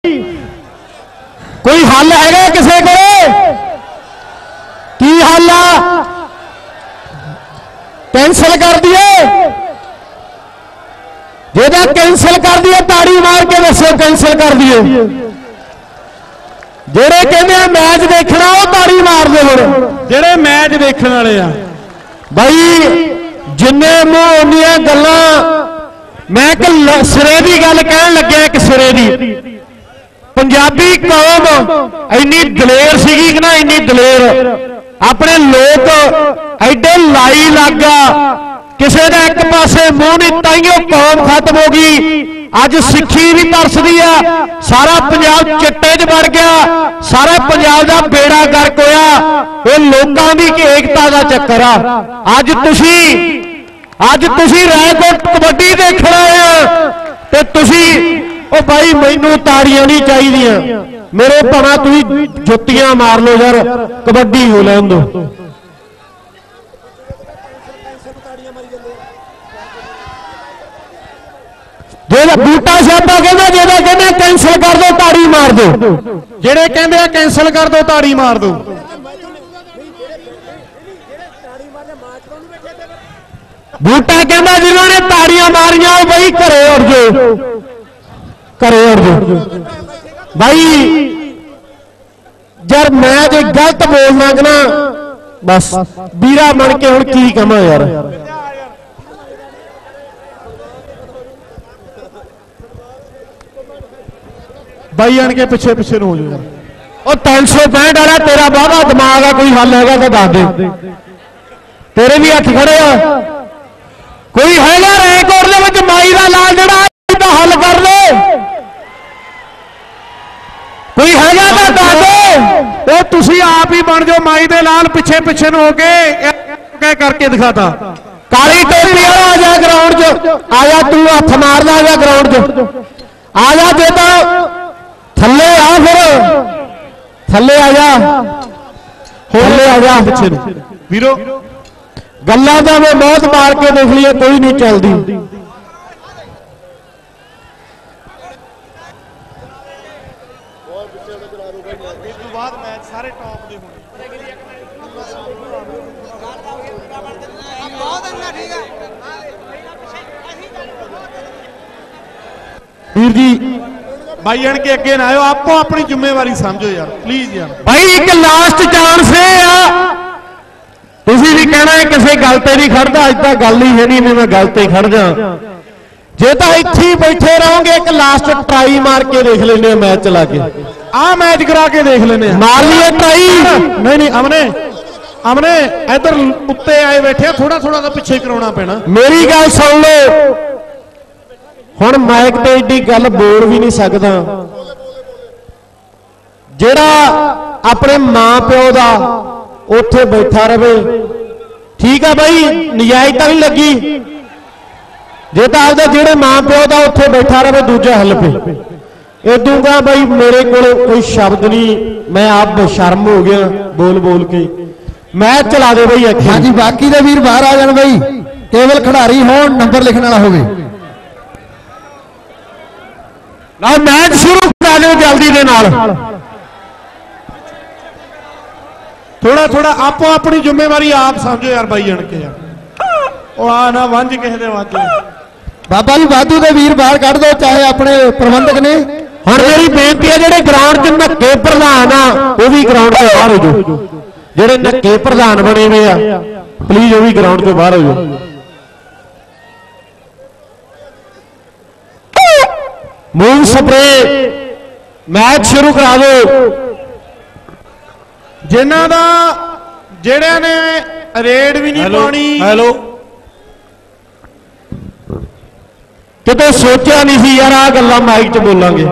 कोई हल है किसी को की हल आ कैंसिल कर दिए जेदा कैंसिल कर दिए ताड़ी मार के दसो कैंसिल कर दिए जेड़े कहते मैच देखना वो ताड़ी मार दो जेड़े मैच देखने वाले आ भाई जिन्ने मुंह उन्नियां गल्लां मैं सिरे की गल कह लग्या एक सिरे की पंजाबी कौम इन्नी दलेर सी ना इन्नी दलेर अपने लोग एडे लाई लगा किसी का एक पासे मुंह नहीं ताइयों कौम खत्म हो गई। अज सिक्खी भी तरसदी है सारा पंजाब चिट्टे च बढ़ गया सारा पंजाब का बेड़ा गर्क होया ये लोगों की एकता का चक्कर आ। अज तुसी रायकोट कबड्डी देखना है ते तुसी ओ भाई मैनू ताड़ियां नहीं चाहिए मेरे भावें तुसी जुत्तियां मार लो यार कबड्डी हो लैन दो। बूटा साहबा कहना जेड़ा कहना कैंसिल कर दो ताड़ी मार दो जेड़े कहते कैंसिल कर दो ताड़ी मार दो। बूटा कहना जिन्होंने ताड़ियां मारिया भाई घरे उड़ जाओ घरे उड़ जाओ भाई जब मैं जो गलत बोलना ना बस बीरा बन के हूं की कमा यार भाई आन के पिछे पिछे हो जाए और 365 वाला तेरा बाबा दिमाग है कोई हल है तो दस दे तेरे भी हथ खड़े आ कोई है रैकोट के माई का लाल जड़ा हल कर ले कोई है तो दस दे तुसी आप ही बन जाओ माई दे लाल पिछे पिछे हो के करके दिखाता काली टोपी वाला आ जा ग्राउंड च आया तू हथ मार ला जा ग्राउंड च आ जा जे तो थले आ फिर थले आ जा थले आ जा पिछे वीरो गल्लां दा मैं बहुत मार के देख लिया कोई नहीं चलती। वीर जी भाई आन के अगे ना आयो आपको अपनी जिम्मेवारी समझो यार प्लीज यार भाई एक लास्ट चांस है तुसी भी कहना है किसी गल ते नहीं खड़दा अज तक गल ही है नहीं मैं गल ते खड़ जा जे तो इत्थे ही बैठे रहोगे एक लास्ट ट्राई मार के देख लेने मैच चला के आ मैच करा के देख लेने मार लिए ट्राई नहीं अमने इधर उत्ते आए बैठे थोड़ा थोड़ा तो पिछे कराना पैना मेरी गल सुन लो हुण माइक ते एडी गल बोल भी नहीं सकदा जेड़ा अपने मां प्यो दा उत्थे बैठा रहे ठीक है भाई नजायज तो नहीं लगी जे तो आपका जेड़े मां प्यो का उत्थे बैठा रहे दूजा हल पे इदूंगा भाई मेरे को कोई शब्द नहीं मैं आप शर्म हो गया बोल बोल के मैच चला दे भाई हाँ जी बाकी दे वीर बाहर आ जान भाई केवल खिडारी हो नंबर लिखने वाला होवे ना मैच शुरू करा दो जल्दी दे नाल थोड़ा थोड़ा आपो अपनी जिम्मेवारी आप समझो यार भाई जन के यार आ ना वंज किसी दे वाजे बाबा जी वाधू दे वीर बाहर कढ़ दो चाहे अपने प्रबंधक ने हुण मेरी बेनती है जेडे ग्राउंड च नक्के प्रधान आ वो भी ग्राउंड से बाहर हो जाओ जेडे नक्के प्रधान बने हुए आ प्लीज वो भी ग्राउंड से बाहर हो जाओ मूव स्प्रे मैच शुरू करा दो जिन्हां दा जेड़ियां ने रेड भी नहीं पानी हेलो किते सोचा नहीं सी यार आ गल्लां माइक च बोलांगे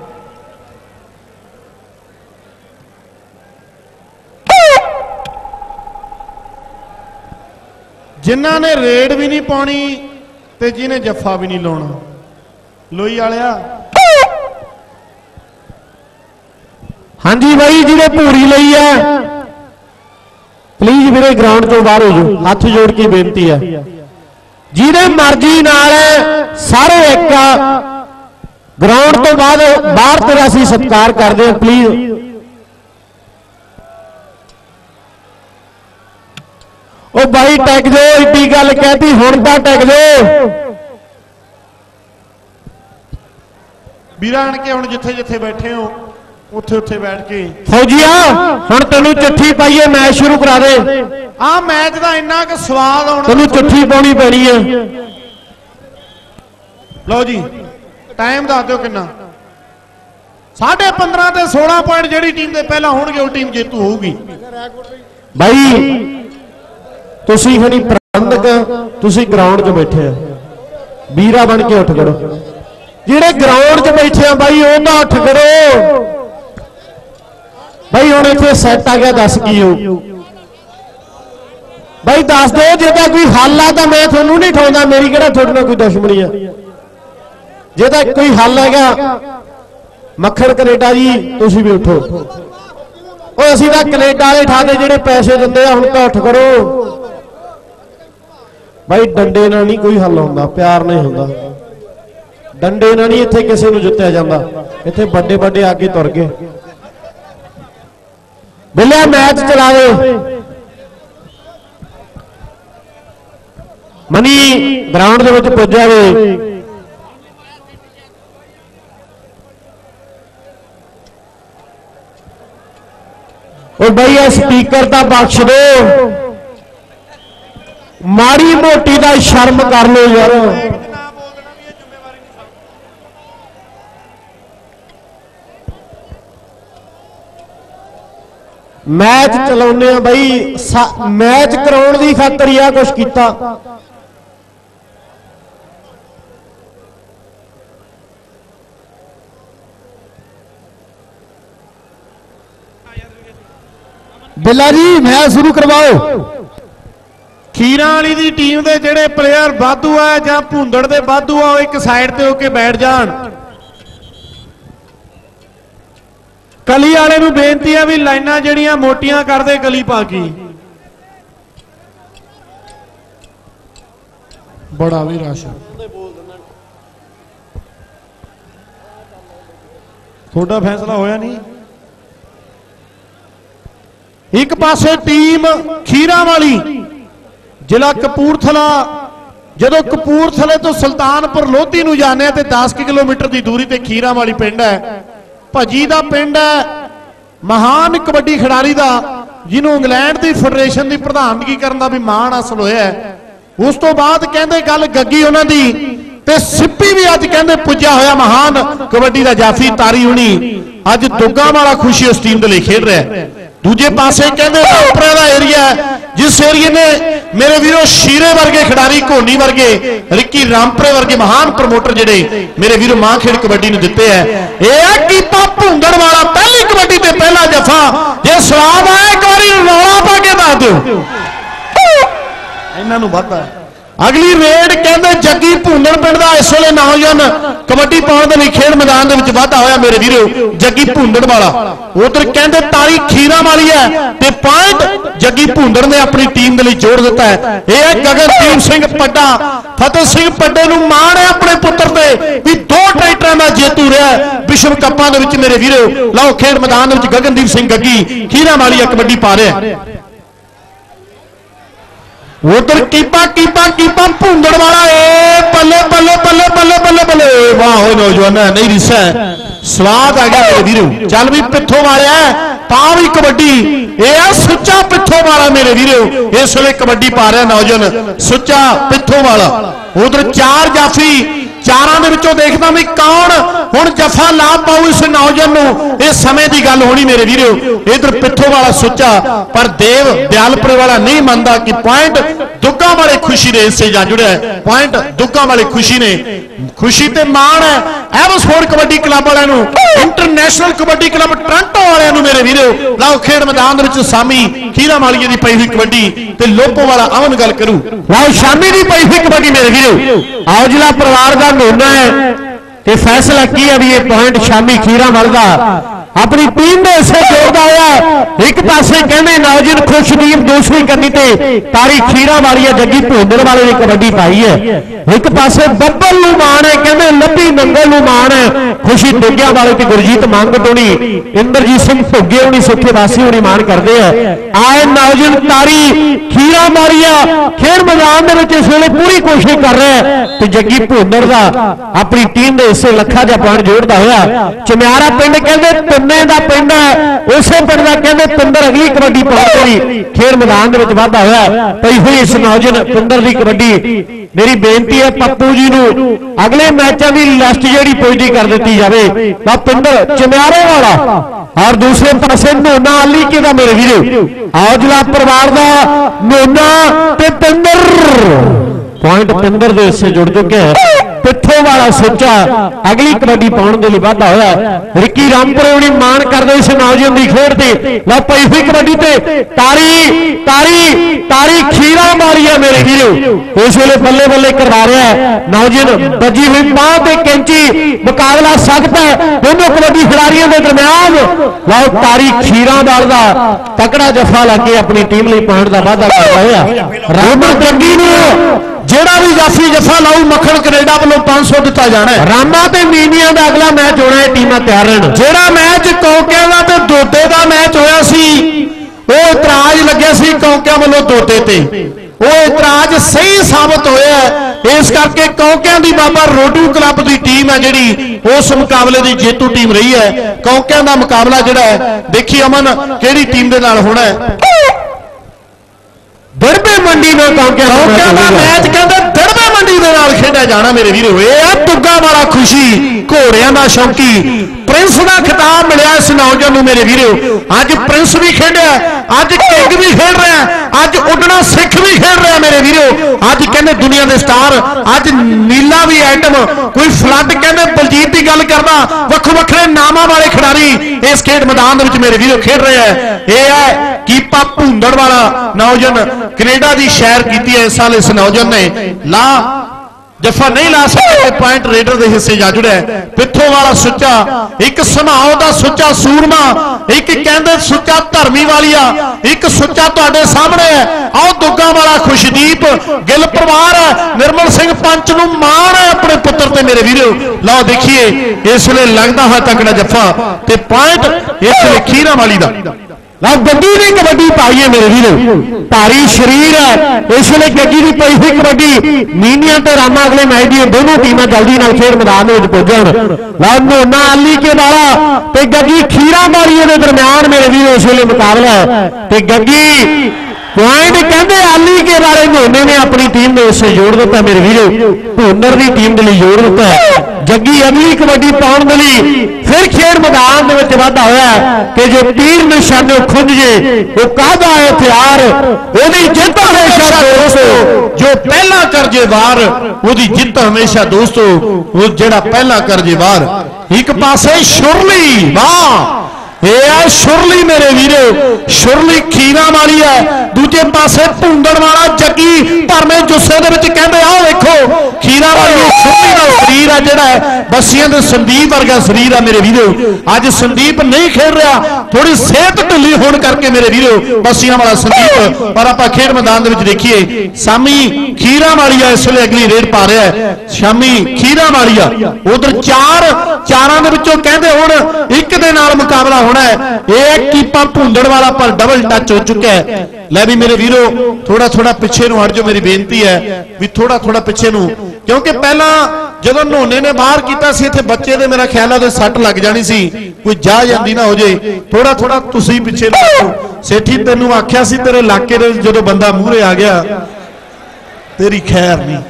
जिन्हां ने रेड भी नहीं पानी ते जिन्हें जफ्फा भी नहीं लाउणा लोई वालिया हाँ जी भाई जिन्हें भूरी लई है प्लीज मेरे ग्राउंड तो बाहर हो जाओ हाथ जोड़ के बेनती है जिन्हें मर्जी नाल सारे एक ग्राउंड तो बाद बाहर तेरा असीं सत्कार करते हैं प्लीज। ओ भाई टैग दो, इड्डी गल कहती हुण तां टैग दो। वीरान के हुण जिथे जिथे बैठे हो उत्थे उत्थे बैठ के फौजिया हुण तैनूं चिट्ठी पाईए, मैच शुरू करा दे। आ मैच दा इन्ना क स्वाद आउणा, तैनूं चिट्ठी पाउणी पैणी है। लो जी टाइम दस दो कितना? 15.5 ते 16 पॉइंट जिहड़ी टीम दे पहला होणगे वो टीम जेतू होगी। भाई तुसीं हनी प्रबंधक, तुसीं ग्राउंड 'च बैठे आ, वीरा बन के उठ खड़ो। जिहड़े ग्राउंड 'च बैठे आ भाई वो तां उठ खड़ो। भाई हुण इत्थे सैट आ गया, दस की हो भाई दस दो। जे तां कोई हल आ तां मैं तुहानूं नहीं उठाउंदा, मेरी किहड़ा तुहाडे नाल कोई दुश्मनी है। जे तां कोई हल हैगा मक्खण कनेडा जी तुसीं भी उठो। ਉਹ ਅਸੀਂ ਤਾਂ ਕੈਨੇਡਾ ਵਾਲੇ ਠਾਦੇ ਜਿਹੜੇ ਪੈਸੇ ਦਿੰਦੇ ਆ, ਹੁਣ ਤਾਂ ਉੱਠ ਕਰੋ ਭਾਈ। ਡੰਡੇ ਨਾਲ ਨਹੀਂ ਕੋਈ ਹੱਲ ਹੁੰਦਾ, ਪਿਆਰ ਨਹੀਂ ਹੁੰਦਾ। ਡੰਡੇ ਨਾਲ ਨਹੀਂ ਇੱਥੇ ਕਿਸੇ ਨੂੰ ਜਿੱਤਿਆ ਜਾਂਦਾ, ਇੱਥੇ ਵੱਡੇ ਵੱਡੇ ਆਗੇ ਤੁਰ ਗਏ। ਬਿੱਲਿਆ ਮੈਚ ਚਲਾਵੇ। ਮਨੀ ਗਰਾਊਂਡ ਦੇ ਵਿੱਚ ਪੁੱਜ ਜਾਵੇ। और भाई ये स्पीकर तो बख्श दो, माड़ी मोटी का शर्म कर लो यार। मैच चलाने भाई, मैच कराने की खातर यह कुछ किया। बिल्ला जी मैच शुरू करवाओ। खीरा वाली दी टीम दे जेड़े प्लेयर वाधू है जां भुंदड़ दे वाधू आ, एक साइड ते होके बैठ जान। कली वाले नूं बेनती है भी लाइनां जड़ियां मोटियां कर दे कली पाकी। बड़ा भी रश थोड़ा फैसला होया नहीं। एक पासे टीम खीरा वाली जिला कपूरथला, जदों कपूरथले तो सुल्तानपुर लोधी नूं जाने ते 10 किलोमीटर की दूरी ते खीरा वाली पिंड है, भजी दा पिंड है। महान कबड्डी खिडारी दा जिन्हों इंग्लैंड की फेडरेशन की प्रधानगी करने का भी मान हासिल होया है। उस तो बाद कहंदे गल गग्गी उन्हां दी ते सिप्पी भी अज कहंदे पुज्जा होया महान कबड्डी दा जाफी तारी हुणी अज दुग्गा वाला खुशी उस टीम दे लई खेड रहा है। दूजे पासे कहंदे रामपुरा दा एरिया जिस एरिए ने मेरे वीरों शीरे वर्गे खिडारी, घोनी वर्गे, रिक्की रामपुरे वर्गे महान प्रमोटर जिहड़े मेरे वीरों मां खेड कबड्डी नूं दित्ते है। यह कीता भुंदड़ वाला पहली कबड्डी ते पहला जफा। जे स्वाद आए एक बारी रौला पा के दस दिओ, इन्हां नूं वाधा। अगली रेड कहते जग्गी भुंदड़ पिंड का इस वेले नौजवान कबड्डी पाने के लिए खेल मैदान के वाधा होया मेरे वीरो, जग्गी भुंदड़ वाला। उधर कहते तारी खीरा वाली है ते पॉइंट जग्गी भुंदड़ ने अपनी टीम के लिए जोड़ दिता है। यह गगनदीप सिंह पड्डा, फतेह सिंह पड्डे नूं माण है अपने पुत्र से भी 2 टाइटलां दा जेतू रहा विश्व कपां दे विच मेरे वीरो। लो खेल मैदान में गगनदीप सिंह गग्गी खीरा वाली कबड्डी पा रहा है। उधर कीपा कीपा कीपा भुंदड़ वाला, बल्ले बल्ले बल्ले बल्ले बल्ले बल्ले, वाह नौजवान नहीं रिसा स्वाद आ गया मेरे वीरो। चल भी पिथों वाला पा भी कबड्डी, यह सुच्चा पिथों वाला मेरे वीरो। इस वे कबड्डी पा रहा नौजवान सुच्चा पिथों वाला। उधर 4 जाफी, चारां दे विचों देखदा भी कौन हुण जफा ला पाऊ इस नौजवान नूं, इस समय की गल होनी मेरे वीरो। इधर पिथों वाला सुच्चा, पर देव दयालपुरे वाला नहीं मानता कि पॉइंट दुग्गा वाले खुशी ने इससे जा जुड़े है। पॉइंट दुग्गा वाले खुशी ने खुशी ते मान है एवस्फोर्ड कबड्डी क्लब वाले नूं, इंटरनेशनल कबड्डी क्लब टोरंटो वाले नूं मेरे वीरो। लाओ खेड मैदान दे विच सामी खीरा वाली दी पई हुई कबड्डी ते लोपो वाला अमन गल करू। लाओ शामी दी पई हुई कबड्डी मेरे वीरो। आओ जिला परिवार का होना है ते फैसला की है भी ये पॉइंट शामी खीरा वाला अपनी टीम ने इसे जोड़ता है। एक पासे कहने नौजवान खुशदीप दूसरी करनी ते तारी खीरा वाली है, जग्गी भुंदड़ वाले ने कबड्डी पाई है। एक पासे बब्बल नूं मान है, कहने लब्बी नंगल नूं मान है, खुशी डोगिया वाले ते गुरजीत मांगट होनी, इंद्रजीत सिंह भुग्गे होनी, सुखे वासी होनी मान करते हैं। आए नौजवान तारी खीरा मारिया खेल मैदान दे विच इस वेले पूरी कोशिश कर रहा है ते जग्गी भुंदड़ दा अपनी टीम दे हिस्से लखा जा पॉइंट जोड़दा होया। चमियारा पिंड कहंदे तिन्ने दा पिंड है, उसे पिंड दा कहंदे पिंदर अगली कबड्डी पाउंड दी खेल मैदान दे विच वाधा होया। पई हुई इस नौजवान पिंदर दी कबड्डी मेरी बेनती है पप्पू जी नूं अगले मैचों की लिस्ट जी पुजदी कर दी जाए। पिंडर चमियारे वाला और दूसरे पासे नोना अली के दा मेरे वीरो औजला परिवार का नोना ते पिंडर पॉइंट पिंडर दे से जुड़ चुके हैं। पिट्ठों वाला सोचा अगली कबड्डी पाने के लिए वाधा होया। रिकी रामपुर होनी मान करते इस नौजवान की खेड से ला पई हुई कबड्डी ते तारी तारी तारी खीरा मारी है मेरे वीरो। इस वेले बल्ले बल्ले करवा रहा है नौजवान बजी हुई बांह ते कैंची मुकाबला सख्त है दोनों कबड्डी खिलाड़ियों के दरम्यान। लो तारी खीरा वाल दा तगड़ा जफा लगे अपनी टीम लिए पॉइंट का वाधा करता होया। रामा जंगी जेड़ा भी जाफी जफा लाऊ मक्खण कनेडा वालों 500 दिता जाना है। रामा ते मीनिया का अगला मैच होना है, टीमां तैयार रहन। जेड़ा मैच कौंकिया का ते दोदे का मैच होया सी वो इतराज लगे सी कौंकिया वालों दोदे ते, वो इतराज सही साबित होया। इस करके कौंकिया की बाबा रोडू क्लब की टीम है जिहड़ी उस मुकाबले की जेतू टीम रही है। कौंकिया का मुकाबला जिहड़ा है देखी अमन किहड़ी टीम दे नाल होना है। दड़बे मंडी में कौंकिया का मैच कहते दड़बे मंडी के नाल खेडा जाना मेरे वीरो। यह तुगा वाला खुशी घोड़िया का शौकी प्रिंस का खिताब मिलया इस नौजवान को मेरे वीरो। अज प्रिंस भी खेडिया, अज किंग भी खेल रहा है, अज उडना सिख भी खेल रहा है मेरे वीरो। अज कहने दुनिया के स्टार अज नीला भी आइटम कोई फ्लड कहने बलजीत की गल करना वक् वक्रे नामां वाले खिडारी इस खेड मैदान में मेरे वीरो खेल रहे हैं। यह है कीपा भुंदड़ वाला नौजवान कनेडा की शैर की है। इस साल इस नौजवान ने ला जफा नहीं ला सकते पॉइंट रेडर के हिस्से जा जुड़ा है। पिथों वाला सुच्चा एक समाओ का सुच्चा सूरमा, एक कहते सुच्चा धर्मी वालिया, एक सुच्चा तुहाडे सामने है। आओ दुग्गा वाला खुशदीप गिल परिवार है, निर्मल सिंह पंच नूं माण है अपने पुत्र ते मेरे वीरो। लो देखिए इस वे लगता है तगड़ा जफा ते पॉइंट इस वे खीरा वाली का ला गड्डी की कबड्डी पाई है मेरे वीरो। भारी शरीर है इस वे गड्डी की पई हुई कबड्डी मीनिया ते रामा अगले मैच दी दोनों टीमां जल्दी नाल खेल मैदान में पहुंचण। ला नोना अली के वाला ते गड्डी खीरा मारी के दरम्यान मेरे वीरो इस वे मुकाबला है ते गड्डी पॉइंट कहते अली के बारे नोने ने अपनी टीम में इससे जोड़ दिता मेरे वीरो। भुंदड़ की टीम के लिए जोड़ दिता है। जग्गी अगली कबड्डी पाने के लिए फिर खेल मैदान में वाधा होया कि जो तीर निशाने खुंज जे वो कादा है हथियार ओदी जित हमेशा दोस्तों जो पहला करजे वार ओदी जित हमेशा दोस्तों वो जेड़ा पहला करजे वार। एक पासे शुरली वाह ये शुरली मेरे वीरो, शुरली खीरा वाली है, दूजे पासे भुंदड़ वाला जग्गी भरमे जुस्से दे विच कहंदे आओ देखो खीरा वाली शुरली दा शरीर है जिहड़ा बसियां दे संदीप वर्गा शरीर है मेरे वीरो। अज संदीप नहीं खेल रहा, थोड़ी सेहत ढिली होने करके मेरे वीरो बसियां वाला संदीप, पर आपां खेड मैदान दे विच देखिए सामी खीरा वाली है इस वे अगली रेड पा रहा है। शामी खीरा वाली उधर चारां दे विचों कहंदे हुण एक दे नाल मुकाबला होना है। एक कीपा भुंदड़ वाला पर डबल टच हो चुका है। ले भी मेरे वीरो थोड़ा थोड़ा पिछे हट जाओ, मेरी बेनती है भी थोड़ा थोड़ा पिछे नूं, क्योंकि पहला जो नोने ने बाहर किया सी इत्थे बच्चे दे मेरा ख्याल है सट लग जानी सी, कोई जा जाती ना हो जाए। थोड़ा थोड़ा तुसीं पिछे लो। सेठी तेनों आख्या सी तेरे इलाके दे जो बंदा मूहरे आ गया तेरी खैर नहीं।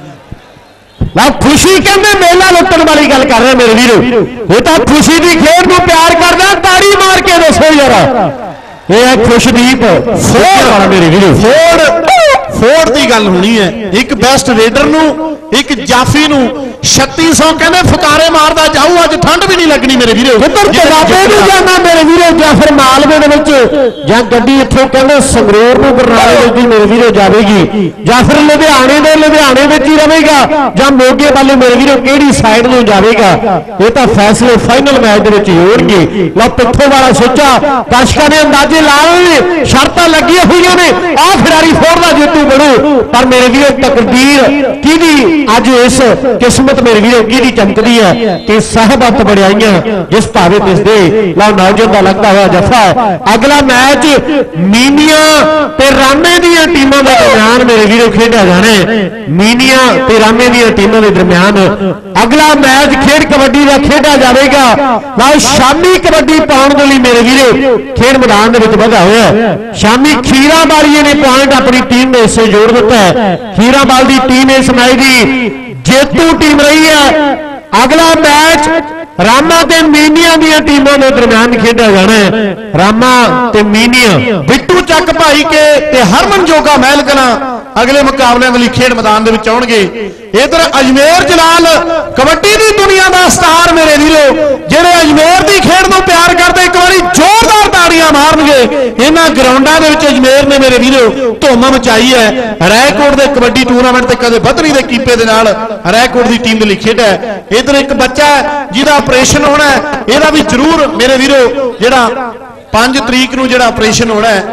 खुशी कहते मेला लुटन वाली गल कर रहे मेरे वीरो। ये तो खुशी की खेल को प्यार करना ताड़ी मार के दसो यार। ये है खुशदीप फोड़ वाला मेरे वीरो। फोड़ की गल होनी है। एक बेस्ट रेडर नू एक जाफी नू 3600 कहने फुकारे मारदा जाऊ अज ठंड भी नहीं लगनी मेरे वीरो। जाना मेरे वीरो या फिर मालवे या गड्डी इत्थों कहने संगरूर नूं बरनाले दी मेरे वीरो जाएगी या फिर लुधियाने ही रहेगा या मोगे वाले मेरे वीरो केड़ी साइड नूं जाएगा। ये तो फैसले फाइनल मैच दे विच होणगे। लो पिट्ठों वाला सोचा दर्शकों ने अंदाजे ला लए, शर्तां लगी हुई ने आ खिडारी फोड़ दा जेतू बनू, पर मेरे वीरो तकदीर की अज इस किस्म किस्मत मेरे वीरों की चमकती है कि साहबत बड़ियाइयां जिस भावे तिसदे लो नौजवान का लगता हुआ जफा। अगला मैच मीनिया ते रामे दी टीमों के दरम्यान मेरे वीरों खेड़ा जाना है। मीनिया ते रामे दी टीमों के दरम्यान अगला मैच खेड कबड्डी का खेड़ा जाएगा। लो शामी कबड्डी पाउण दे लई मेरे वीरों खेड मैदान दे विच वधा होया। शामी खीरावाली ने पॉइंट अपनी टीम ने इससे जोड़ दिता है। खीरावाली की टीम इस मैच की जेतू टीम रही है। अगला मैच रामा ते मीनिया दी टीमों के दरम्यान खेड़ा जाना है। रामा ते मीनिया बिट्टू चक भाई के ते हरमन जोगा महल कलां अगले मुकाबले के लिए खेड मैदान दे विच आउणगे। इधर अजमेर जलाल कबड्डी की दुनिया का स्टार मेरे वीरो जिहड़े अजमेर की खेड नूं प्यार करते एक बारी जोरदार ताड़ियां मारनगे। इन्हां ग्राउंडां दे विच अजमेर ने मेरे वीरो धूम मचाई है। रायकोट के कबड्डी टूरनामेंट ते कदे बदरी के कीपे दे नाल रायकोट की टीम दे लई खेडा है। इधर एक बच्चा है जिहदा ऑपरेशन होना है, इहदा भी जरूर मेरे वीरो जिहड़ा 5 तरीक नूं जिहड़ा ऑपरेशन होना है।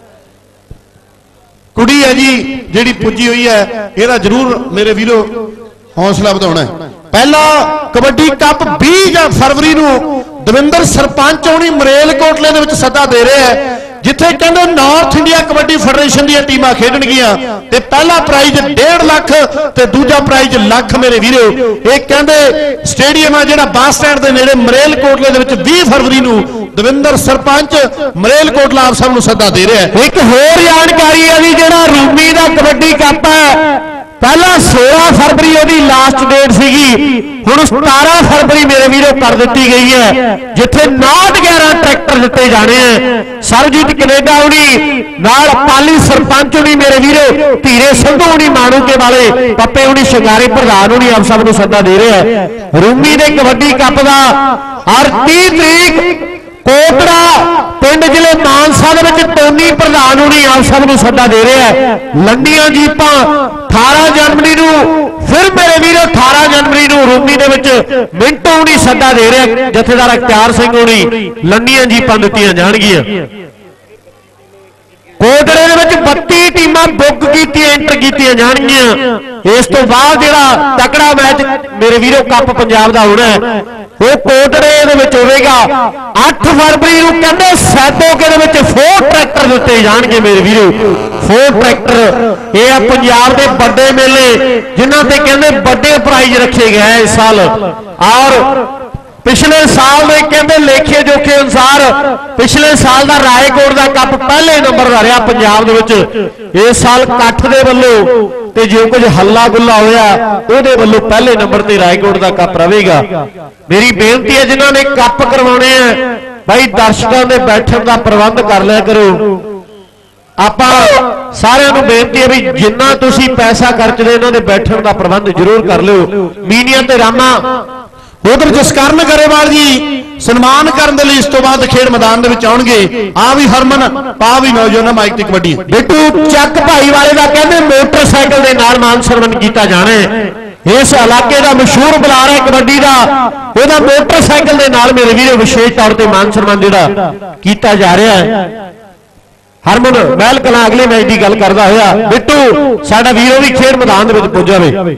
कुड़ी है जी जिहड़ी पुजी हुई है, इहदा जरूर मेरे वीरो हौसला बढ़ाउणा है। पहला कबड्डी कप 20 फरवरी नूं दविंदर सरपंच होनी मरेलकोटले दे विच सद्दा दे रहे हैं, जिथे कहंदे नॉर्थ इंडिया कबड्डी फेडरेशन दी टीमां खेडणगीਆਂ ते पहला प्राइज 1.5 लाख ते दूजा प्राइज लाख मेरे वीरो। एक कहंदे स्टेडियम है जिहड़ा बस स्टैंड दे नेड़े मरेलकोटले दे विच 20 फरवरी नूं दविंदर सरपंच मरेलकोटला आप सब नूं सद्दा दे रहा है। एक होर जानकारी है जी जिहड़ा रूमी दा कबड्डी कप है पहला 16 फरवरी ओदी लास्ट डेट सीगी, हुण 17 फरवरी मेरे वीरों कर दी गई है, जिथे 9-11 ट्रैक्टर दिते जाने हैं। सरबजीत कनेडा होनी नाल पाली सरपंच होनी मेरे वीरों, धीरे संधू होनी माणू के वाले, पप्पे होनी शिंगारी प्रधान होनी आप सब नूं सद्दा दे रहे हैं। रूमी दे कबड्डी कप दा और 30 तरीक कोटड़ा पिंड जिले मानसा दे विच टोनी प्रधान होनी आप सब नूं सद्दा दे रहे हैं। लंडियां जीपां 18 जनवरी नूं फिर मेरे वीरों 18 जनवरी नूं रूमी दे विच मिंटो होनी सद्दा दे रहे हैं। जथेदार अख्तियार सिंह होनी लंडियां जीपां दित्तियां जाणगीਆਂ। कोटड़े दे विच 32 टीमां बुक कीतियां एंटर कीतियां जाणगीਆਂ। इस तो बाद जिहड़ा तकड़ा मैच मेरे वीरों कप पंजाब दा होना है वो कोटड़े दे विच होवेगा 8 फरवरी नूं। कहंदे सैदोके दे विच 4 ट्रैक्टर दित्ते जाणगे मेरे वीरो। 4 ट्रैक्टर ये पंजाब दे बड़े मेले जिन्हां ते कहंदे बड़े प्राइज रखे गए इस साल। और पिछले साल में कहते लेखे जोखे अनुसार पिछले साल का रायकोट का कप पहले नंबर का रहा पंजाब दे विच। इस साल कठ दे वल्लों ते जो कुछ हल्ला गुल्ला होया उहदे वल्लों पहले नंबर ते रायकोट का कप रहेगा। मेरी बेनती है जिन्हों ने कप करवाने हैं भाई दर्शकों के बैठन का प्रबंध कर लिया करो। आप सारिਆਂ ਨੂੰ बेनती है भी जिन्ना तुसी पैसा खर्चदे इन्हां दे बैठन का प्रबंध जरूर कर लो। मीनिया ते रामा उधर जसकरण गरेवाल जी सन्मान करने के लिए इस तो बाद खेड मैदान आउणगे। आ भी हरमन पा भी नौजवान माइक दी कबड्डी बिट्टू चक भाई वाले का कहते मोटरसाइकिल के नाल मान सम्मान किया जाना है। इस इलाके का मशहूर बुलारा है कबड्डी का, वह मोटरसाइकिल के नाल मेरे वीरों विशेष तौर पर मान सम्मान जिहड़ा किया जा रहा है। हरमन महल कलां अगले मैच की गल करदा होया बिट्टू साडा वीरों भी खेड मैदान में पुज जावे।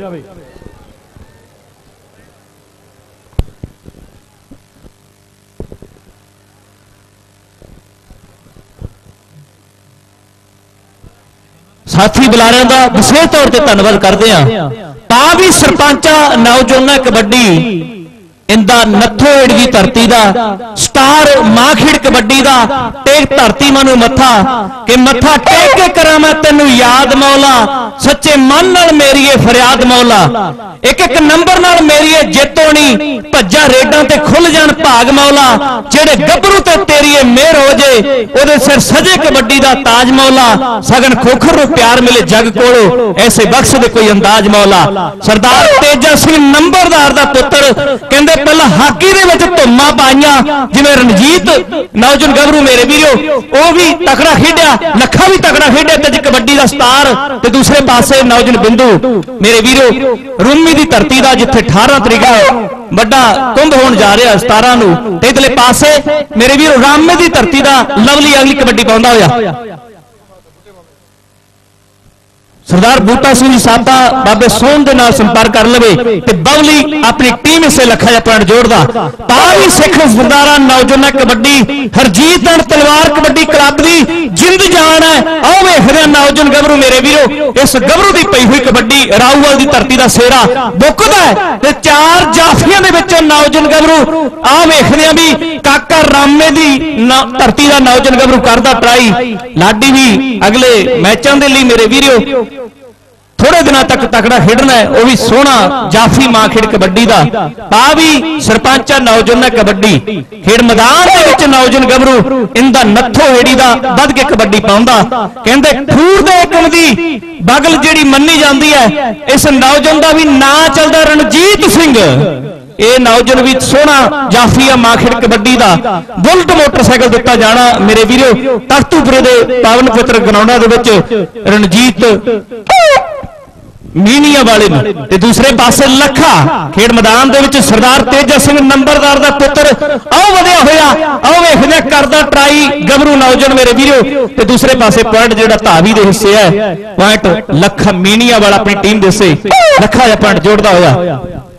साथी बुलारियां का विशेष तौर पर धन्यवाद करते हैं। तां भी सरपंचा नौजवान कबड्डी इंदा नथोड़ की धरती का स्टार माखीड़ कबड्डी का टेक धरती मनु मथा कि मथा टेक के करा मैं तेनू याद मौला, सच्चे मन नाल मेरी फरियाद मौला। एक एक नंबर नाल मेरी जित होनी, भज्जा रेडां ते खुल जान भाग मौला। जेड़े गभरू ते तेरी मेहर हो जे ओदे सिर सजे कबड्डी दा ताज मौला। सगन खोखर नूं प्यार मिले जग कोलों, ऐसे बख्श दे कोई अंदाज मौला। सरदार तेजा सिंह नंबरदार दा पुत्र कहंदे पहला हाकी दे विच धुम्मां पाईयां जिवें रणजीत नौजवान गभरू मेरे वीरो वो भी तकड़ा खेडिया, लखा भी तकड़ा खेडिया ते कबड्डी दा स्टार। ते दूसरे पासे नौजवान बिंदु मेरे वीरो रूमी दी धरती दा जिथे 18 तरीक बड़ा कुंभ होने जा रहा 17 नूं। ते इधरले पासे मेरे वीरो रामे दी धरती दा लवली अगली कबड्डी पाउंदा होया। सरदार बूटा सिंह जी साबा बाबे सोन दे नाल संपर्क कर लवे ते बवली अपनी टीम इसे लखा जा पॉइंट जोड़दा। पावी सिख सरदारा नौजवान कबड्डी हरजीत एंड तलवार कबड्डी क्लब दी जिंद जान है। आओ वेखदे नौजवान गबरू मेरे वीरो, इस गबरू दी पई हुई कबड्डी राऊवाल दी धरती दा सेरा बुकदा है ते चार जाफियां दे विच नौजवान गबरू आ वेखदे भी काका रामे दी धरती दा नौजवान गबरू करदा ट्राई। लाडी भी अगले मैचां दे लई मेरे वीरो थोड़े दिनों तक तकड़ा खेडना है, वह भी सोहना जाफी मां खेड कबड्डी का पा भी सरपंचा नौजवान कबड्डी खेड मैदान के विच नौजवान गबरू इंदा नत्थो हेड़ी का वध के कबड्डी पाउंदा। कहंदे ठूर दे एकम दी बगल जिहड़ी मन्नी जाती है, इस नौजवान का भी नां चलदा रणजीत सिंह। ये नौजवान भी सोहना जाफिया मां खेड कबड्डी का बुलट मोटरसाइकिल दिता जाना मेरे वीरो तख्तूपुरे दे पावन पवित्र ग्राउंडां दे विच रणजीत मीनिया वाले ते दूसरे पासे लखा खेड मैदान दे विच सरदार तेजा सिंह नंबरदार दा पुत्र आओ वधिया होया। आओ वेखदे करदा ट्राई गबरू नौजवान मेरे वीरो ते दूसरे पासे पॉइंट जेड़ा धावी दे हिस्से है पॉइंट लखा मीनिया वाला अपनी टीम दे हिस्से लखा जा पॉइंट जोड़दा होया।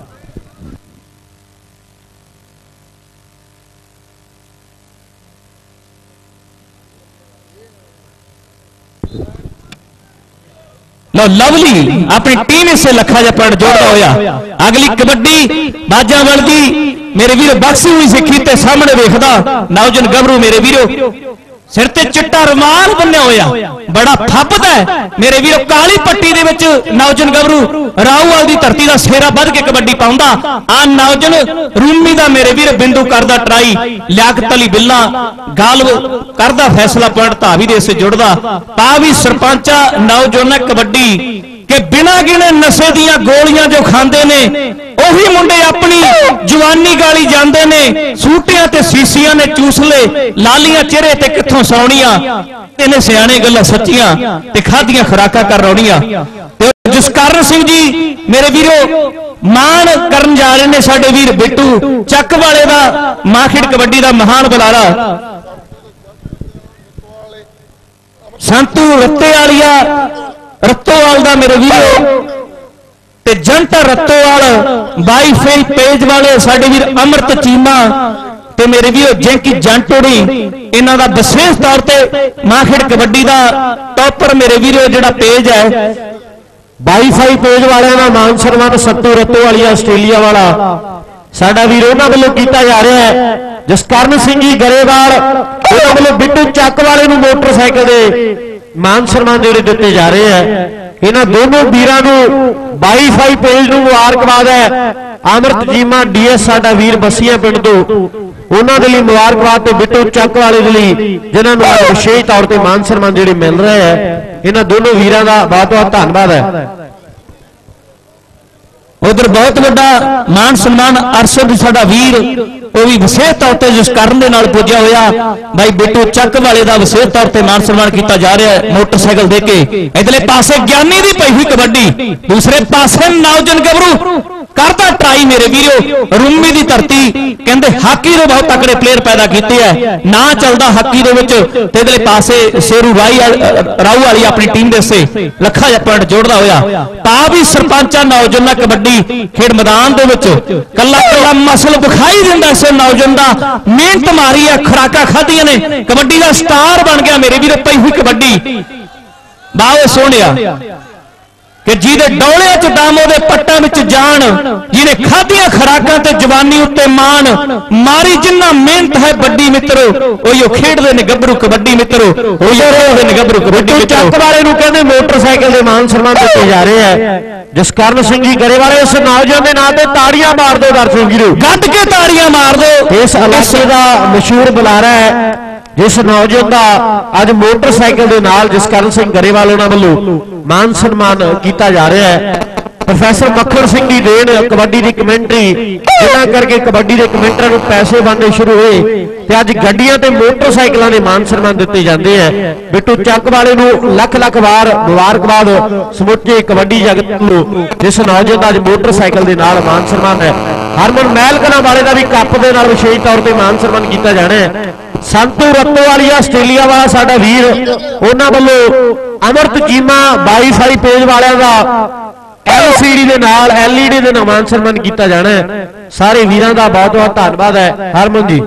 लो लवली अपनी टीम से लखा जा पॉइंट जोड़दा होया। अगली कबड्डी बाजावल दी मेरे वीरो बक्सी हुई सिक्खी ते सामने वेखदा नौजवान गबरू मेरे वीरो सिर ते चिट्टा रुमाल बन्निया होया बड़ा फपदा है मेरे वीरो। काली पट्टी दे विच नौजवान गबरू राऊवाल दी धरती दा सेरा वध के कबड्डी पाउंदा। आ नौजवान रूमी दा मेरे वीर बिंदु करदा ट्राई, लियाकत अली बिल्ला गालव करदा फैसला पॉइंट धावी दे से जुड़दा। पावी सरपंचा नौजवान कबड्डी के बिना गिने नशे दियां गोलियां जो खांदे ने ओही मुंडे अपनी जवानी गाली जांदे ने। सूटियां ते सीसियां ने चूस ले लालियां चेहरे ते कित्थों सौणियां, इन्हें सियाने गल्लां सच्चियां ते खादियां खुराकां कर रौणियां। ते जसकरण सिंह जी मेरे वीरो मान करन जा रहे ने साडे वीर बिट्टू ਚੱਕ वाले दा माखिड़ कबड्डी दा महान बुलारा संतू रत्ते वालिया रत्तोवाल दा मेरे वीरो ते जनता रत्तोवाल 22 पेज वाले साडे वीर अमृत चीमा ते मेरे वीरो जेंकी जंटोड़ी इन्हां दा विशेष तौर ते माखिड़ कबड्डी दा टॉपर मेरे वीरो जिहड़ा पेज है 22 पेज वाले का मान सन्मान सत्तू रत्तो वाली आस्ट्रेलिया वाला साडा वीर उन्हां वल्लों कीता जा रहा है। जसकरण सिंह जी गरेवाल उन्हां वल्लों बिट्टू ਚੱਕ वाले नूं मोटरसाइकिल दे मान सन्मान जेहड़े दिते जा रहे हैं। इन्हां दोनों वीरां नूं 22 पेज नूं मुबारकबाद है। अमृत जीमा डीएस साडा वीर बसिया पिंड तो उन्हां दे लई मुबारकबाद ते बिट्टू ਚੱਕ वाले दे लई जिन्हां नूं विशेष तौर ते मान सन्मान जेहड़े मिल रहे हैं। इन्हां दोनों वीरां दा बहुत बहुत धन्नवाद है। उधर बहुत बड़ा मान सम्मान अरशद साडा वीर वह भी विशेष तौर पर जसकरण दे नाल पुज्या होया भाई बिट्टू ਚੱਕ वाले का विशेष तौर पर मान सम्मान किया जा रहा है मोटरसाइकिल देके। इधरले पासे ज्ञानी दी पई हुई कबड्डी, दूसरे पासे नौजवान गबरू करता ट्राई मेरे वीरो रूमी दी धरती कहंदे हाकी दे बहुत तकड़े प्लेयर पैदा कीते है ना चलदा हाकी दे विच। ते इधरले पासे शेरू राऊ वाली अपनी टीम दे से लखा जा पॉइंट जोड़दा होया। ता भी सरपंचा नौजवान कबड्डी खेड मैदान दे विच कल्ला कल्ला मसल विखाई दिंदा इस नौजवान दा मेहनत मारी है खुराकां खाधियां ने कबड्डी दा स्टार बन गया मेरे वीरो। पई हुई कबड्डी बावे सोहणिया कि जिहदे डोले च दम ओहदे पट्टां विच जान, जिहने खाधियां खुराकां ते जवानी उत्ते मान मारी जिन्ना मेहनत है बड्डी मित्रो ओहियो खेडदे ने गबरू कबड्डी मित्रो ओहियो खेडदे ने गबरू कबड्डी मित्रो। ਚੱਕ वाले नूं कहंदे मोटरसाइकिल दे मान सन्मान दिते जा रहे हैं। जसकरण सिंह जी गरेवाल इस नौजवान के नाम से ताड़ियां मार दो दर्शक वीरो, गड्ड के ताड़ियां मार दो। इस इलाके का मशहूर बुलारा है जिस नौजवान का अज मोटरसाइकिल के नाल जसकरण सिंह गरेवाल उन्हां वल्लों मान सन्मान किया जा रहा है। प्रोफैसर मक्खण सिंह की देन कबड्डी की कमेंटरी जिन्हां करके कबड्डी के कमेंटरां नूं पैसे बनने शुरू हुए ते अज गड्डियां ते मोटरसाइकिलों के मान सन्मान दिते जाते हैं। बिट्टू ਚੱਕ वाले नूं लख लख वार मुबारकबाद समुचे कबड्डी जगत नूं जिस नौजवान का अज मोटरसाइकिल के नाल मान सन्मान है। हरमन महल कलां वाले का भी कप के नाल विशेष तौर पर मान सन्मान किया जाना है। ਸੰਤੂ ਰੱਤੋਵਾਲੀ ਆਸਟ੍ਰੇਲੀਆ ਵਾਲਾ ਸਾਡਾ ਵੀਰ, ਉਹਨਾਂ ਵੱਲੋਂ ਅਮਰਤ ਚੀਮਾ ਵਾਈਫਾਈ ਪੇਜ ਵਾਲਿਆਂ ਦਾ LCD ਦੇ ਨਾਲ LED ਦੇ ਨਾਲ ਮਾਨ ਸਨਮਾਨ ਕੀਤਾ ਜਾਣਾ ਹੈ। ਸਾਰੇ ਵੀਰਾਂ ਦਾ ਬਹੁਤ ਬਹੁਤ ਧੰਨਵਾਦ ਹੈ। ਹਰਮਨ ਜੀ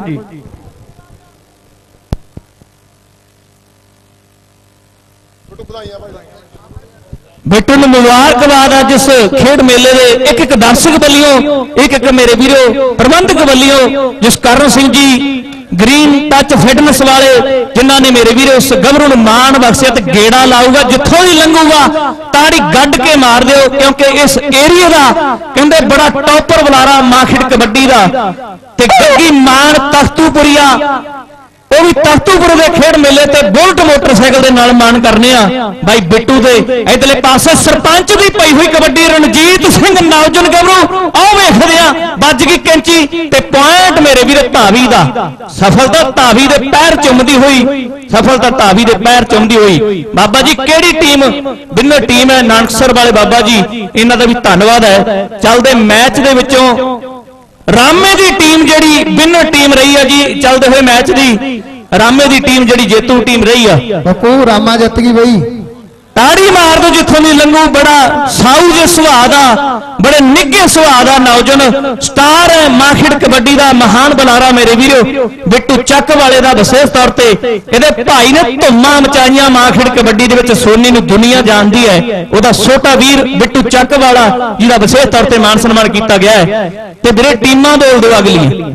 ਬਿੱਟੂ ਨੂੰ ਮੁਬਾਰਕਬਾਦ ਅੱਜ ਇਸ ਖੇਡ ਮੇਲੇ ਦੇ ਇੱਕ ਇੱਕ ਦਰਸ਼ਕ ਵੱਲੋਂ, ਇੱਕ ਇੱਕ ਮੇਰੇ ਵੀਰੋ ਪ੍ਰਬੰਧਕ ਵੱਲੋਂ, Jaskaran Singh ji green touch fitness ਵਾਲੇ, ਜਿਨ੍ਹਾਂ ਨੇ ਮੇਰੇ ਵੀਰੋ ਇਸ ਗੱਭਰੂ ਨੂੰ ਮਾਣ ਬਖਸ਼ਿਆ ਤੇ ਗੇੜਾ ਲਾਊਗਾ, ਜਿੱਥੋਂ ਹੀ ਲੰਘੂਗਾ ਤਾੜੀ ਗੱਡ ਕੇ ਮਾਰ ਦਿਓ, ਕਿਉਂਕਿ ਇਸ ਏਰੀਆ ਦਾ ਕਹਿੰਦੇ ਬੜਾ ਟੌਪਰ ਬੁਲਾਰਾ ਮਾਖਿੜ ਕਬੱਡੀ ਦਾ। ਤੇ ਗੱਗੀ ਮਾਨ ਤਖਤੂਪੁਰੀਆ, ਉਹ ਵੀ ਤਖਤੂਪੁਰ ਦੇ ਖੇਡ ਮੇਲੇ ਤੇ ਬੁਲਟ ਮੋਟਰਸਾਈਕਲ ਦੇ ਨਾਲ ਮਾਣ ਕਰਨੇ ਆ ਬਾਈ ਬਿੱਟੂ ਦੇ। ਇਧਰਲੇ ਪਾਸੇ ਸਰਪੰਚ ਦੀ ਪਈ ਹੋਈ ਕਬੱਡੀ ਰਣਜੀਤ ਸਿੰਘ ਨੌਜਵਾਨ ਗੱਭਰੂ, ਆਹ ਵੇਖਦੇ ਆ ਵੱਜ ਗਈ ਕੈਂਚੀ ਤੇ ਪੁਆਇੰਟ ਮੇਰੇ ਵੀਰੇ ਧਾਵੀ ਦਾ। ਸਫਲਤਾ ਧਾਵੀ ਦੇ ਪੈਰ ਚੁੰਮਦੀ ਹੋਈ, ਸਫਲਤਾ ਧਾਵੀ ਦੇ ਪੈਰ ਚੁੰਮਦੀ ਹੋਈ। ਬਾਬਾ ਜੀ ਕਿਹੜੀ ਟੀਮ? ਬਿੰਨਰ ਟੀਮ ਹੈ ਨਾਨਕਸਰ ਵਾਲੇ ਬਾਬਾ ਜੀ, ਇਹਨਾਂ ਦਾ ਵੀ ਧੰਨਵਾਦ ਹੈ। ਚੱਲਦੇ ਮੈਚ ਦੇ ਵਿੱਚੋਂ ਰਾਮੇ ਦੀ ਟੀਮ ਜਿਹੜੀ ਵਿਨਰ ਟੀਮ ਰਹੀ ਆ ਜੀ, ਚੱਲਦੇ ਹੋਏ ਮੈਚ ਦੀ ਰਾਮੇ ਦੀ ਟੀਮ ਜਿਹੜੀ ਜੇਤੂ ਟੀਮ ਰਹੀ ਆ। ਬੱਪੂ ਰਾਮਾ ਜਿੱਤ ਗਈ ਬਈ, ਤਾੜੀ ਮਾਰ ਦੋ ਜਿੱਥੋਂ ਦੀ ਲੰਘੂ। ਬੜਾ ਸਾਊ ਜੇ ਸੁਭਾਅ ਦਾ, ਬੜੇ ਨਿੱਘੇ ਸੁਭਾਅ ਦਾ ਨੌਜਵਾਨ ਸਟਾਰ ਹੈ ਮਾਖਿੜ ਕਬੱਡੀ ਦਾ, ਮਹਾਨ ਬੁਲਾਰਾ ਮੇਰੇ ਵੀਰੋ ਬਿੱਟੂ ਚੱਕ ਵਾਲੇ ਦਾ। ਵਿਸ਼ੇਸ਼ ਤੌਰ ਤੇ ਇਹਦੇ ਭਾਈ ਨੇ ਧੁੰਮਾਂ ਮਚਾਈਆਂ ਮਾਖਿੜ ਕਬੱਡੀ ਦੇ ਵਿੱਚ, ਸੋਨੀ ਨੂੰ ਦੁਨੀਆ ਜਾਣਦੀ ਹੈ। ਉਹਦਾ ਛੋਟਾ ਵੀਰ ਬਿੱਟੂ ਚੱਕ ਵਾਲਾ ਜਿਹਦਾ ਵਿਸ਼ੇਸ਼ ਤੌਰ ਤੇ ਮਾਨ ਸਨਮਾਨ ਕੀਤਾ ਗਿਆ ਹੈ। ਤੇ ਵੀਰੇ ਟੀਮਾਂ ਬੋਲ ਦਿਓ ਅਗਲੀ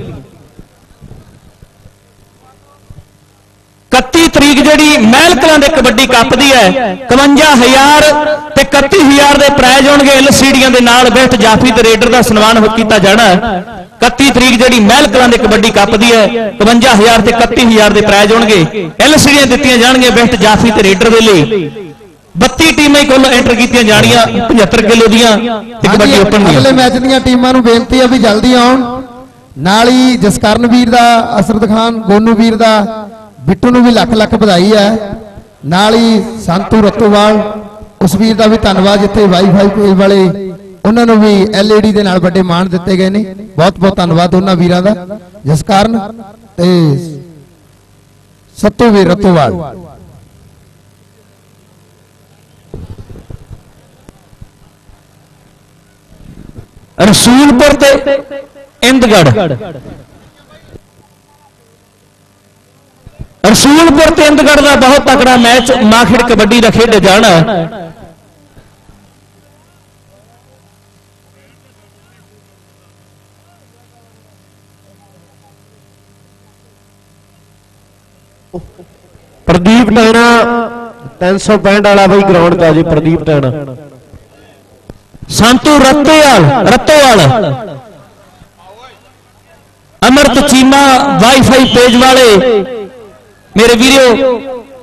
31 ਤਰੀਕ ਜਿਹੜੀ ਮਹਿਲ ਕਲਾਂ ਦੇ ਕਬੱਡੀ ਕੱਪ ਦੀ ਹੈ, 51000 ਤੇ 31000 ਦੇ ਪ੍ਰਾਈਜ਼ ਹੋਣਗੇ। LCDਆਂ ਦੇ ਨਾਲ ਬੈਠ ਜਾਫੀ ਤੇ ਰੇਡਰ ਦਾ ਸਨਮਾਨ ਕੀਤਾ ਜਾਣਾ ਹੈ। 31 ਤਰੀਕ ਜਿਹੜੀ ਮਹਿਲ ਕਲਾਂ ਦੇ ਕਬੱਡੀ ਕੱਪ ਦੀ ਹੈ, 51000 ਤੇ 31000 ਦੇ ਪ੍ਰਾਈਜ਼ ਹੋਣਗੇ। LCDਆਂ ਦਿੱਤੀਆਂ ਜਾਣਗੀਆਂ ਬੈਠ ਜਾਫੀ ਤੇ ਰੇਡਰ ਦੇ ਲਈ। 32 ਟੀਮਾਂ ਕੋਲ ਐਂਟਰ ਕੀਤੀਆਂ ਜਾਣੀਆਂ 75 ਕਿਲੋ ਦੀਆਂ ਤੇ ਕਬੱਡੀ ਓਪਨ ਦੀਆਂ। ਅਗਲੇ ਮੈਚ ਦੀਆਂ ਟੀਮਾਂ ਨੂੰ ਬੇਨਤੀ ਹੈ ਵੀ ਜਲਦੀ ਆਉਣ। ਨਾਲ ਹੀ ਜਸਕਰਨ ਵੀਰ ਦਾ, ਅਸਰਤ ਖਾਨ ਗੋਨੂ ਵੀਰ ਦਾ, ਬਿੱਟੂ ਨੂੰ ਵੀ ਲੱਖ ਲੱਖ ਵਧਾਈ ਹੈ। ਨਾਲ ਹੀ ਸੰਤੂ ਰੱਤੋਵਾਲ ਉਸ ਵੀਰ ਦਾ ਵੀ ਧੰਨਵਾਦ, ਜਿੱਥੇ ਵਾਈਫਾਈ ਪੇਜ ਵਾਲੇ ਉਹਨਾਂ ਨੂੰ ਵੀ LED ਦੇ ਨਾਲ ਵੱਡੇ ਮਾਣ ਦਿੱਤੇ ਗਏ ਨੇ। ਬਹੁਤ ਬਹੁਤ ਧੰਨਵਾਦ ਉਹਨਾਂ ਵੀਰਾਂ ਦਾ, ਜਸਕਰਨ ਤੇ ਸੱਤੂ ਵੀਰ ਰੱਤੋਵਾਲ। ਰਸੂਲਪੁਰ ਤੇ ਇੰਦਗੜ੍ਹ, ਰਸੂਲਪੁਰ ਤੇ ਇੰਦਗੜ੍ਹ ਦਾ ਬਹੁਤ ਤਕੜਾ ਮੈਚ ਮਾਖਿੜ ਕਬੱਡੀ ਦਾ ਖੇਡਿਆ ਜਾਣਾ ਹੈ। ਪ੍ਰਦੀਪ ਟਾਣਾ 365 ਵਾਲਾ ਬਈ ਗਰਾਊਂਡ ਦਾ ਜੀ, ਪ੍ਰਦੀਪ ਟਾਣਾ। ਸੰਤੂ ਰੱਤੋਵਾਲ ਅਮਰਤ ਚੀਮਾ ਵਾਈਫਾਈ ਪੇਜ ਵਾਲੇ ਮੇਰੇ ਵੀਰੋ,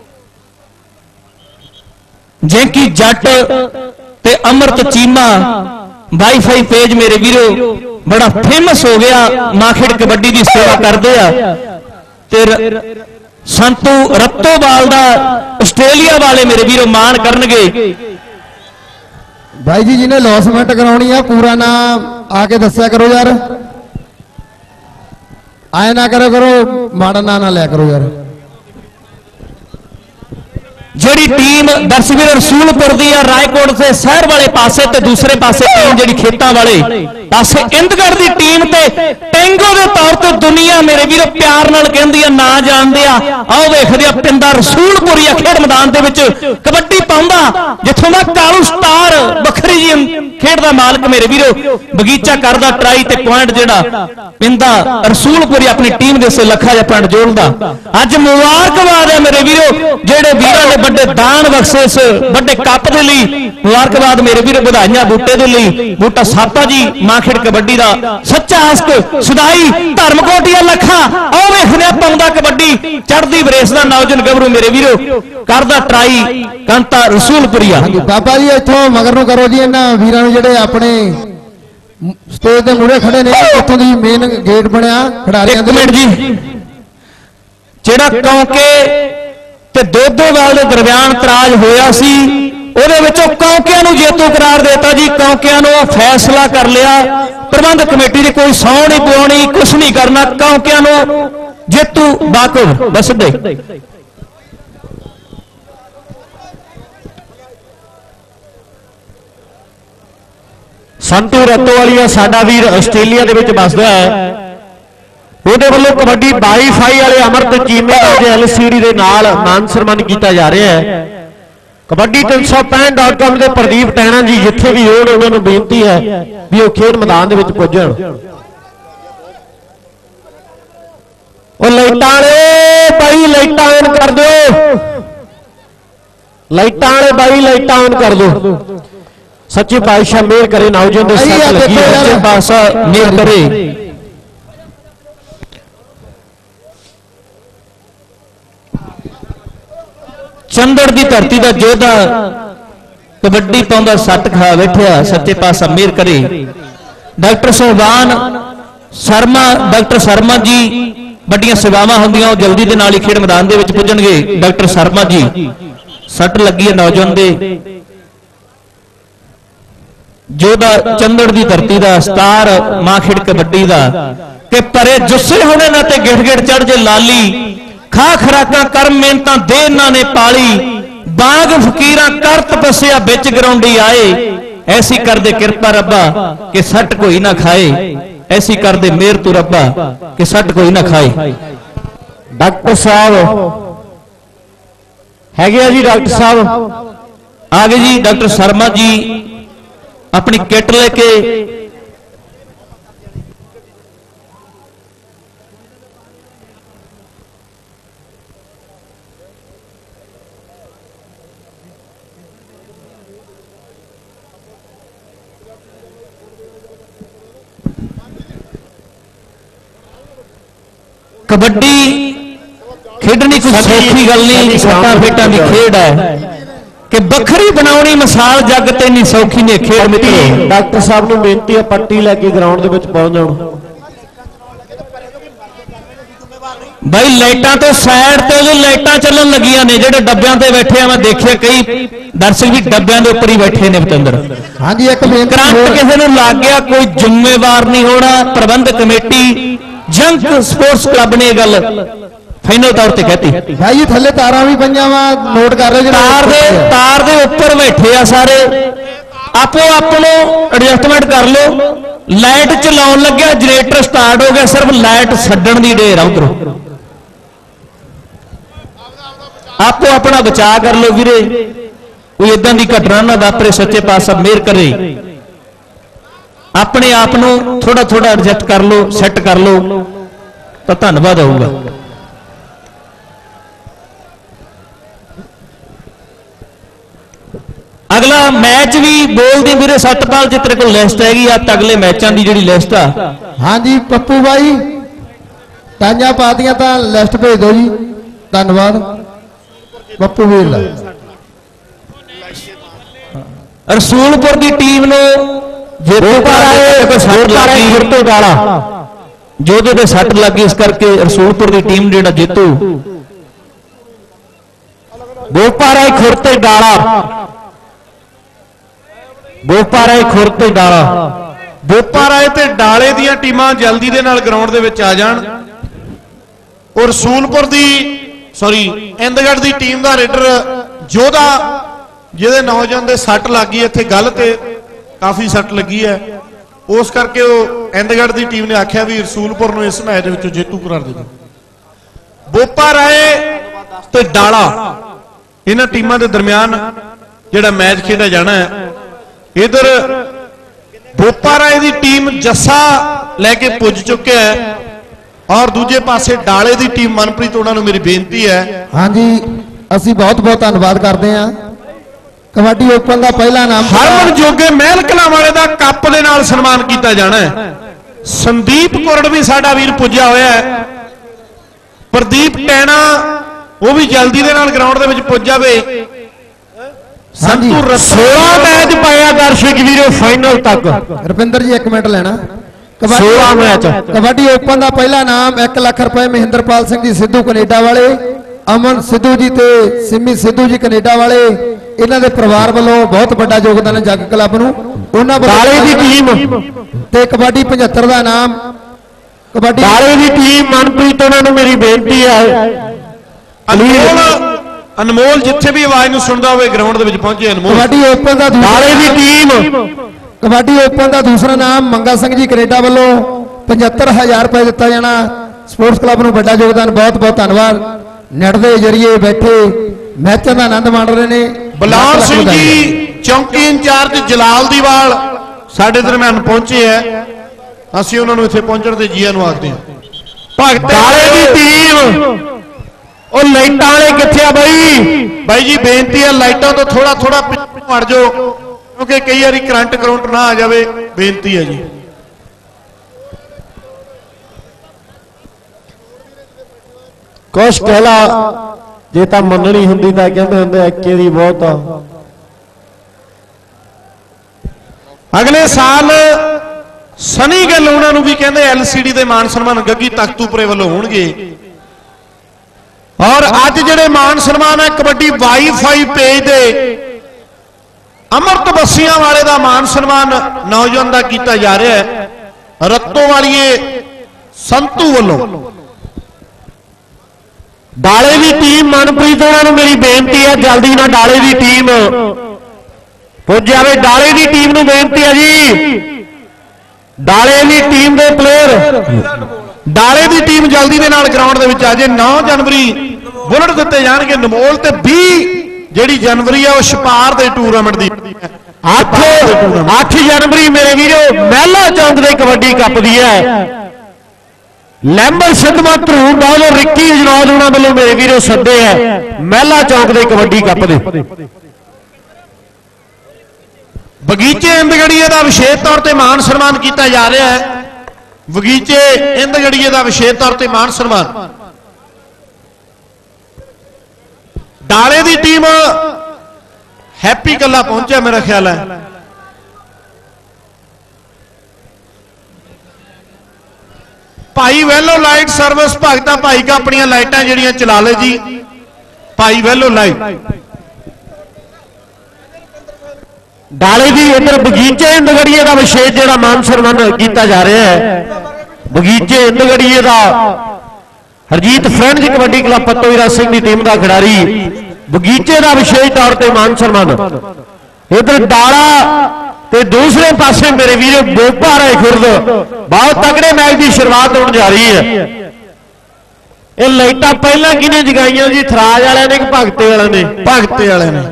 ਜੈਂਕੀ ਜੱਟ ਤੇ ਅਮਰਤ ਚੀਮਾ ਵਾਈਫਾਈ ਪੇਜ ਮੇਰੇ ਵੀਰੋ ਬੜਾ ਫੇਮਸ ਹੋ ਗਿਆ, ਮਾਖਿੜ ਕਬੱਡੀ ਦੀ ਸੇਵਾ ਕਰਦੇ ਆ। ਤੇ ਸੰਤੂ ਰੱਤੋਵਾਲ ਦਾ ਆਸਟ੍ਰੇਲੀਆ ਵਾਲੇ ਮੇਰੇ ਵੀਰੋ ਮਾਣ ਕਰਨਗੇ। ਭਾਈ ਜੀ ਜਿਹਨੇ ਲੌਸਮੈਂਟ ਕਰਾਉਣੀ ਆ ਪੂਰਾ ਨਾਮ ਆ ਕੇ ਦੱਸਿਆ ਕਰੋ ਯਾਰ, ਆਏ ਨਾ ਕਰੋ ਮਾੜਾ ਨਾ ਲਿਆ ਕਰੋ ਯਾਰ। ਜਿਹੜੀ ਟੀਮ ਦਰਸ਼ਕਵੀਰ ਰਸੂਲਪੁਰ ਦੀ ਆ ਰਾਏਕੋਟ ਦੇ ਸ਼ਹਿਰ ਵਾਲੇ ਪਾਸੇ, ਤੇ ਦੂਸਰੇ ਪਾਸੇ ਟੀਮ ਜਿਹੜੀ ਖੇਤਾਂ ਵਾਲੇ ਪਾਸੇ ਇੰਦਗੜ੍ਹ ਦੀ ਟੀਮ ਤੇ ਟੈਂਗੋ ਦੇ ਤੌਰ ਤੇ ਦੁਨੀਆ ਮੇਰੇ ਵੀਰੋ ਪਿਆਰ ਨਾਲ ਕਹਿੰਦੀ ਆ, ਨਾ ਜਾਣਦੇ ਆ। ਆਓ ਵੇਖਦੇ ਆ ਪਿੰਡਾ ਰਸੂਲਪੁਰੀਆ ਖੇਡ ਮੈਦਾਨ ਦੇ ਵਿੱਚ ਕਬੱਡੀ ਪਾਉਂਦਾ, ਜਿੱਥੋਂ ਦਾ ਕਾਲੂ ਸਟਾਰ ਵੱਖਰੀ ਜੀ ਖੇਡ ਦਾ ਮਾਲਕ ਮੇਰੇ ਵੀਰੋ ਬਗੀਚਾ ਕਰਦਾ ਟਰਾਈ ਤੇ ਪੁਆਇੰਟ ਜਿਹੜਾ ਪਿੰਡਾ ਰਸੂਲਪੁਰੀ ਆਪਣੀ ਟੀਮ ਦੇ ਸੇ ਲੱਖਾ ਜਿਹਾ ਪੁਆਇੰਟ ਜੋੜਦਾ। ਅੱਜ ਮੁਬਾਰਕਬਾਦ ਹੈ ਮੇਰੇ ਵੀਰੋ ਜਿਹੜੇ ਵੀਰਾਂ ਨੇ ਵੱਡੇ ਦਾਨ ਬਖਸ਼ੇ ਇਸ ਵੱਡੇ ਕੱਪ ਦੇ ਲਈ। ਮੁਬਾਰਕਬਾਦ ਮੇਰੇ ਵੀਰੋ, ਵਧਾਈਆਂ ਬੂਟੇ ਦੇ ਲਈ। ਬੂਟਾ ਸਾਪਾ ਜੀ ਮਾਖਿੜ ਕਬੱਡੀ ਦਾ ਸੱਚਾ ਆਸ਼ਕ ਸੁਦਾਈ ਧਰਮਕੋਟੀਆ ਲੱਖਾ। ਆਓ ਵੇਖਦੇ ਆ ਪਾਉਂਦਾ ਕਬੱਡੀ ਚੜ੍ਹਦੀ ਬਰੇਸ ਦਾ ਨੌਜਵਾਨ ਗੱਭਰੂ ਮੇਰੇ ਵੀਰੋ ਕਰਦਾ ਟਰਾਈ ਕੰਤਾ ਰਸੂਲਪੁਰੀਆ। ਬਾਬਾ ਜੀ ਇੱਥੋਂ ਮਗਰ ਨੂੰ ਕਰੋ ਜੀ ਇਹਨਾਂ ਵੀਰਾਂ ਨੂੰ ਜਿਹੜੇ ਆਪਣੇ ਸਟੇਜ ਦੇ ਮੂਹਰੇ ਖੜੇ ਨੇ, ਇੱਥੋਂ ਦੀ ਮੇਨ ਗੇਟ ਬਣਿਆ ਖਿਡਾਰੀਆਂ ਦੇ। ਇੱਕ ਮਿੰਟ ਜੀ, ਜਿਹੜਾ ਕੌਂਕੇ ਤੇ ਦੋਦੇਵਾਲ ਦੇ ਦਰਮਿਆਨ ਤਰਾਜ ਹੋਇਆ ਸੀ, ਉਹਦੇ ਵਿੱਚੋਂ ਕੌਂਕਿਆਂ ਨੂੰ ਜੇਤੂ ਕਰਾਰ ਦੇਤਾ ਜੀ। ਕੌਂਕਿਆਂ ਨੂੰ ਫੈਸਲਾ ਕਰ ਲਿਆ, ਪ੍ਰਬੰਧਕ ਕਮੇਟੀ ਨੇ ਕੋਈ ਸਹੁੰ ਨਹੀਂ ਪਾਉਣੀ, ਕੁਛ ਨਹੀਂ ਕਰਨਾ। ਕੌਂਕਿਆਂ ਨੂੰ ਜੇਤੂ ਬਾਕੁਰ ਬਸ ਦੇ ਸੰਤੂ ਰਤੋਵਾਲੀਆ ਸਾਡਾ ਵੀਰ ਆਸਟ੍ਰੇਲੀਆ ਦੇ ਵਿੱਚ ਵੱਸਦਾ ਹੈ, ਉਹਦੇ ਵੱਲੋਂ ਕਬੱਡੀ ਵਾਈਫਾਈ ਵਾਲੇ ਅਮਰਤ ਚੀਮੇ ਦੇ LCD ਦੇ ਨਾਲ ਮਾਨ ਸਨਮਾਨ ਕੀਤਾ ਜਾ ਰਿਹਾ ਹੈ। ਕਬੱਡੀ 365.com ਦੇ ਪ੍ਰਦੀਪ ਟੈਣਾ ਜੀ ਜਿੱਥੇ ਵੀ ਹੋਣ ਉਹਨਾਂ ਨੂੰ ਬੇਨਤੀ ਹੈ ਵੀ ਉਹ ਖੇਡ ਮੈਦਾਨ ਦੇ ਵਿੱਚ ਪੁੱਜਣ। ਉਹ ਲਾਈਟਾਂ ਵਾਲੇ ਬਾਈ ਲਾਈਟਾਂ ਆਨ ਕਰ ਦਿਓ, ਲਾਈਟਾਂ ਵਾਲੇ ਬਾਈ ਲਾਈਟਾਂ ਆਨ ਕਰ ਦਿਓ। ਸੱਚੇ ਪਾਤਸ਼ਾਹ ਮਿਹਰ ਕਰੇ ਨੌਜਵਾਨ ਦੇ ਸੱਚ ਲੱਗੀ, ਸੱਚੇ ਪਾਤਸ਼ਾਹ ਮਿਹਰ ਕਰੇ। ਚੰਦੜ ਦੀ ਧਰਤੀ ਦਾ ਯੋਧਾ ਕਬੱਡੀ ਪਾਉਂਦਾ ਸੱਟ ਖਾ ਬੈਠਿਆ, ਸੱਚੇ ਪਾਤਸ਼ਾਹ ਮਿਹਰ ਕਰੇ। ਡਾਕਟਰ ਸਹਿਬਾਨ ਸ਼ਰਮਾ, ਡਾਕਟਰ ਸ਼ਰਮਾ ਜੀ ਵੱਡੀਆਂ ਸੇਵਾਵਾਂ ਹੁੰਦੀਆਂ, ਉਹ ਜਲਦੀ ਦੇ ਨਾਲ ਹੀ ਖੇਡ ਮੈਦਾਨ ਦੇ ਵਿੱਚ ਪੁੱਜਣਗੇ। ਡਾਕਟਰ ਸ਼ਰਮਾ ਜੀ ਸੱਟ ਲੱਗੀ ਹੈ ਨੌਜਵਾਨ ਦੇ, ਯੋਧਾ ਚੰਦੜ ਦੀ ਧਰਤੀ ਦਾ ਸਟਾਰ ਮਾਂ ਖੇਡ ਕਬੱਡੀ ਦਾ ਕਿ ਪਰੇ ਜੁੱਸੇ ਹੋਣੇ ਨਾ ਤੇ ਗਿੜ ਗਿੜ ਚੜ ਜੇ ਲਾਲੀ, ਖਾ ਖਰਾਕਾਂ ਕਰ ਮਿਹਨਤਾਂ ਦੇ ਇਹਨਾਂ ਨੇ ਪਾਲੀ, ਬਾਗ ਫਕੀਰਾਂ ਕਰ ਤਪੱਸਿਆ ਵਿੱਚ ਗਰਾਉਂਡੀ ਆਏ, ਐਸੀ ਕਰਦੇ ਕਿਰਪਾ ਰੱਬਾ ਕਿ ਸੱਟ ਕੋਈ ਨਾ ਖਾਏ, ਐਸੀ ਕਰਦੇ ਮਿਹਰ ਤੂੰ ਰੱਬਾ ਕਿ ਸੱਟ ਕੋਈ ਨਾ ਖਾਏ। ਡਾਕਟਰ ਸਾਹਿਬ ਹੈਗੇ ਆ ਜੀ, ਡਾਕਟਰ ਸਾਹਿਬ ਆ ਗਏ ਜੀ। ਡਾਕਟਰ ਸ਼ਰਮਾ ਜੀ अपनी किट लेके कबड्डी खेडनी कोई सौखी गल नहीं, सट्टा फेटा की खेड है कि बखरी बनाउणी मिसाल जग ते नहीं सौखी ने खेड। मित्रो डॉक्टर साहब ने बेनती है पट्टी लैके ग्राउंड दे विच पहुंच जाओ भाई। लाइटां तो साइड ते जो लाइटां चलन लगियां ने, जेडे डब्बियां ते बैठे आ मैं देखिया कई दर्शक भी डब्बियां दे उपर ही बैठे ने। बतंदर हां जी, एक करंट किसी नूं लग गया कोई जिम्मेवार नहीं होना। प्रबंधक कमेटी जंग स्पोर्ट्स क्लब ने गल फाइनल तौर ते कहती भाई थल्ले तारां भी पईयां वा नोट कर रहे हो। तार दे उपर बैठे आ सारे, आपो अपनो एडजस्टमेंट कर लो। लाइट चलाउण लग्या जनरेटर स्टार्ट हो गया, सिर्फ लाइट छड्डण दी ढेर आ उधरों। आपो अपना बचा कर लो वीरे, कोई इदां दी घटना ना वापरे। सच्चे पातशाह मेहर करे, अपने आप नूं थोड़ा थोड़ा एडजस्ट कर लो, सैट कर लो तो धन्नवाद होगा। अगला मैच भी बोलदी वीरे सतपाल जी तेरे को लिस्ट हैगी आ, अगले मैचों की जिहड़ी लिस्ट आ। हाँ जी पप्पू भाई ताइयां पातियां तां लिस्ट भेज दो जी, धन्नवाद पप्पू वीर। रसूलपुर की टीम नो जोधे दे सट लग गई, इस करके रसूलपुर की टीम जिहड़ा जेतू। बोपाराय खुरते डाला, बोपाराय खुरते डाला। बोपाराय ते डाले दियां टीमां जल्दी दे नाल ग्राउंड दे विच आ जाण। और रसूलपुर दी सॉरी इंदगढ़ दी टीम दा रेडर जोधा जिहदे नौजवान दे सट लग गई, इत्थे गल ते काफी सट लगी है, उस करके इंदगढ़ दी टीम ने आख्या भी रसूलपुर नूं इस मैच दे विच जेतू करार दे। बोपाराय ते डाला इन्हां टीमां दे दरमियान जिहड़ा मैच खेडा जाना है। इधर बोपाराय दी टीम जस्सा लेके पुज चुके है और दूजे पासे डाले दी टीम मनप्रीत उन्होंने मेरी बेनती है। हाँ जी असी बहुत बहुत धन्यवाद करते हैं। कबड्डी ओपन का पहला नाम हरमन जोगे महल कलां वाले का कप दे नाल सन्मान किया जाना है। संदीप कुरड़ भी साडा वीर पुजा होया है। प्रदीप टैना वो भी जल्दी दे नाल ग्राउंड दे विच पुज जावे। 16 मैच पाया दर्शक वीरो फाइनल तक। रुपिंदर जी एक मिनट लेना। 16 मैच कबड्डी ओपन का पहला नाम 1 लाख रुपए महेंद्रपाल सिंह जी सिद्धू कनेडा वाले, अमन सिद्धू जी ते सिमी सिद्धू जी कनेडा वाले, इन्हां दे परिवार वालों बहुत बड़ा योगदान है जग क्लब नूं। उन्हां वाले दी टीम ते कबड्डी 75 का नाम ਕਬੱਡੀ ਵਾਲੇ ਦੀ ਟੀਮ ਮਨਪ੍ਰੀਤ ਉਹਨਾਂ ਨੂੰ ਮੇਰੀ ਬੇਨਤੀ ਹੈ ਅਨਮੋਲ ਜਿੱਥੇ ਵੀ ਆਵਾਜ਼ ਨੂੰ ਸੁਣਦਾ ਹੋਵੇ ਗਰਾਊਂਡ ਦੇ ਵਿੱਚ ਪਹੁੰਚੇ ਅਨਮੋਲ। ਕਬੱਡੀ ਓਪਨ ਦਾ ਵਾਲੇ ਦੀ ਟੀਮ ਕਬੱਡੀ ਓਪਨ ਦਾ ਦੂਸਰਾ ਨਾਮ ਮੰਗਾ ਸਿੰਘ ਜੀ ਕੈਨੇਡਾ ਵੱਲੋਂ 75000 ਰੁਪਏ ਦਿੱਤਾ ਜਾਣਾ। ਸਪੋਰਟਸ ਕਲੱਬ ਨੂੰ ਵੱਡਾ ਯੋਗਦਾਨ, ਬਹੁਤ ਬਹੁਤ ਧੰਨਵਾਦ। ਨੈਟ ਦੇ ਜ਼ਰੀਏ ਬੈਠੇ ਮੈਚਾਂ ਦਾ ਆਨੰਦ ਮਾਣ ਰਹੇ ਨੇ। ਬਲੌਰ ਸਿੰਘ ਜੀ ਚੌਂਕੀ ਇੰਚਾਰਜ ਜਲਾਲ ਦੀਵਾਲ ਸਾਡੇ ਦਰਮਿਆਨ ਪਹੁੰਚੇ ਹੈ, ਅਸੀਂ ਉਹਨਾਂ ਨੂੰ ਇੱਥੇ ਪਹੁੰਚਣ ਤੇ ਜੀਆਂ ਨੂੰ ਆਖਦੇ ਹਾਂ। ਭਗਤ ਵਾਲੇ ਦੀ ਟੀਮ ਉਹ ਲਾਈਟਾਂ ਵਾਲੇ ਕਿੱਥੇ ਆ ਬਾਈ ਜੀ ਬੇਨਤੀ ਹੈ ਲਾਈਟਾਂ ਤੋਂ ਥੋੜਾ ਥੋੜਾ ਪਿੱਛੇ ਹਟ ਜਾਓ, ਕਿਉਂਕਿ ਕਈ ਵਾਰੀ ਕਰੰਟ ਨਾ ਆ ਜਾਵੇ, ਬੇਨਤੀ ਹੈ ਜੀ। ਕੁਛ ਕਹਿਲਾ ਜੇ ਤਾਂ ਮੰਨਣੀ ਹੁੰਦੀ ਤਾਂ ਕਹਿੰਦੇ ਹੁੰਦੇ ਇੱਕੇ ਦੀ ਬਹੁਤ ਆ। ਅਗਲੇ ਸਾਲ ਸਨੀ ਗਿੱਲ ਉਹਨਾਂ ਨੂੰ ਵੀ ਕਹਿੰਦੇ LCD ਦੇ ਮਾਨ ਸਨਮਾਨ ਗੱਗੀ ਤਖਤੂਪੁਰੇ ਵੱਲੋਂ ਹੋਣਗੇ। ਔਰ ਅੱਜ ਜਿਹੜੇ ਮਾਨ ਸਨਮਾਨ ਹੈ ਕਬੱਡੀ ਵਾਈਫਾਈ ਪੇਜ ਦੇ ਅਮਰਤ ਬੱਸੀਆਂ ਵਾਲੇ ਦਾ ਮਾਨ ਸਨਮਾਨ ਨੌਜਵਾਨ ਦਾ ਕੀਤਾ ਜਾ ਰਿਹਾ ਹੈ ਰੱਤੋ ਵਾਲੀਏ ਸੰਤੂ ਵੱਲੋਂ। ਡਾਲੇ ਦੀ ਟੀਮ ਮਨਪ੍ਰੀਤ ਉਹਨਾਂ ਨੂੰ ਮੇਰੀ ਬੇਨਤੀ ਹੈ ਜਲਦੀ ਨਾਲ ਡਾਲੇ ਦੀ ਟੀਮ ਪੁੱਜ ਜਾਵੇ। ਡਾਲੇ ਦੀ ਟੀਮ ਨੂੰ ਬੇਨਤੀ ਹੈ ਜੀ, ਡਾਲੇ ਦੀ ਟੀਮ ਦੇ ਪਲੇਅਰ ਡਾਲੇ ਦੀ ਟੀਮ ਜਲਦੀ ਦੇ ਨਾਲ ਗਰਾਊਂਡ ਦੇ ਵਿੱਚ ਆ ਜੇ। 9 ਜਨਵਰੀ ਬੁਲਟ ਦਿੱਤੇ ਜਾਣਗੇ ਨਮੋਲ ਤੇ 20 ਜਿਹੜੀ ਜਨਵਰੀ ਆ ਉਹ ਛਪਾਰ ਦੇ ਟੂਰਨਾਮੈਂਟ ਦੀ 8 ਜਨਵਰੀ ਮੇਰੇ ਵੀਰੋ ਮਹਿਲਾ ਚੌਂਕ ਦੇ ਕਬੱਡੀ ਕੱਪ ਦੀ ਹੈ। ਲੈਂਬਰ ਸਿੱਧਵਾਂ ਧਰੂ ਬਾਹਰੋਂ ਰਿੱਕੀ ਜਨੌਦ ਉਹਨਾਂ ਵੱਲੋਂ ਮੇਰੇ ਵੀਰੋ ਸੱਦੇ ਹੈ ਮਹਿਲਾ ਚੌਂਕ ਦੇ ਕਬੱਡੀ ਕੱਪ ਦੇ। ਬਗੀਚੇ ਇੰਦਗੜੀਏ ਦਾ ਵਿਸ਼ੇਸ਼ ਤੌਰ ਤੇ ਮਾਨ ਸਨਮਾਨ ਕੀਤਾ ਜਾ ਰਿਹਾ ਹੈ। ਬਗੀਚੇ ਇੰਦਗੜੀਏ ਦਾ ਵਿਸ਼ੇਸ਼ ਤੌਰ ਤੇ ਮਾਨ ਸਨਮਾਨ। ਡਾਲੇ ਦੀ ਟੀਮ ਹੈਪੀ ਕੱਲਾ ਪਹੁੰਚਿਆ ਮੇਰਾ ਖਿਆਲ ਹੈ। ਭਾਈ yellow light service Bhagta Bhai ਕਾ ਆਪਣੀਆਂ ਲਾਈਟਾਂ ਜਿਹੜੀਆਂ ਚਲਾ ਲੈ ਜੀ। ਭਾਈ ਵੈਲੋ ਲਾਈਟ ਡਾਲੇ ਦੀ ਇੱਧਰ ਬਗੀਚੇ ਇੰਦਗੜੀਏ ਦਾ ਵਿਸ਼ੇਸ਼ ਜਿਹੜਾ ਮਾਨ ਸਨਮਾਨ ਕੀਤਾ ਜਾ ਰਿਹਾ ਹੈ। ਬਗੀਚੇ ਇੰਦਗੜੀਏ ਦਾ ਹਰਜੀਤ ਫਰੈਂਡਜ਼ ਕਬੱਡੀ ਕਲੱਬ ਪੱਤੋਹੀਰਾ ਸਿੰਘ ਦੀ ਟੀਮ ਦਾ ਖਿਡਾਰੀ ਬਗੀਚੇ ਦਾ ਵਿਸ਼ੇਸ਼ ਤੌਰ ਤੇ ਮਾਨ ਸਨਮਾਨ। ਇੱਧਰ ਡਾਲਾ ਤੇ ਦੂਸਰੇ ਪਾਸੇ ਮੇਰੇ ਵੀਰੋ ਬੋਪਾ ਰਾਏ ਖੁਰਦ ਬਹੁਤ ਤਕੜੇ ਮੈਚ ਦੀ ਸ਼ੁਰੂਆਤ ਹੋਣ ਜਾ ਰਹੀ ਹੈ। ਇਹ ਲਾਈਟਾਂ ਪਹਿਲਾਂ ਕਿਹਨੇ ਜਗਾਈਆਂ ਜੀ? ਥਰਾਜ ਵਾਲਿਆਂ ਨੇ ਕਿ ਭਗਤੇ ਵਾਲਿਆਂ ਨੇ? ਭਗਤੇ ਵਾਲਿਆਂ ਨੇ।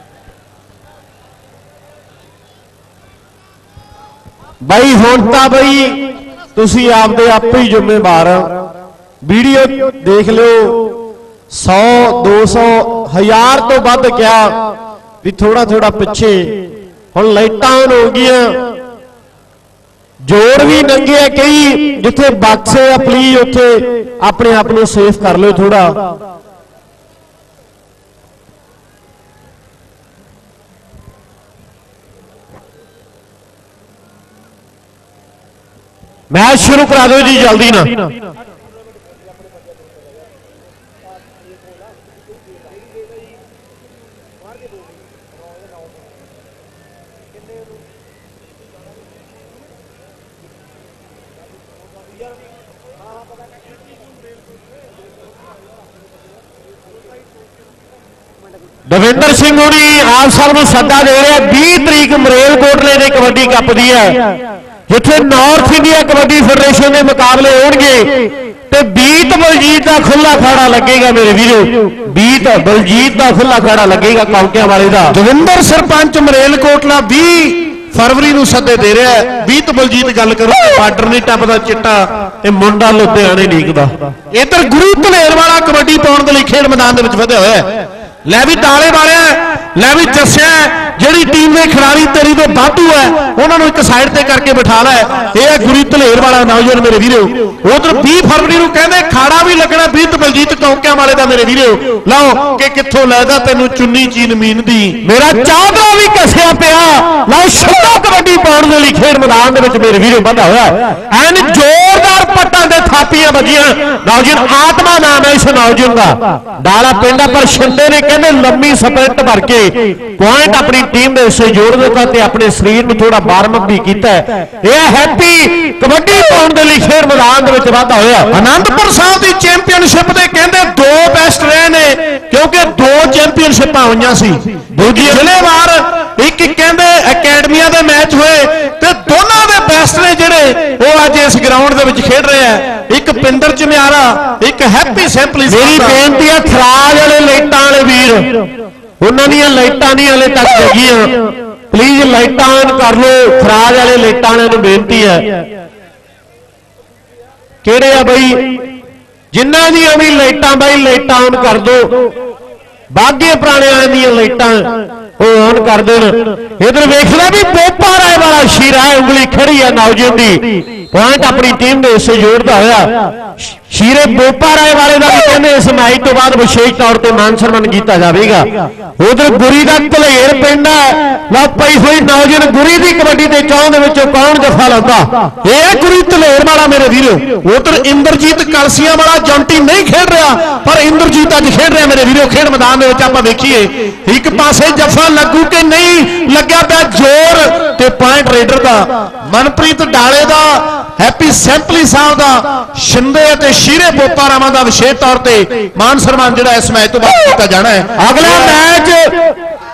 ਬਾਈ ਹੁਣ ਤਾਂ ਬਈ ਤੁਸੀਂ ਆਪਦੇ ਆਪੇ ਹੀ ਜ਼ਿੰਮੇਵਾਰ ਵੀਡੀਓ ਦੇਖ ਲਿਓ 100 200 1000 ਤੋਂ ਵੱਧ ਕਿਹਾ ਵੀ ਥੋੜਾ ਥੋੜਾ ਪਿੱਛੇ। ਹੁਣ ਲਾਈਟਾਂ ਆਨ ਹੋ ਗਈਆਂ, ਜੋੜ ਵੀ ਨੰਗੇ ਆ ਕਈ ਜਿੱਥੇ ਬਕਸੇ ਆ, ਪਲੀਜ਼ ਉੱਥੇ ਆਪਣੇ ਆਪ ਨੂੰ ਸੇਫ ਕਰ ਲਿਓ ਥੋੜਾ। मैच शुरू करा दो जी जल्दी ना। दविंदर सिंह होनी आप सबको सदा दे रहे 20 तरीक मरेलकोटले ने कबड्डी कप दी है जिथे नॉर्थ इंडिया कबड्डी फेडरेशन के मुकाबले होंगे ते बीत बलजीत का खुला अखाड़ा लगेगा मेरे वीरो। बीत बलजीत का खुला अखाड़ा लगेगा कौंकिया वाले का। दविंदर सरपंच मरेलकोटला 20 फरवरी ਨੂੰ सदे दे रहा है। बीत बलजीत गल करो बार्डर नहीं टपदा चिट्टा ਇਹ ਮੁੰਡਾ ਲੁਧਿਆਣੇ ਡੀਕਦਾ। इधर गुरु धलेर वाला कबड्डी पाउण दे लई खेड मैदान दे विच वधिया होया है। लै भी ताले वाले लै भी जस्या ਜਿਹੜੀ ਟੀਮ ਦੇ ਖਿਡਾਰੀ ਤੇਰੀ ਤੋਂ ਵਾਧੂ ਹੈ ਉਹਨਾਂ ਨੂੰ ਇੱਕ ਸਾਈਡ ਤੇ ਕਰਕੇ ਬਿਠਾ ਲੈ। ਇਹ ਹੈ ਗੁਰੂ ਧਲੇਰ ਵਾਲਾ ਨੌਜਵਾਨ ਮੇਰੇ ਵੀਰੋ। ਉਧਰ 20 ਫਰਵਰੀ ਨੂੰ ਕਹਿੰਦੇ ਖਾੜਾ ਵੀ ਲੱਗਣਾ ਬੀਤ ਬਲਜੀਤ ਕੌਂਕਿਆਂ ਵਾਲੇ ਦਾ ਮੇਰੇ ਵੀਰੋ। ਲਓ ਕਿ ਕਿੱਥੋਂ ਲੈਦਾ ਤੈਨੂੰ ਚੁੰਨੀ ਚੀਨ ਮੀਨ ਦੀ ਮੇਰਾ ਚਾਦਰਾ ਵੀ ਕੱਸਿਆ ਪਿਆ। ਲਓ ਛੱਡਾ ਕਬੱਡੀ ਪਾਉਣ ਦੇ ਲਈ ਖੇਡ ਮੈਦਾਨ ਦੇ ਵਿੱਚ ਮੇਰੇ ਵੀਰੋ ਬੰਦਾ ਹੋਇਆ ਐਨ ਜ਼ੋਰਦਾਰ पट्टां ते थापियां बजियां। नौजवान आत्मा नाम है इस नौजवान का, डाला पिंड पर शिंदे ने कहते लंबी स्प्रिंट भर के पॉइंट अपनी टीम दे हिस्से जोड़ दिता ते अपने शरीर में थोड़ा वार्म अप भी किया। यह हैप्पी कबड्डी पाउण दे लई खेड मैदान दे विच वाधा होया। आनंदपुर साहब की चैंपियनशिप दे कहते दो बेस्ट रहे ने, क्योंकि दो चैंपियनशिपां होईयां सी। दूजी जिलेवार एक कहते अकैडमियां दे मैच होए ते दोनों दे बेस्ट ने जिहड़े वो अज इस ग्राउंड दे विच खेड रहे हैं। एक पिंदर चमियारा, एक हैप्पी सैंपली। मेरी बेनती है थराज वाले लाइटां वाले वीर, उन्हां दीयां लाइटां नहीं हले तक जगियां, प्लीज लाइटां ऑन कर लो। थराज वाले लाइटां वालिਆਂ ਨੂੰ बेनती है, ਕਿਹੜੇ ਆ ਬਈ ਜਿਨ੍ਹਾਂ ਦੀਆਂ ਵੀ ਲਾਈਟਾਂ ਬਾਈ ਲਾਈਟਾਂ ਔਨ ਕਰ ਦੋ। ਬਾਗੇ ਪੁਰਾਣੇ ਵਾਲਿਆਂ ਦੀਆਂ ਲਾਈਟਾਂ ਉਹ ਔਨ ਕਰ ਦੇਣ। ਇਧਰ ਵੇਖਦਾ ਵੀ ਬੋਪਾ ਰਾਏ ਵਾਲਾ ਸ਼ੀਰਾ ਉਂਗਲੀ ਖੜੀ ਆ ਨੌਜਵਾਨ ਦੀ, ਪੁਆਇੰਟ ਆਪਣੀ ਟੀਮ ਦੇ ਹਿੱਸੇ ਜੋੜਦਾ ਹੋਇਆ। ਸ਼ੀਰੇ ਬੋਪਾ ਰਾਏ ਵਾਲੇ ਦਾ ਵੀ ਕਹਿੰਦੇ ਇਸ ਮੈਚ ਤੋਂ ਬਾਅਦ ਵਿਸ਼ੇਸ਼ ਤੌਰ ਤੇ ਮਾਨ ਸਨਮਾਨ ਕੀਤਾ ਜਾਵੇਗਾ। ਉਧਰ ਗੁਰੀ ਦਾ ਧਲੇਰ ਪਿੰਡ ਹੈ, ਲਓ ਪਈ ਹੋਈ ਨੌਜਵਾਨ ਗੁਰੀ ਦੀ ਕਬੱਡੀ ਦੇ ਚੌਂ ਦੇ ਵਿੱਚੋਂ ਕੌਣ ਜਫਾ ਲਾਉਂਦਾ? ਇਹ ਗੁਰੀ ਧਲੇਰ ਵਾਲਾ ਮੇਰੇ ਵੀਰੋ। उधर इंद्रजीत कलसियां वाला जंटी नहीं खेल रहा, पर इंद्रजीत अज खेल रहा मेरे वीरों। खेड मैदान में आप देखिए एक पासे जफा लगू कि नहीं लग्या पिया जोर ते पॉइंट रेडर का मनप्रीत डाले का, हैप्पी सैंपली साहब का, शिंदे ते शीरे बोपारावां का विशेष तौर पर मान सन्मान जिहड़ा इस मैच तो बाद किया जाना है। अगला मैच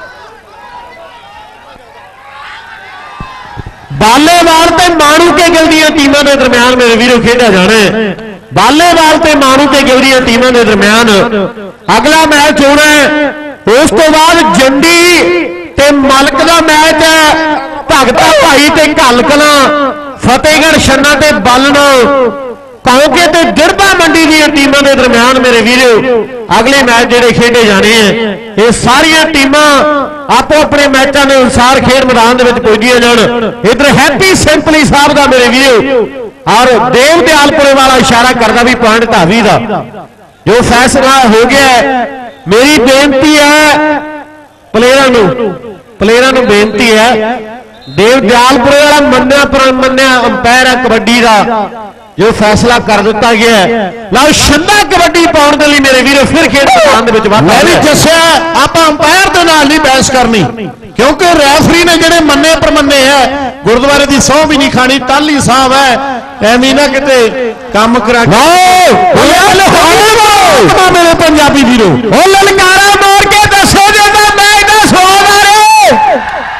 बालेवाल ते माणू के गिल दी टीमों के दरम्यान मेरे वीरों खेड़ा जाना है। बालेवाल ते माणू के गिल दी टीमों के दरम्यान अगला मैच होना है। उस तो बाद जंडी ते मलक का मैच है। भगता भाई ते घल कलां, फतेहगढ़ छन्ना ते बालना, कौके ते गिरबा मंडी दी टीमों के दरम्यान मेरे वीरों अगले मैच जिहड़े खेडे जाने हैं। ये सारियां टीमां आपो अपने मैचों के अनुसार खेड मैदान पुजिया जान। इधर हैप्पी सैंपली साहब का मेरे वीरो और देव दयालपुरे वाला इशारा करता भी पॉइंट धावी का जो फैसला हो गया है। मेरी बेनती है प्लेयरां नूं बेनती है, देव दयालपुरे वाला मन्निया अंपायर है कबड्डी का जो फैसला कर दिता गया है। लो शिंदा कबड्डी पाउण दे लई मेरे वीरो फिर खेड मैदान दे विच वाधा। मैं भी दस्सिया आप अंपायर दे नाल नहीं बहस करनी, क्योंकि रेफरी ने जिहड़े मन्ने परमन्ने है गुरुद्वारे की सौं भी नहीं खानी। टाली साहब है एवं ना किते काम करा मेरे पंजाबी वीरो ललकारा मार के दसो जेदा मैच दा सवाल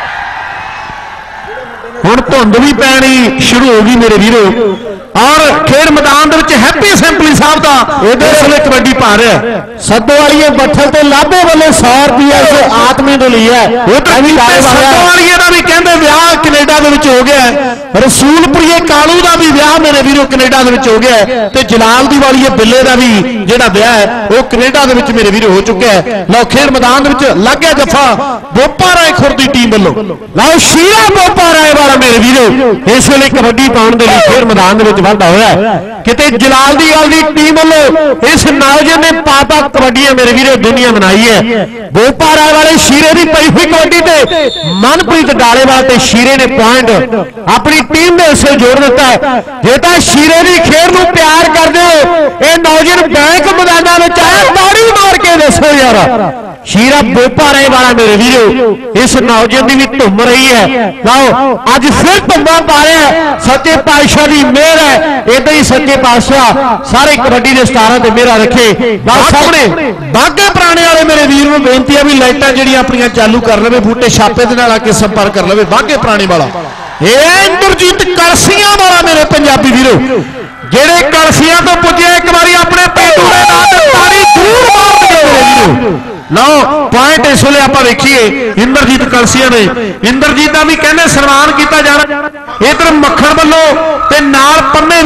हुण धुंध भी पैनी शुरू हो गई मेरे वीरो। और खेड मैदान हैप्पी सैंपली साहब का इधर कबड्डी पा रहा है। सद्दो वाली बठल ते लाभे वाले 100 रुपया इस आदमी को लिया सद्दोवालिए भी कहते विआह कनेडा हो गया है। रसूलपुरीए कालू का भी विआह मेरे वीरों कनेडा हो गया है। तो जलाल दी वाली बिल्ले का भी जिहड़ा विआह है वो कनेडा मेरे वीरों हो चुका है। लो खेड मैदान लग गया जफा बोपा राय खुर की टीम वालों। लो शीरा बोपा राय वाला मेरे वीरों इस वे कबड्डी पाउण दे लई खेड मैदान वाधा होया। किते जलाल दी वाली टीम वालों इस नौजवान ने पापा कबड्डियां मेरे वीरों दुनिया बनाई है। बोपा राय वाले शीरे की पई हुई कबड्डी ते मनप्रीत डालेवाल ते शीरे ने पॉइंट अपनी टीम के हिस्से जोड़ दिता है। जे तां शीरे की खेड नूं प्यार करदे हो ये नौजवान बैंक मैदानां विच आया ताड़ी मार के दसो यार। शीरा बोपा राय वाला मेरे वीरों इस नौजवान की भी धुम रही है। लाओ अज फिर धुम्मा पा रहा है। सच्चे पातशाह की मेहर है। इदा ही सच्चे पातशाह सारे कबड्डी के स्टारां ते मेहर रखे। सामने बागे पुराने वाले मेरे वीर को बेनती है भी लाइटां जिहड़ियां अपनियां चालू कर लवे, बूटे छापे दे नाल आके संपर्क कर लवे। बागे पुराने वाला इंद्रजीत कलसियां वाला मेरे पंजाबी वीरों जेड़े कलसियां तो पुजे एक बारी अपने पेटू दे नाल ताड़ी दूर मार के लो पॉइंट इस वे आप देखिए इंद्रजीत कलसिया ने इंद्रजीत का भी कहने सन्मान किया जाना। इधर मक्खन वालों ते नाल पन्ने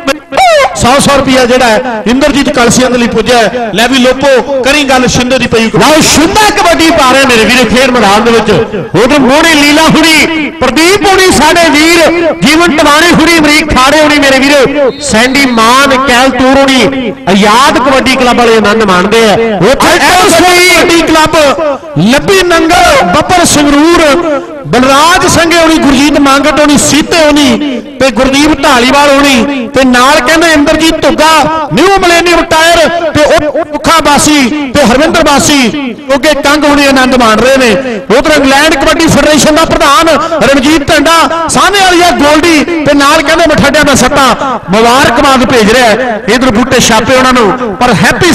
100 रुपया जोड़ा है इंद्रजीत कलसिया के लिए पुजा है। लै भी लोपो करी गल शिंदे की पई लो शिंदा कबड्डी पा रहे मेरे वीर खेड मैदान उधर मोहनी लीला हुरी प्रदीप हुरी साडे वीर जीवन टवाणी हुरी अमरीक खाड़े हुरी मेरे वीर सैंडी मान कैल तूर हुरी आजाद कबड्डी क्लब वाले आनंद मानते हैं। कबड्डी क्लब लब्बी नंगल बपर संगरूर बलराज संघे होनी, गुरजीत मांगट होनी, सीते होनी ते गुरदीप ढालीवाल होनी ते नाल कहंदे Inderjit Dhugga new millennium tyre ते उखा बासी ते हरविंदर बासी क्योंकि कंग होनी आनंद मान रहे ने। उधर इंग्लैंड कबड्डी फेडरेशन का प्रधान रणजीत ढंडा सामने वाली गोल्डी ते नाल कहंदे मठाडिया का सट्टा मुबारकबाद भेज रहा है। इधर बूटे छापे उन्होंने पर हैप्पी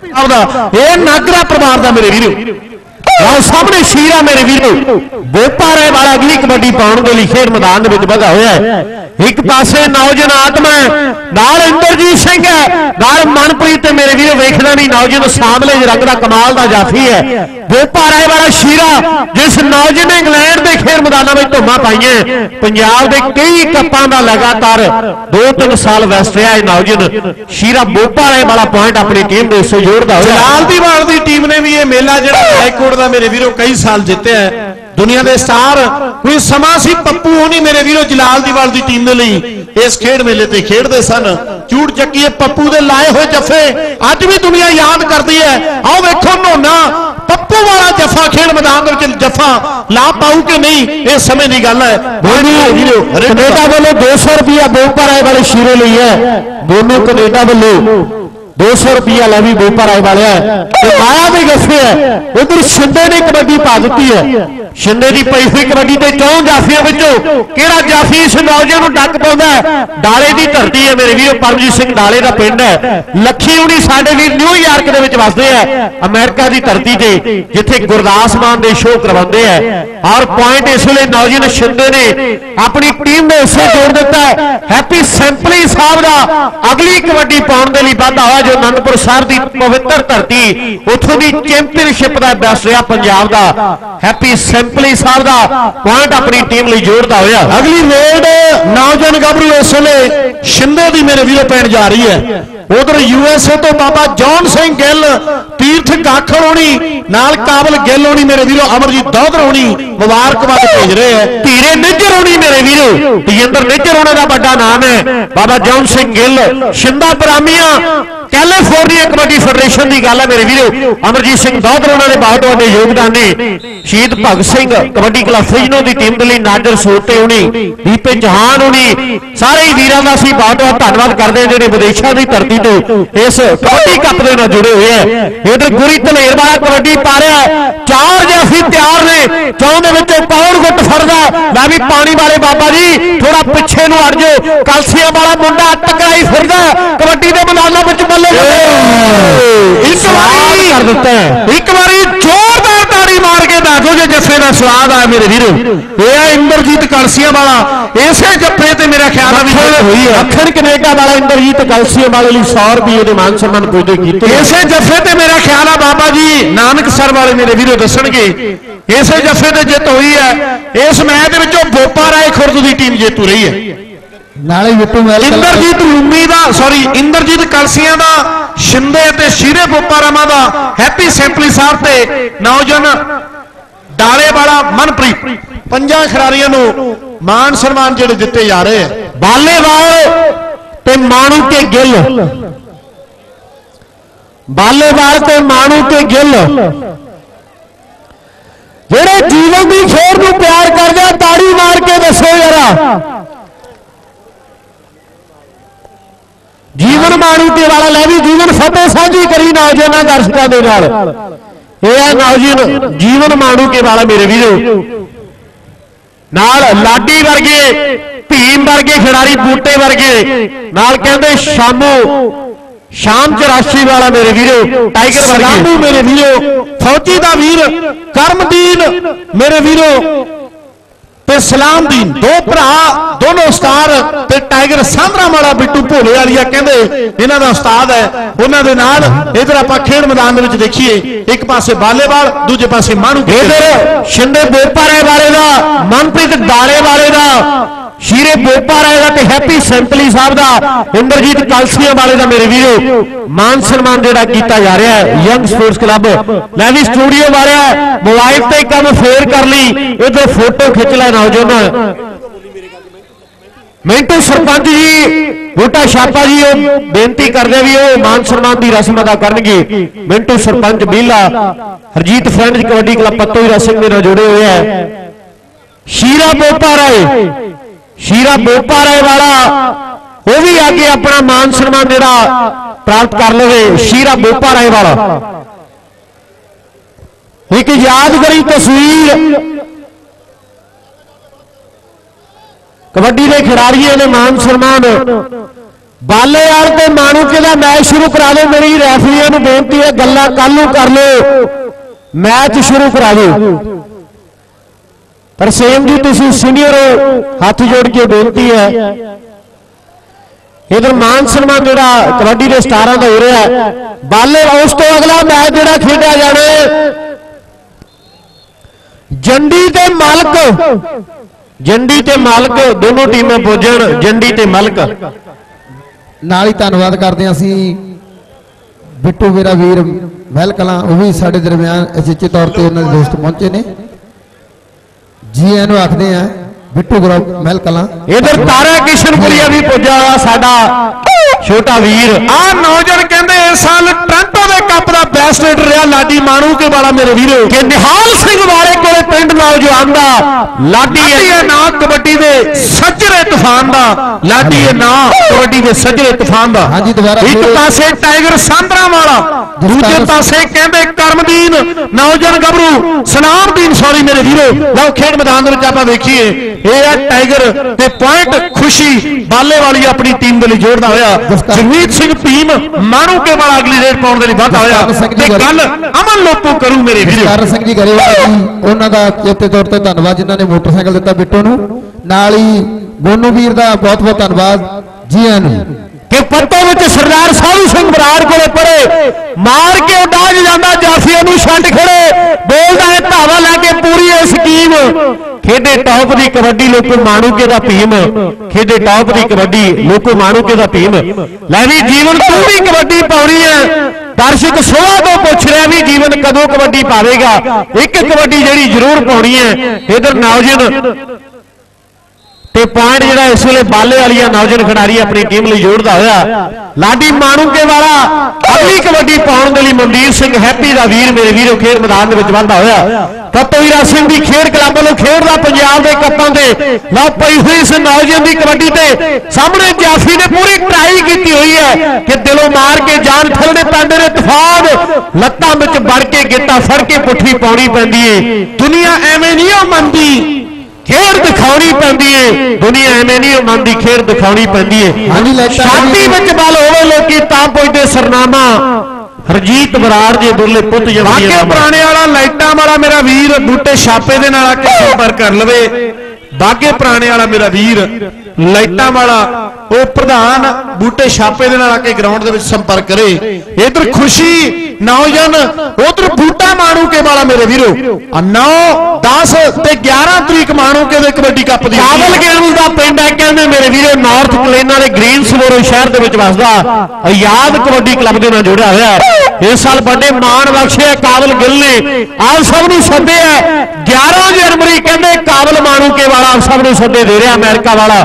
नागरा परिवार का मेरे वीरो सामने शीरा मेरे वीरो बोपा राय वाला अगली कबड्डी पाने के लिए खेल मैदान में बधा हुआ है। एक पासे नौजन आत्मा नाल इंद्रजीत सिंह है, नाल मनप्रीत मेरे वीरो वेखना नहीं नौजन सामले रंग का कमाल का जाफी है। बोपा राय वाला शीरा जिस नौजन ने इंग्लैंड के खेल मैदानों में धुम्मा पाई पंजाब के कई कप्पां का लगातार 2-3 साल वैस्ट रहा है नौजन शीरा बोपा राय वाला पॉइंट अपनी टीम ने इससे जोड़ता हुआ। जलालदीवाल की टीम ने भी यह मेला जो हाईकोर्ट का मेरे वीरों कई साल जीते हैं। दुनिया के स्टार कोई समा सी पप्पू होनी मेरे वीरों जलालदीवाल की टीम ने इस खेड मेले ते खेडते सन। चूड़ चक्कीए पप्पू के लाए हुए जफे अज भी दुनिया याद करती है। आओ वेखो नोना पप्पू वाला जफा खेल मैदान जफा ला पाऊ कि नहीं इस समय की गल है। कनेडा वालों 200 रुपया बोपा राय वाले शीरे ली है। दोनों कनेडा वालों 200 रुपया ला भी बोपा राय वाले माया भी गफे है। उधर शिंदे ने कबड्डी पा दी है। शिंदे की पई हुई कबड्डी के 4 जाफियों केड़ा जाफी इस नौजवान को डक पाਉਂਦਾ है। डाले की धरती है मेरे वीर परमजीत सिंह डाले का पिंड है। लखी हुणी साडे वीर न्यूयॉर्क दे विच वसदे हैं अमेरिका की धरती से जिथे गुरदास मान दे शो करवाते हैं और पॉइंट इस वे नौजवान शिंदे ने अपनी टीम में इसे जोड़ दिता है। हैप्पी सैंपली साहब का अगली कबड्डी पाने के लिए वाधा हुआ जो आनंदपुर साहब की पवित्र धरती उथों की चैंपीयनशिप का बेस्ट रहा पंजाब का। हैप्पी सैंपली साहब का पॉइंट अपनी टीम लिए जोड़ता हुआ। अगली रेड नौजवान गबरू इस वे शिंदे की मेरे वीरों पैन जा रही है। उधर यूएसए तो बाबा जॉन सिंह गिल तीर्थ गाखड़ होनी नाल काबल गिल होनी मेरे वीरों अमरजीत दौधर होनी मुबारकबाद भेज रहे हैं। धीरे निज्जर होनी मेरे वीरों तेजिंदर निज्जर होने का बड़ा नाम है। बाबा जॉन सिंह गिल शिंदा बरामिया कैलिफोर्निया कबड्डी फेडरेशन की गल है मेरे वीरों। अमरजीत सिंह दौधर उन्होंने बहुत बड़े योगदान ने। शहीद भगत सिंह कबड्डी क्लब फ्रिजनो की टीम के लिए नाजर सोते होनी दीपे जहान होनी सारे वीरों का असीं बहुत बहुत धन्यवाद करते हैं जो विदेशों की धरती तो इस कबड्डी कप के नाल जुड़े हुए हैं। इधर गुरी धलेर वाला कबड्डी पा रहा है 4 जाफी तैयार ने 4 कौन गुट फड़दा ला भी पानी वाले बाबा जी थोड़ा पिछे नूं हट जाओ कलसिया वाला मुंडा टकराई फिरदा कबड्डी के मैदानों में बल्ले एक बारी जोरदार ताड़ी मार के दसो जो जफे का स्वाद आया मेरे वीरों। यह इंद्रजीत कलसिया वाला इसे जफे ते मेरा ख्याल हुई है अखर कनेडा वाला इंद्रजीत कलसिया वाले 100 रुपये के मान सम्मान पुजदे कीते। इसे जफे ते मेरा ख्याल है बाबा जी नानक सर वाले मेरे वीरों दसणगे इसे जफे ते जित हुई है। इस मैच में बोपा राय खुर्द की टीम जेतू रही है। इंद्रजीत रूमी का सॉरी इंद्रजीत कलसिया का शिंदे ते शीरे बोपारामा का हैप्पी सैंपली साहब ते नौजवान डाले वाला मनप्रीत 5 खिलाड़ियों को मान सम्मान जो दिते जा रहे हैं। बालेवाल ते मानू के गिल बालेवाल ते मानू के गिल जेड़े जीवन की खेल को प्यार कर दिया ताड़ी मार के दसो जरा जीवन माणूके वाला लै भी जीवन फतेह साझी करी नौजवान दर्शकों के नाल। यह है नौजवान जीवन माणूके वाला मेरे वीरों नाल लाडी वर्गे भीम वर्गे खिडारी बूटे वर्गे नाल कहते शामू शाम चराशी वाला मेरे वीरों टाइगर वर्गे मेरे वीरों फौजी का वीर करमदीन मेरे वीरों ते सलाम दीन 2 भरा दोनों उस्ताद ते टाइगर सांभरा वाला बिट्टू भोले वाली कहते इन्हों का उस्ताद है। उन्होंने नाल इधर आप खेड मैदान में देखिए एक पासे बालेवाल दूजे पासे मानू इधर शिंदे बोपा राय वाले का मनप्रीत डाले वाले का शीरे बोपा राय का हैप्पी सैंपली साहब का इंद्रजीत कलसिया वाले का मेरे वीरों मान सम्मान जोड़ा किया जा रहा है। यंग स्पोर्ट्स क्लब मैं भी स्टूडियो वाले मोबाइल से काम फेर कर ली इधर फोटो खिंच ला नौजवान मिंटू सरपंच जी बूटा छापा जी बेनती करते भी वो मान सम्मान की रस्म अदा करेंगे। मिंटू सरपंच बीला हरजीत फ्रेंड्स कबड्डी क्लब पत्तोहीरा सिंह ने जुड़े हुए हैं। शीरा बोपा राय, शीरा बोपा राय वाला वो भी आगे अपना मान सम्मान जिहड़ा प्राप्त कर लवे। शीरा बोपा राय वाला एक यादगारी तस्वीर कबड्डी के खिडारियों ने मान सम्मान बालेवाल ते माणूके का मैच शुरू करा दो। मेरी रैफरियों को बेनती है गल्लां कल कर लो, मैच शुरू करा दो। पर सेम जी तुसीं सीनियर हो, हाथ जोड़ के बेनती है। इधर मान सम्मान जिहड़ा कबड्डी के स्टारां दा हो रहा है। बाले उस तो अगला मैच जिहड़ा खेडिया जाना जंडी ते मालक, जंडी ते मालक दोनों टीमें पुजण। जंडी ते मालक नाल ही धन्नवाद करते हैं असी बिट्टू मेरा वीर महल कलां, वो भी साडे दरम्यान अचेचे तौर पर उन्होंने दोस्त पहुंचे ने। जी एनू आखते हैं बिट्टू ग्रुप महल कलां। इधर तारा किशनपुरिया भी पुजा साडा छोटा वीर। आ नौजवान कहते इस साल टोरंटो के कप का बेस्ट रेडर रहा लाडी माणूके वाला मेरे वीरो। कि निहाल सिंह वाले कोले पिंड नौजवान दा लाडी है ना कबड्डी दे सजरे तूफान दा, लाडी है ना कबड्डी दे सजरे तूफान दा। हाँ जी दोबारा एक पासे टाइगर सांद्रा वाला, दूजे पासे कहते करमदीन नौजवान गबरू सलामदीन सॉरी मेरे वीरो। लो खेड मैदान में आप देखिए ये है टाइगर ते पॉइंट खुशी बाले वाली अपनी टीम के लिए जोड़ता होया। जगमीत सिंह भीम माणूके वाला अगली रेड पाउण दे लई वाधा होया ते गल अमन लोको करू मेरे वीरो। कर सिंह जी गरेवाल जी उन्हां दा चेते तौर ते धन्नवाद जिन्हां ने मोटरसाइकिल दिता बिट्टू नूं। नाल ही गोनू वीर दा बहुत बहुत धन्नवाद जी आनू। कि पत्तों में सरदार साधू सिंह बराड़ को पड़े मार के उडाज जाता जाफिया छंड खड़े बोलता है धावा लैके पूरी स्कीम खेडे टॉप की कबड्डी लोको माणूके का भीम, खेडे टॉप की कबड्डी लोको माणूके का भीम। लै जीवन तू भी कबड्डी पाउनी है, दर्शक 16 तो पूछ रहा भी जीवन कदों कबड्डी पावेगा। एक कबड्डी जी जरूर पाउनी है। इधर नौजवान ते पॉइंट जिहड़ा इस वेले बाले वाली नौजवान खिडारी अपनी टीम लिए जोड़ता होया। लाडी माणूके वाला अगली कबड्डी पाउण दे लई मनदीप सिंह हैप्पी दा वीर मेरे वीरों खेड मैदान दे विच वधदा होया। कतोईरा सिंह दी खेड क्लब वालों खेडदा पंजाब दे कप्पां ते लो पई हुई इस नौजवान दी कबड्डी ते सामने जाफी ने पूरी ट्राई कीती हुई है कि दिलों मार के जान ठलने पैंदे ने तूफान लत्तां विच वड़ के गेटा फड़ के पुट्ठी पाउणी पैंदी है। दुनिया एवें नहीं मनदी खेड दिखानी पैंदी है, दुनिया एवें नहीं मनदी खेड दिखानी पैंदी है। शादी विच बल होवे लोकी तां पुछदे सरनामा हरजीत बराड़ जे दुरले पुत वाके पुराने वाला लाइटां वाला मेरा वीर बूटे छापे दे नाल आके संपर्क कर लवे। बागे पुराने वाला मेरा वीर लाइटां वाला वो प्रधान बूटे छापे दे नाल आके ग्राउंड दे विच संपर्क करे। इधर खुशी नौजवान उधर बूटा माणूके वाला मेरे वीरो 9 10 ते 11 तरीक माणूके दे कबड्डी कप दी काबल गेल दा पिंड है कहंदे मेरे वीरो नॉर्थ कलेना दे ग्रीनसबोरो शहर दे विच वसदा आजाद कबड्डी क्लब दे नाल जुड़िया होया। इस साल बड़े मान बख्शे काबल गिल ने आप सब नूं सद्दे 11 जनवरी कहंदे काबल माणूके वाला आप सब नूं सद्दे दे रहा अमेरिका वाला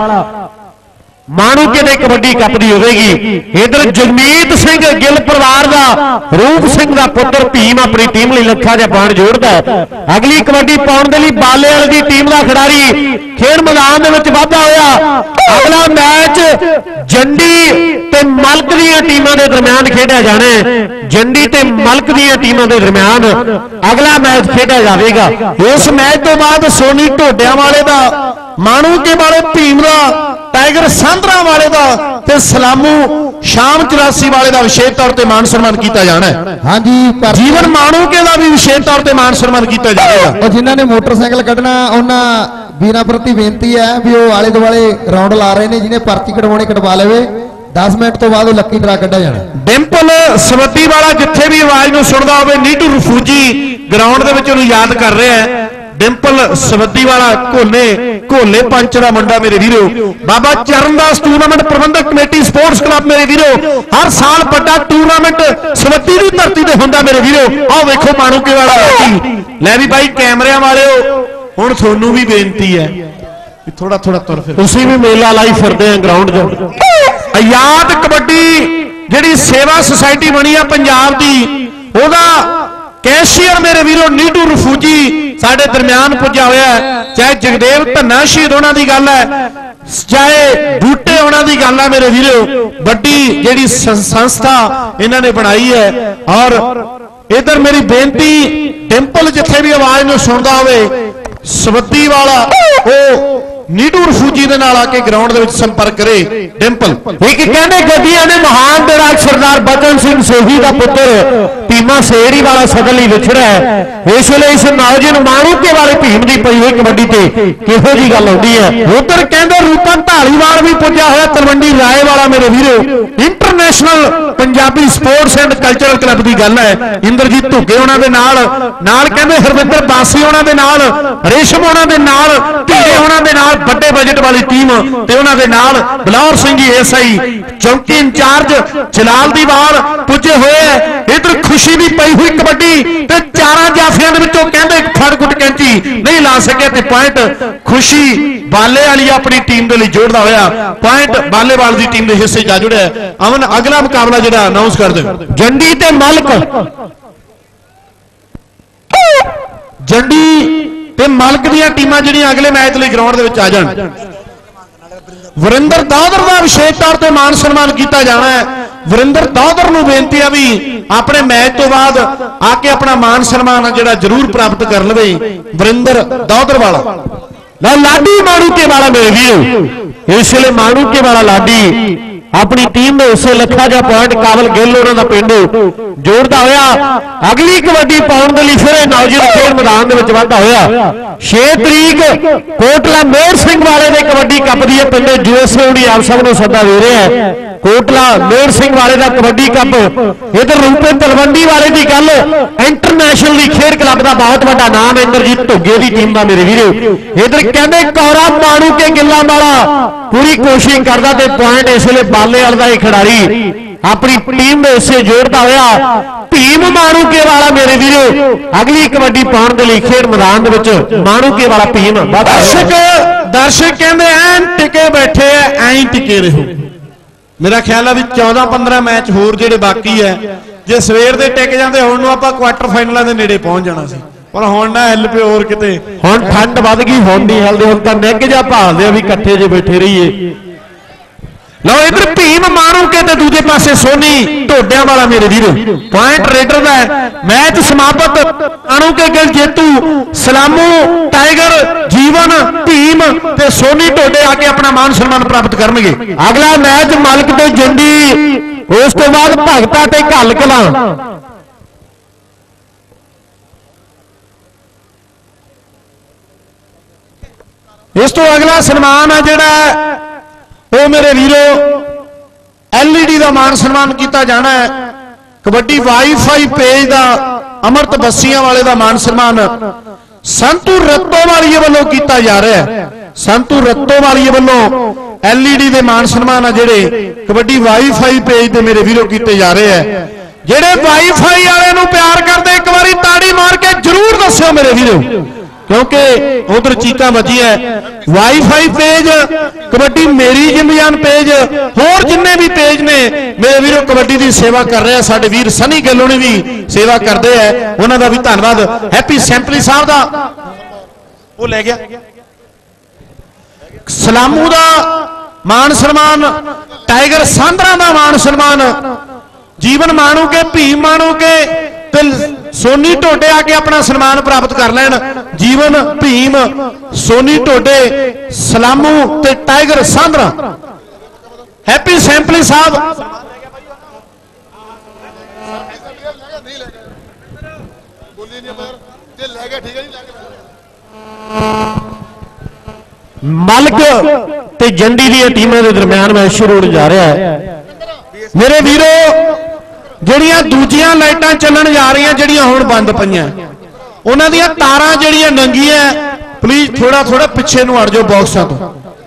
माणूके दे कबड्डी कप दी होवेगी। इधर जगमीत सिंह गिल परिवार दा रूप सिंह दा पुत्र भीम अपनी टीम लई लखा जिहा पॉइंट जोड़दा है। अगली कबड्डी पाउण दे लई बाले वाले दी टीम दा खिडारी खेड मैदान दे विच वाधा होया। अगला मैच जंडी ते मलक दी टीमां दे दरमियान खेडिया जाना है। जंडी ते मलक दी टीमां दे दरमियान अगला मैच खेडिया जावेगा। इस मैच तो बाद सोनी ढोडिया वाले दा माणूके वाले भीम दा टाइगर सांद्रा वाले दा ते सलामू शाम 84 वाले दा विशेष तौर पर मान सम्मान किया जाना है। हाँ जी जीवन माणूके दा भी विशेष तौर पर मान सम्मान किया जाएगा। और जिन्हों ने मोटरसाइकिल कढ़ना उन्होंने वीरां प्रति बेनती है भी वो आले दुआले राउंड ला रहे हैं, जिन्हें पर्ची कटवानी कटवा लेवे। 10 मिनट तो बाद लक्की ड्रा कढ़ा जाना। डिंपल सवद्दी वाला जिथे भी आवाज नूं सुनदा होवे नीटू रफूजी ग्राउंड दे विच उहनूं याद कर रहा है। डिंपल सवद्दी वाला घोले पंच का मुंडा मेरे वीरो। बाबा चरणदास टूर्नामेंट प्रबंधक कमेटी स्पोर्ट्स क्लब मेरे वीरो हर साल बड़ा टूर्नामेंट सवद्दी की धरती से होंदा मेरे वीरो। आओ वेखो माणूके वाला लै भी भाई कैमरे वाले हुण थोनू भी बेनती है थोड़ा थोड़ा तुर फिर तुसीं भी मेला लाई फिरदे हैं ग्राउंड आजाद कबड्डी जिहड़ी सेवा सोसाइटी बनी है पंजाब की ओदा कैशियर मेरे वीरो नीटू रफूजी ਸਾਡੇ ਦਰਮਿਆਨ ਪੁੱਜਿਆ ਹੋਇਆ ਹੈ। ਚਾਹੇ ਜਗਦੇਵ ਧੰਨਾ ਸ਼ਹੀਦ ਉਹਨਾਂ ਦੀ ਗੱਲ ਹੈ, ਚਾਹੇ ਬੂਟੇ ਉਹਨਾਂ ਦੀ ਗੱਲ ਹੈ। ਮੇਰੇ ਵੀਰੋ, ਵੱਡੀ ਜਿਹੜੀ ਸੰਸਥਾ ਇਹਨਾਂ ਨੇ ਬਣਾਈ ਹੈ। ਔਰ ਇਧਰ ਮੇਰੀ ਬੇਨਤੀ, ਡਿੰਪਲ ਜਿੱਥੇ ਵੀ ਆਵਾਜ਼ ਨੂੰ ਸੁਣਦਾ ਹੋਵੇ, ਸਵੱਦੀ ਵਾਲਾ ਉਹ ਨੀਟੂ ਰਫੂਜੀ ਦੇ ਨਾਲ ਆ ਕੇ ਗਰਾਊਂਡ ਦੇ ਵਿੱਚ ਸੰਪਰਕ ਕਰੇ। ਡਿੰਪਲ ਇੱਕ ਕਹਿੰਦੇ ਗੱਡੀਆਂ ਨੇ ਮਹਾਨ ਦਰਾਜ ਸਰਦਾਰ ਬਚਨ ਸਿੰਘ ਸੋਹੀ ਦਾ ਪੁੱਤਰ ਟੀਮਾ ਸੇੜੀ ਵਾਲਾ ਸਦਨ ਲਈ ਵਿਛੜਿਆ ਹੈ। ਇਸ ਵੇਲੇ ਇਸ ਨੌਜਵਾਨ ਮਾਣੂਕੇ ਵਾਲੇ ਭੀਮ ਦੀ ਪਈ ਹੋਈ ਕਬੱਡੀ ਤੇ ਕਿਹੋ ਜੀ ਗੱਲ ਆਉਂਦੀ ਹੈ। ਉਧਰ ਕਹਿੰਦੇ ਰੂਪਨ ਢਾਲੀਵਾਲ ਵੀ ਪੁੱਜਾ ਹੋਇਆ ਤਲਵੰਡੀ ਰਾਏ ਵਾਲਾ। ਮੇਰੇ ਵੀਰੋ, international Punjabi sports and cultural club ਦੀ ਗੱਲ ਹੈ। ਇੰਦਰਜੀਤ ਧੁੱਗੇ ਉਹਨਾਂ ਦੇ ਨਾਲ ਕਹਿੰਦੇ ਹਰਵਿੰਦਰ ਬਾਸੀ ਉਹਨਾਂ ਦੇ ਨਾਲ, ਰੇਸ਼ਮ ਉਹਨਾਂ ਦੇ ਨਾਲ, ਧੀਰੇ ਉਹਨਾਂ ਦੇ ਨਾਲ, ਵੱਡੇ ਬਜਟ ਵਾਲੀ ਟੀਮ ਤੇ ਉਹਨਾਂ ਦੇ ਨਾਲ ਬਲੌਰ ਸਿੰਘ ਜੀ ਐਸਆਈ ਚੌਂਕੀ ਇੰਚਾਰਜ ਜਲਾਲ ਦੀ ਵਾਰ ਪੁੱਜੇ ਹੋਏ ਹੈ। ਇਧਰ ਖੁਸ਼ੀ ਦੀ ਪਈ ਹੋਈ ਕਬੱਡੀ ਤੇ ਚਾਰਾਂ ਜਾਫੀਆਂ ਦੇ ਵਿੱਚੋਂ ਕਹਿੰਦੇ ਫੜਗੁੱਟ ਕੈਂਚੀ ਨਹੀਂ ਲਾ ਸਕਿਆ ਤੇ ਪੁਆਇੰਟ ਖੁਸ਼ੀ ਬਾਲੇ ਵਾਲੀ ਆਪਣੀ ਟੀਮ ਦੇ ਲਈ ਜੋੜਦਾ ਹੋਇਆ ਪੁਆਇੰਟ ਬਾਲੇਵਾਲ ਦੀ ਟੀਮ ਦੇ ਹਿੱਸੇ ਜਾ ਜੁੜਿਆ। ਅਮਨ, ਅਗਲਾ ਮੁਕਾਬਲਾ ਜਿਹੜਾ ਅਨਾਉਂਸ ਕਰ ਦੇ। ਜੰਡੀ ਤੇ ਮਲਕ, ਜੰਡੀ ਤੇ ਮਲਕ ਦੀਆਂ ਟੀਮਾਂ ਜਿਹੜੀਆਂ ਅਗਲੇ ਮੈਚ ਲਈ ਗਰਾਊਂਡ ਦੇ ਵਿੱਚ ਆ ਜਾਣ। ਵਰਿੰਦਰ ਦਾਦਰ ਦਾ ਵਿਸ਼ੇਸ਼ ਤੌਰ ਤੇ ਮਾਨ ਸਨਮਾਨ ਕੀਤਾ ਜਾਣਾ ਹੈ। ਵਰਿੰਦਰ ਦਾਦਰ ਨੂੰ ਬੇਨਤੀ ਆ ਵੀ ਆਪਣੇ ਮੈਚ ਤੋਂ ਬਾਅਦ ਆ ਕੇ ਆਪਣਾ ਮਾਨ ਸਨਮਾਨ ਜਿਹੜਾ ਜ਼ਰੂਰ ਪ੍ਰਾਪਤ ਕਰ ਲਵੇ। ਵਰਿੰਦਰ ਦਾਦਰ ਵਾਲਾ ਲਾਡੀ ਮਾਣੂਕੇ ਵਾਲਾ। ਮੇਰੇ ਵੀਰੋ, ਇਸ ਵੇਲੇ ਮਾਣੂਕੇ ਵਾਲਾ ਲਾਡੀ ਆਪਣੀ ਟੀਮ ਦੇ ਹਿੱਸੇ ਲੱਖਾ ਜਾਂ ਪੁਆਇੰਟ ਕਾਬਲ ਗਿੱਲ ਉਹਨਾਂ ਦਾ ਪਿੰਡ ਜੋੜਦਾ ਹੋਇਆ ਅਗਲੀ ਕਬੱਡੀ ਪਾਉਣ ਦੇ ਲਈ ਫਿਰ ਇਹ ਨੌਜਵਾਨ ਖੇਡ ਮੈਦਾਨ ਦੇ ਵਿੱਚ ਵਾਧਾ ਹੋਇਆ। 6 ਤਰੀਕ ਕੋਟਲਾ ਮੇਹਰ ਸਿੰਘ ਵਾਲੇ ਦੇ ਕਬੱਡੀ ਕੱਪ ਦੀ ਪਿੰਡ ਯੂਐਸਏ ਹੁਣੀ ਆਪ ਸਭ ਨੂੰ ਸੱਦਾ ਦੇ ਰਿਹਾ ਹੈ। ਕੋਟਲਾ ਮੇਹਰ ਸਿੰਘ ਵਾਲੇ ਦਾ ਕਬੱਡੀ ਕੱਪ। ਇਧਰ ਰੂਪੇ ਤਲਵੰਡੀ ਵਾਲੇ ਦੀ ਗੱਲ, ਇੰਟਰਨੈਸ਼ਨਲ ਦੀ ਖੇਡ ਕਲੱਬ ਦਾ ਬਹੁਤ ਵੱਡਾ ਨਾਮ ਇੰਦਰਜੀਤ ਧੁੱਗੇ ਦੀ ਟੀਮ ਦਾ। ਮੇਰੇ ਵੀਰੋ, ਇਧਰ ਕਹਿੰਦੇ ਕੌਰਾ ਮਾਣੂਕੇ ਗਿੱਲਾਂ ਵਾਲਾ ਪੂਰੀ ਕੋਸ਼ਿਸ਼ ਕਰਦਾ ਤੇ ਪੁਆਇੰਟ ਇਸ ਵੇਲੇ ਬਾਲੇ ਵਾਲਾ ਦਾ ਇਹ ਖਿਡਾਰੀ ਆਪਣੀ ਟੀਮ ਦੇ ਹਿੱਸੇ ਜੋੜਦਾ ਹੋਇਆ ਭੀਮ ਮਾਣੂਕੇ ਵਾਲਾ। ਮੇਰੇ ਵੀਰੋ, ਅਗਲੀ ਕਬੱਡੀ ਪਾਉਣ ਦੇ ਲਈ ਖੇਡ ਮੈਦਾਨ ਦੇ ਵਿੱਚ ਮਾਣੂਕੇ ਵਾਲਾ ਭੀਮ। ਦਰਸ਼ਕ ਕਹਿੰਦੇ ਐਨ ਟਿਕੇ ਬੈਠੇ ਐ, ਐਂ ਟਿਕੇ ਰਹੋ। ਮੇਰਾ ਖਿਆਲ ਆ ਵੀ 14-15 ਮੈਚ ਹੋਰ ਜਿਹੜੇ ਬਾਕੀ ਐ, ਜੇ ਸਵੇਰ ਦੇ ਟਿਕ ਜਾਂਦੇ ਹੁਣ ਨੂੰ ਆਪਾਂ ਕੁਆਟਰ ਫਾਈਨਲਾਂ ਦੇ ਨੇੜੇ ਪਹੁੰਚ ਜਾਣਾ ਸੀ। ਪਰ ਹੁਣ ਨਾ ਹਿੱਲ ਪਿਓ ਹੋਰ ਕਿਤੇ, ਹੁਣ ਠੰਡ ਵੱਧ ਗਈ, ਹੁਣ ਨਹੀਂ ਹਿਲਦੇ, ਹੁਣ ਤਾਂ ਨਿੱਘ ਜਾ ਭਾਲਦੇ ਆ ਵੀ ਇਕੱਠੇ ਜੇ ਬੈਠੇ ਰਹੀਏ। ਲਓ ਇਧਰ ਭੀਮ ਮਾਣੂਕੇ ਤੇ ਦੂਜੇ ਪਾਸੇ ਸੋਨੀ ਢੋਡਿਆਂ ਵਾਲਾ। ਮੇਰੇ ਵੀਰੋ, ਪੁਆਇੰਟ ਰੇਡਰ ਦਾ ਮੈਚ ਸਮਾਪਤ। ਮਾਣੂਕੇ ਗਿੱਲ ਜੇਤੂ, ਸਲਾਮੂ ਟਾਈਗਰ, ਜੀਵਨ, ਭੀਮ ਤੇ ਸੋਨੀ ਢੋਡੇ ਆ ਕੇ ਆਪਣਾ ਮਾਨ ਸਨਮਾਨ ਪ੍ਰਾਪਤ ਕਰਨਗੇ। ਅਗਲਾ ਮੈਚ ਮਲਕ ਤੇ ਜੰਡੀ, ਉਸ ਤੋਂ ਬਾਅਦ ਭਗਤਾ ਤੇ ਘੱਲ ਕਲਾਂ। ਇਸ ਤੋਂ ਅਗਲਾ ਸਨਮਾਨ ਆ ਜਿਹੜਾ ਉਹ ਮੇਰੇ ਵੀਰੋ LED ਦਾ ਮਾਨ ਸਨਮਾਨ ਕੀਤਾ ਜਾਣਾ ਹੈ। ਕਬੱਡੀ ਵਾਈਫਾਈ ਪੇਜ ਦਾ ਅਮਰਤ ਬੱਸੀਆਂ ਵਾਲੇ ਦਾ ਮਾਨ ਸਨਮਾਨ ਸੰਤੂ ਰੱਤੋਵਾਲੀਏ ਵੱਲੋਂ ਕੀਤਾ ਜਾ ਰਿਹਾ ਹੈ। ਸੰਤੂ ਰੱਤੋਵਾਲੀਏ ਵੱਲੋਂ LED ਦੇ ਮਾਨ ਸਨਮਾਨ ਆ ਜਿਹੜੇ ਕਬੱਡੀ ਵਾਈਫਾਈ ਪੇਜ ਤੇ ਮੇਰੇ ਵੀਰੋ ਕੀਤੇ ਜਾ ਰਹੇ ਹੈ। ਜਿਹੜੇ ਵਾਈਫਾਈ ਵਾਲੇ ਨੂੰ ਪਿਆਰ ਕਰਦੇ ਇੱਕ ਵਾਰੀ ਤਾੜੀ ਮਾਰ ਕੇ ਜ਼ਰੂਰ ਦੱਸਿਓ ਮੇਰੇ ਵੀਰੋ, ਕਿਉਂਕਿ ਉਧਰ ਚੀਕਾਂ ਵੱਜੀਆਂ। ਵਾਈਫਾਈ ਪੇਜ, ਕਬੱਡੀ ਮੇਰੀ ਜਿੰਮ ਜਾਨ ਪੇਜ, ਹੋਰ ਜਿੰਨੇ ਵੀ ਪੇਜ ਨੇ ਮੇਰੇ ਵੀਰੋ ਕਬੱਡੀ ਦੀ ਸੇਵਾ ਕਰ ਰਹੇ ਆ। ਸਾਡੇ ਵੀਰ ਸਨੀ ਗਿੱਲ ਨੇ ਵੀ ਸੇਵਾ ਕਰਦੇ ਆ, ਉਹਨਾਂ ਦਾ ਵੀ ਧੰਨਵਾਦ। ਹੈਪੀ ਸੈਂਪਲੀ ਸਾਹਿਬ ਦਾ ਉਹ ਲੈ ਗਿਆ। ਸਲਾਮੂ ਦਾ ਮਾਨ ਸਨਮਾਨ, ਟਾਈਗਰ ਸਾਂਦਰਾ ਦਾ ਮਾਨ ਸਨਮਾਨ, ਜੀਵਨ ਮਾਣੂਕੇ, ਭੀਮ ਮਾਣੂਕੇ ਤੇ ਸੋਨੀ ਢੋਡੇ ਆ ਕੇ ਆਪਣਾ ਸਨਮਾਨ ਪ੍ਰਾਪਤ ਕਰ ਲੈਣ। ਜੀਵਨ, ਭੀਮ, ਸੋਨੀ ਢੋਡੇ, ਸਲਾਮੂ ਤੇ ਟਾਈਗਰ ਸਾਂਦਰਾ। ਹੈਪੀ ਸੈਂਪਲੀ ਸਾਹਿਬ ਮਲਕ ਤੇ ਜੰਡੀ ਦੀਆਂ ਟੀਮਾਂ ਦੇ ਦਰਮਿਆਨ ਮੈਚ ਸ਼ੁਰੂ ਹੋਣ ਜਾ ਰਿਹਾ ਹੈ। ਮੇਰੇ ਵੀਰੋ, ਜਿਹੜੀਆਂ ਦੂਜੀਆਂ ਲਾਈਟਾਂ ਚੱਲਣ ਜਾ ਰਹੀਆਂ, ਜਿਹੜੀਆਂ ਹੁਣ ਬੰਦ ਪਈਆਂ, ਉਹਨਾਂ ਦੀਆਂ ਤਾਰਾਂ ਜਿਹੜੀਆਂ ਨੰਗੀਆਂ, ਪਲੀਜ਼ ਥੋੜਾ ਪਿੱਛੇ ਨੂੰ ਹਟ ਜਾਓ ਬਾਕਸਾਂ ਤੋਂ।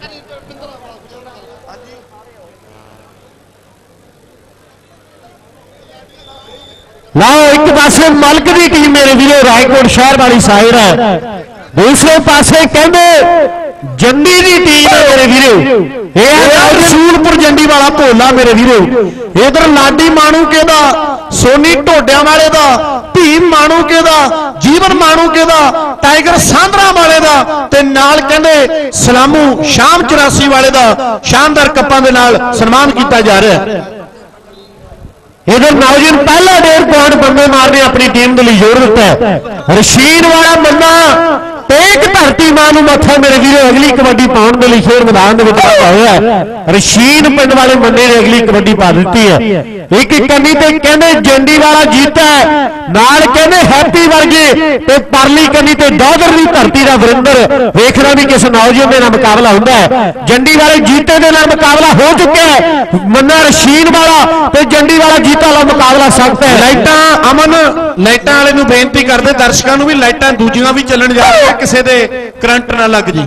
ਲਓ ਇੱਕ ਪਾਸੇ ਮਲਕ ਦੀ ਟੀਮ ਮੇਰੇ ਵੀਰੋ ਰਾਏਕੋਟ ਸ਼ਹਿਰ ਵਾਲੀ ਸਾਈਡ ਹੈ, ਦੂਸਰੇ ਪਾਸੇ ਕਹਿੰਦੇ ਜੰਡੀ ਦੀ ਟੀਮ ਹੈ ਮੇਰੇ ਵੀਰੋ। ਇਹ ਹੈ ਰਸੂਲਪੁਰ ਜੰਡੀ ਵਾਲਾ ਭੋਲਾ ਮੇਰੇ ਵੀਰੋ। ਇਧਰ ਲਾਡੀ ਮਾਣੂਕੇ ਦਾ, ਸੋਨੀ ਢੋਡਿਆਂ ਵਾਲੇ ਦਾ, ਭੀਮ ਮਾਣੂਕੇ ਦਾ, ਜੀਵਨ ਮਾਣੂਕੇ ਦਾ, ਟਾਈਗਰ ਸਾਂਦਰਾ ਵਾਲੇ ਦਾ ਤੇ ਨਾਲ ਕਹਿੰਦੇ ਸਲਾਮੂ ਸ਼ਾਮ 84 ਵਾਲੇ ਦਾ ਸ਼ਾਨਦਾਰ ਕੱਪਾਂ ਦੇ ਨਾਲ ਸਨਮਾਨ ਕੀਤਾ ਜਾ ਰਿਹਾ ਹੈ। इधर नौजवान पहला 1.5 पॉइंट बंदे मारने अपनी टीम के लिए जोर दिता है। रशीद वाला बंदा एक धरती मां नूं मत्था मेरे वीरो अगली कबड्डी पाउण के लिए खेल मैदान में होया। रशीद पिंड वाले बंदे ने अगली कबड्डी पा दी है। एक कन्नी ते कहंदे जंडी वाला जीता है, नाल कहंदे हैप्पी वर्गे ते परली कन्नी ते दौदर दी धरती दा वरिंदर वेखना भी किस नौजवान दे नाल मुकाबला हुंदा है। जंडी वाले जीते दे नाल मुकाबला हो चुका है। मन्ना रशीद वाला ते जंडी वाला जीता वाला मुकाबला सख्त है। ਲਾਈਟਾਂ ਅਮਨ ਲਾਈਟਾਂ ਵਾਲੇ ਨੂੰ ਬੇਨਤੀ ਕਰਦੇ ਦਰਸ਼ਕਾਂ ਨੂੰ ਵੀ ਲਾਈਟਾਂ ਦੂਜੀਆਂ ਵੀ ਚੱਲਣ ਜਾ ਰਹੀਆਂ, ਕਿਸੇ ਦੇ ਕਰੰਟ ਨਾ ਲੱਗ ਜੀ।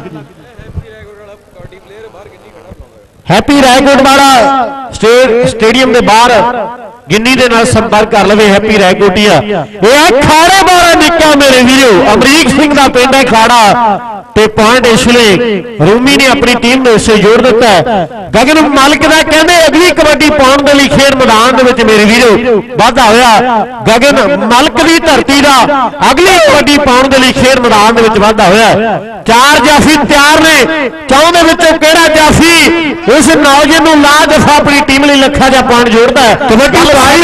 हैप्पी रायकोट वाला स्टेडियम के बाहर गिन्नी दे नाल संपर्क कर लवे। हैप्पी रायकोटिया ये खाड़े वाला निक्का मेरे वीरो अमरीक सिंह का पिंड है खाड़ा ते पॉइंट इसलिए रूमी ने अपनी टीम में इसे जोड़ दिता है। गगन मालिक का कहते अगली कबड्डी पाउण के लिए खेल मैदान के मेरे वीरो वाधा होया। गगन मालिक की धरती का अगली कबड्डी पाउण के लिए खेल मैदान के वाधा होया। 4 जाफी तैयार ने, चौं दे केड़ा जाफी इस नौजवान ला दफा अपनी टीम लिए लखा जा पॉइंट जोड़ता है। कबड्डी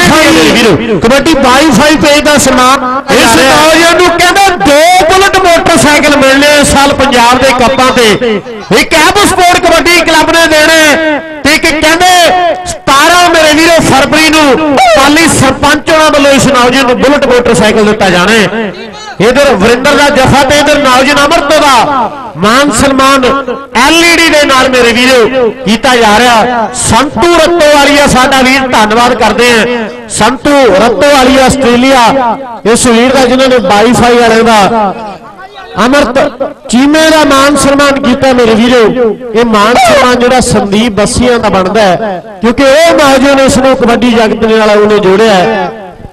22 पेज का समान इस नौजवान कहते 2 बुलेट मोटरसाइकिल मिलने इस साल पंजाब के कपां ते। एक ऐब स्पोर्ट कबड्डी क्लब ने देने ते एक कहते 17 मेरे वीरो फरवरी नूं पाली सरपंच होना वालों इस नौजवान को बुलेट मोटरसाइकिल दिता जाना है। इधर वरिंदर का जफा ते इधर नौजवान अमृत का मान सन्मान LED दे नाल मेरे वीरो कीता जा रहा। संतू रत्तो वालिया साडा वीर धन्नवाद करते हैं। संतू रत्तो वालिया आस्ट्रेलिया इस वीर का जिन्होंने वाईफाई वाले का अमृत चीमे का मान सन्मान किया मेरे वीरो। ये मान सन्मान जो संदीप बसिया का बनता है क्योंकि वह नौजवान इसको कबड्डी जगत ने जोड़िया है।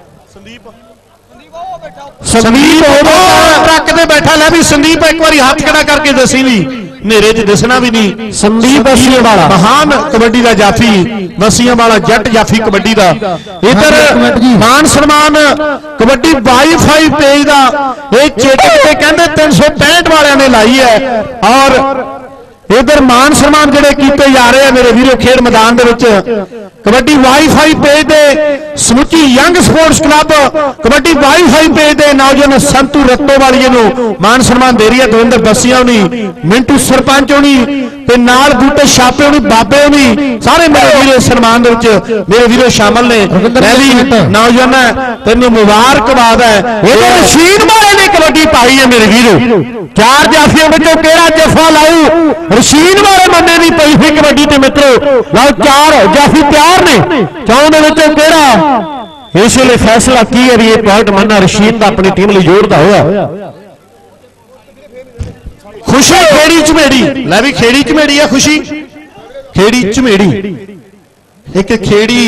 संदीप ट्रक ते बैठा लै भी संदीप एक बार हाथ खड़ा करके दसी भी नेरे च दिसना भी नहीं। संदीप बसिया वाला महान कबड्डी का जाफी, बसिया वाला जट जाफी कबड्डी का। इधर मान सन्मान कबड्डी वाईफाई पेज का ये चेतक ते कहंदे 365 वाले ने लाई है। और इधर मान सम्मान जिहड़े कीते जा रहे हैं मेरे वीरो खेल मैदान दे विच कबड्डी वाईफाई पेज दे समुची young sports club kabaddi wifi page दे नौजवान संतू रत्तो वाली नूं मान सम्मान दे रही है। दविंदर बसिया होनी, मिंटू सरपंच होनी ते नाल बूटे छापे होनी, बाबे होनी, सारे मेरे वीरो सम्मान दे विच मेरे वीरो शामिल ने। मैं भी नौजवान तेनों मुबारकबाद है। इधर रशीद वाले ने कबड्डी पाई है मेरे वीरो। 4 जाफियों विचों केड़ा जफा लाऊ रशीद वाले मन्ने नहीं पई थी कबड्डी ते मित्रो। लाओ 4 जाफी तैयार ने, चौं दे विचों केड़ा इस वेले फैसला की है भी ये पॉइंट मन्ना रशीद का अपनी टीम लिए जोड़ता हुआ। खुशी खेड़ी झमेड़ी लै भी खेड़ी झमेड़ी है। खुशी खेड़ी झमेड़ी एक खेड़ी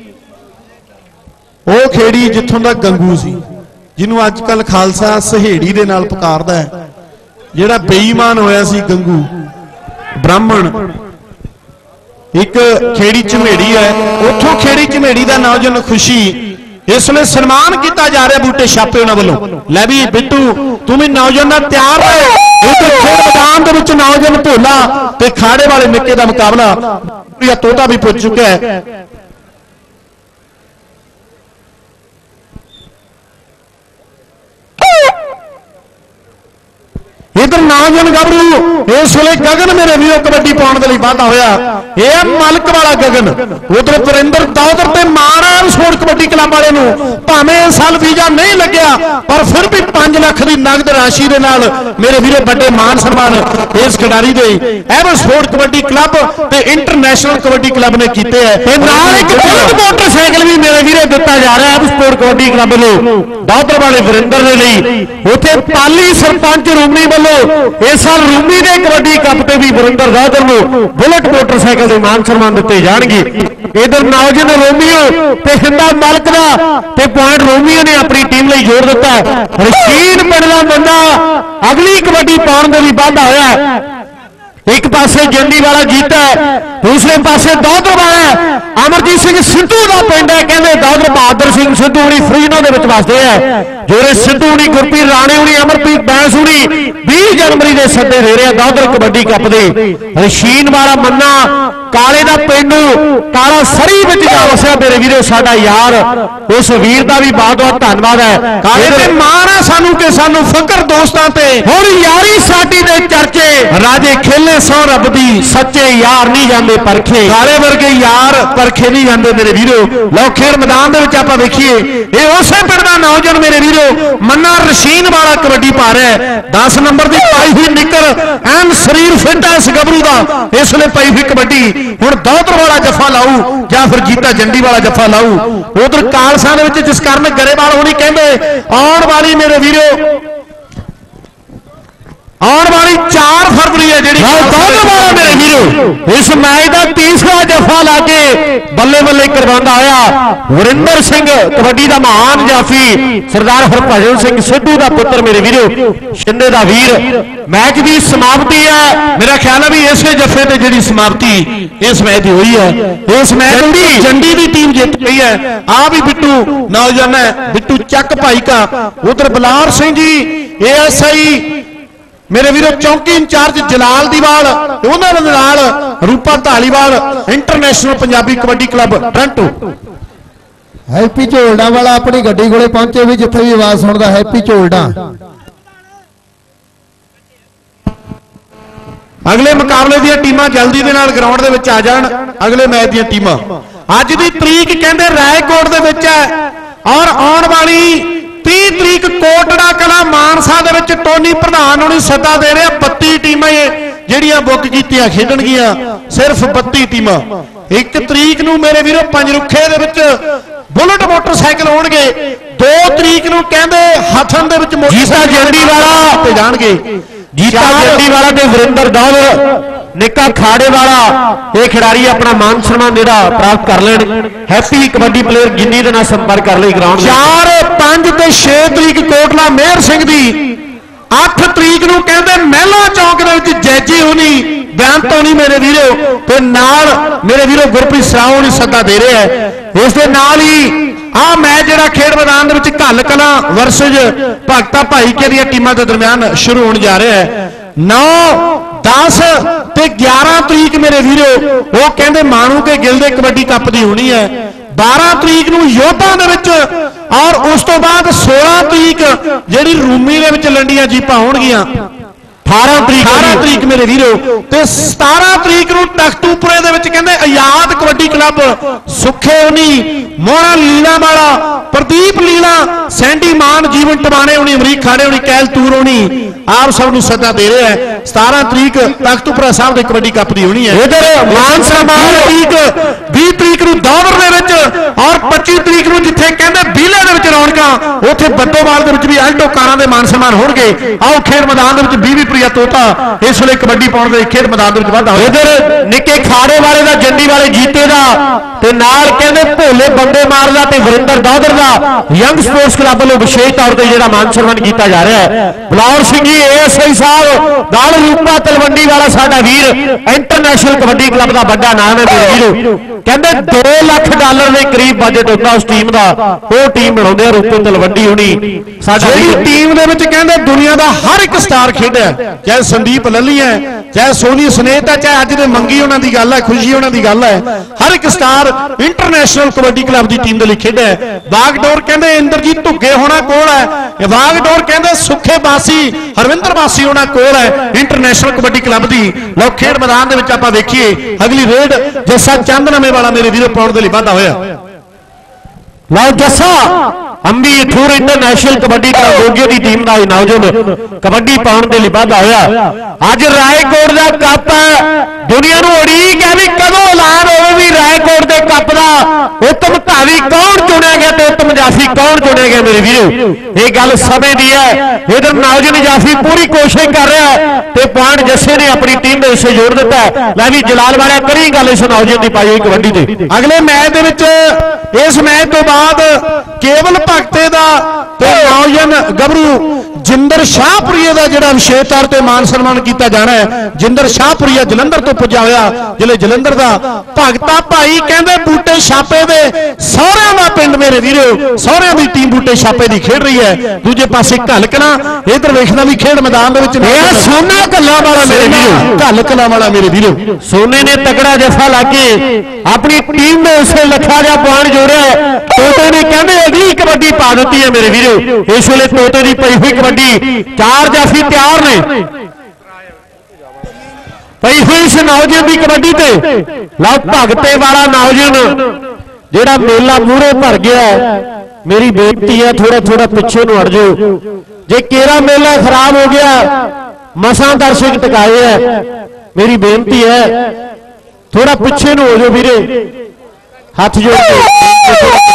वो खेड़ी जिथों दा गंगू सी जिन्हों अजकल खालसा सहेड़ी दे नाल पुकारदा है। जिहड़ा बेईमान होया सी गंगू ब्राह्मण एक खेड़ी झमेड़ी है। उथों खेड़ी झमेड़ी का नौजवान खुशी इस वे सन्मान किया जा रहा बूटे छापे उन्होंने वालों। लै भी बिट्टू तू भी नौजवान तैयार है। मैदान के नौजवान भोला ते खाड़े वाले निक्के का मुकाबला तोता भी पुज चुका है। इधर नौजवान गबरू इस वे गगन मेरे वीरो कबड्डी पाने के लिए वाधा होया। यह मालिक वाला गगन उधर परिंदर दौदर ते मारा स्पोर्ट कबड्डी क्लब वाले नूं भावें इस साल वीजा नहीं लग्या पर फिर भी 5 लाख की नगद राशि के नाल मेरे वीरो बड़े मान सम्मान इस खिडारी दे एवर स्पोर्ट कबड्डी क्लब ते इंटरनेशनल कबड्डी क्लब ने कीते है। नाल एक मोटरसाइकिल भी मेरे वीरो दिता जा रहा है स्पोर्ट कबड्डी क्लब नूं दौदर वाले वरिंदर दे लई। उत्थे पाली सरपंच रूमी वालों इस साल रूमी ने कबड्डी कप ते भी वरिंदर दौदर नूं बुलेट मोटरसाइकिल के मान सम्मान दिते जाणगे। इधर नौजवान रोमियो ते हिंदा मालिक दा ते पॉइंट रोमियो ने अपनी टीम लिए जोड़ दिता है। रशीद पिंड दा बंदा अगली कबड्डी पाउण दे लई वाधा होया। एक पासे जंडी वाला जीता है दूसरे पासे दौधर वाला अमरजीत सिंह सिद्धू का पिंड है, कहते दौधर बहादुर सिंह सिद्धू हुणी फरीदों के वसते हैं, जोरे सिद्धू हुणी गुरप्रीत राणे हुणी अमरप्रीत बैंस हुणी 20 जनवरी के सद्दे दे रहे दौधर कबड्डी कप दे। रशीन वाला मन्ना काले का पिंडू काला सरी विच जा वसिया मेरे वीरो साडा यार, उस वीर का भी बहुत बहुत धन्यवाद है। काले ते माण है सानू कि सानू फकर दोस्तां ते हुण यारी साडी दे चर्चे, राजे खेले सौ रब दी सच्चे यार नहीं जांदे परखे, काले वर्गे यार परखे नहीं जांदे मेरे वीरो। लो खेड मैदान दे विच आपां वेखीए ये उसे पिंड दा नौजवान मेरे वीरो मन्ना रशीन वाला कबड्डी पा रहा है, 10 नंबर की पाई हुई निकर एन शरीर फिट है इस गबरू का, इसलिए पाई हुई कबड्डी हुण दौधर वाला जफा लाऊ या फिर जीता जंडी वाला जफा लाऊ। उधर कालसा दे विच जिस कारण गरेवाल होनी कहंदे आउण वाली मेरे वीरो आने वाली 4 फरवरी है जी मेरे वीरो इस मैच का तीसरा जफा लाके बल्ले बल्ले करवांदा आया वरिंदर सिंह कबड्डी का महान जाफी सरदार हरभजन सिंह सिद्धू का पुत्र मेरे वीरो शिंदे का वीर। मैच की समाप्ति है, मेरा ख्याल है भी इसे जफे ते जिहड़ी समाप्ति इस मैच की हुई है, इस मैच की जंडी की टीम जीत गई है। आ भी बिट्टू नौजवान है, बिट्टू चक भाई का। उधर बलार सिंह जी ASI मेरे वीरों चौकी इंचार्ज जलाल दीवाल, उन्होंने नाल Rupa Dhaliwal international Punjabi kabaddi club Toronto. Happy झोलडा वाला अपनी गड्डी कोले पहुंचे भी, जिथे भी आवाज सुनदा हैप्पी झोलडा। अगले मुकाबले दी टीमां जल्दी दे नाल ग्राउंड दे विच आ जाण। अगले मैच दी टीमां अज दी तरीक कहंदे रायकोट दे विच है और आउण वाली 30 तरीक कोटड़ा कला मानसा दे विच टोनी प्रधान होनी सद्दा दे रहे 32 टीमां ਜਿਹੜੀਆਂ बुक कीतियां खेडणगियां, सिर्फ 32 टीमां। 1 तरीक नूं मेरे वीरों पंजरुखे दे विच बुलेट मोटरसाइकिल होणगे, 2 तरीक नूं कहंदे हथन दे विच जीता जंडी वाला ते जाणगे। जीता जंडी वाला ते वरिंदर दौलत निक्का खाड़े वाला ये खिडारी अपना मान सम्मान जेड़ा प्राप्त कर लेन। हैप्पी कबड्डी प्लेयर गिन्नी दे नाल संपर्क कर ले ग्राउंड 4, 5 ते 6 तरीक कोटला मेहर सिंह दी, 8 तरीक नूं कहंदे महला चौक दे विच जैजी होनी बयान तो नहीं मेरे वीरो ते नाल मेरे वीरो गुरप्रीत सराव होनी सद्दा दे रहे हैं। इस दे नाल ही आ मैच जेड़ा खेड मैदान दे विच घल कलां वर्सेज भगता भाई के दी टीमां दे दरमियान शुरू होने जा रहा है। 9, 10 ते 11 तरीक मेरे वीरो वो कहंदे मानू के गिल दे कबड्डी कप दी होनी है। 12 तरीक नूं योधा दे विच और उस तो बाद 16 तरीक जिहड़ी रूमी दे विच लंडियां जीपां होणगियां। 18 तरीक मेरे वीरो ते 17 तरीक नूं तख्तूपुरे दे विच कहंदे आजाद कबड्डी क्लब सुखे होनी मोहरा लीला वाला प्रदीप लीला सैंडी मान जीवन टबाने होनी अमरीक खाने होनी कैल तूर होनी आप सब नूं सद्दा दे रहे हैं। 17 तरीक तख्तूपुरा साहब दे कबड्डी कप दी होनी है। इधर मान सम्मान तरीक 20 तरीक नूं दौवर दे विच और 25 तरीक नूं जिथे कहंदे बीले दे विच रौनकां उत्थे बद्दोवाल दे विच भी अल्टो कारां दे मान सम्मान होणगे। आओ खेड मैदान दे विच 20 प्रिया तोता इस वेले कबड्डी पाउण दे खेड मैदान दे विच वाधा होया। इधर निक्के खाड़े वाले दा जंडी वाले जीते दा ते नाल कहंदे भोले बंदे मारदा ते वरिंदर दौधर दा यंग स्पोर्ट्स क्लब वालों विशेष तौर ते जिहड़ा मान सम्मान कीता जा रहा है। बलौर सिंह जी ASI साहब नाल रूपा तलवंडी वाला साडा वीर इंटरनेशनल कबड्डी क्लब दा बड़ा नाम है मेरे वीरो। कहंदे $2 लाख के करीब बजट होता उस टीम दा, वो टीम बनाउंदे रूपा तलवंडी होनी साडा टीम दे विच कहंदे दुनिया दा हर एक स्टार खेडिया, चाहे संदीप लली है, चाहे सोनी सनेत है, चाहे अज दे मंगी होना दी गल है, खुशी होना दी गल है, हर एक स्टार इंटरनेशनल कबड्डी क्लब की टीम दे लई खेडिया है। बागडोर कहंदे इंद्रजीत धुग्गे होना कोल है, बागडोर कहंदे सुखे बासी हरविंदर बासी होना कोल है इंटरनेशनल कबड्डी क्लब की। लो खेड मैदान दे विच आपां देखीए अगली रेड जैसा चंदनमे वाला मेरे वीरों पाउण दे लई वाधा होया। लो जस्सा अंबी थूर इंटरनेशनल कबड्डी क्लब गोगे की टीम का नौजवान कबड्डी पाउण दे लई वाधा होया। अज रायकोट का कप है, दुनिया नूं उड़ीक है भी कदों ऐलान होवे भी रायकोट के कप का उत्तम धावी कौन चुनिया गया ते उत्तम जाफी कौन चुनिया गया मेरे वीरो, ये गल समय की है। इधर नौजवान जाफी पूरी कोशिश कर रहा है ते पॉइंट जस्से ने अपनी टीम के हिस्से जोड़ दिता है। लै भी जलाल वाला करी गल इस नौजवान की पाई हुई कबड्डी ते। अगले मैच दे विच इस मैच तो बाद केवल भगते दा ते नौजवान गबरू ਜਿੰਦਰ ਸ਼ਾਹਪੁਰੀਏ ਦਾ ਜਿਹੜਾ ਵਿਸ਼ੇਸ਼ ਤੌਰ ਤੇ ਮਾਨ ਸਨਮਾਨ ਕੀਤਾ ਜਾਣਾ ਹੈ। ਜਿੰਦਰ ਸ਼ਾਹਪੁਰੀਆ ਜਲੰਧਰ ਤੋਂ ਪੁੱਜਾ ਹੋਇਆ, ਜ਼ਿਲ੍ਹੇ ਜਲੰਧਰ ਦਾ ਭਗਤਾ ਭਾਈ ਕਹਿੰਦੇ ਬੂਟੇ ਛਾਪੇ ਦੇ ਸਹੁਰਿਆਂ ਦਾ ਪਿੰਡ ਮੇਰੇ ਵੀਰੋ, ਸਹੁਰਿਆਂ ਦੀ ਟੀਮ ਬੂਟੇ ਛਾਪੇ ਦੀ ਖੇਡ ਰਹੀ ਹੈ। ਦੂਜੇ ਪਾਸੇ ਘਲਕਣਾ, ਇਧਰ ਵੇਖਣਾ ਵੀ ਖੇਡ ਮੈਦਾਨ ਦੇ ਵਿੱਚ ਇਹ ਸੋਨਾ ਕੱਲਾ ਵਾਲਾ ਮੇਰੇ ਵੀਰੋ, ਘਲਕਣਾ ਵਾਲਾ ਮੇਰੇ ਵੀਰੋ। ਸੋਨੇ ਨੇ ਤਕੜਾ ਜਫਾ ਲਾ ਕੇ ਆਪਣੀ ਟੀਮ ਦੇ ਉਸੇ ਲੱਖਾ ਜਿਹਾ ਪੁਆਇੰਟ ਜੋੜਿਆ। ਤੋਤੇ ਨੇ ਕਹਿੰਦੇ ਅਗਲੀ ਕਬੱਡੀ ਪਾ ਦਿੱਤੀ ਹੈ ਮੇਰੇ ਵੀਰੋ। ਇਸ ਵੇਲੇ ਤੋਤੇ ਦੀ ਪਈ ਹੋਈ ਕਬੱਡੀ, 4 ਜਾਫੀ ਤਿਆਰ ਨੇ ਪਈ ਹੋਈ ਇਸ ਨੌਜਵਾਨ ਦੀ ਕਬੱਡੀ ਤੇ। ਲਓ ਭਗਤੇ ਵਾਲਾ ਨੌਜਵਾਨ ਜਿਹੜਾ ਮੇਲਾ ਮੂਹਰੇ ਭਰ ਗਿਆ, ਮੇਰੀ ਬੇਨਤੀ ਹੈ ਥੋੜਾ ਥੋੜਾ ਪਿੱਛੇ ਨੂੰ ਹਟ ਜਾਓ। ਜੇ ਕੇਰਾ ਮੇਲਾ ਖਰਾਬ ਹੋ ਗਿਆ, ਮਸਾਂ ਦਰਸ਼ਕ ਟਿਕਾਏ ਹੈ, ਮੇਰੀ ਬੇਨਤੀ ਹੈ ਥੋੜਾ ਪਿੱਛੇ ਨੂੰ ਹੋ ਜਾਓ ਵੀਰੇ, ਹੱਥ ਜੋੜ ਕੇ।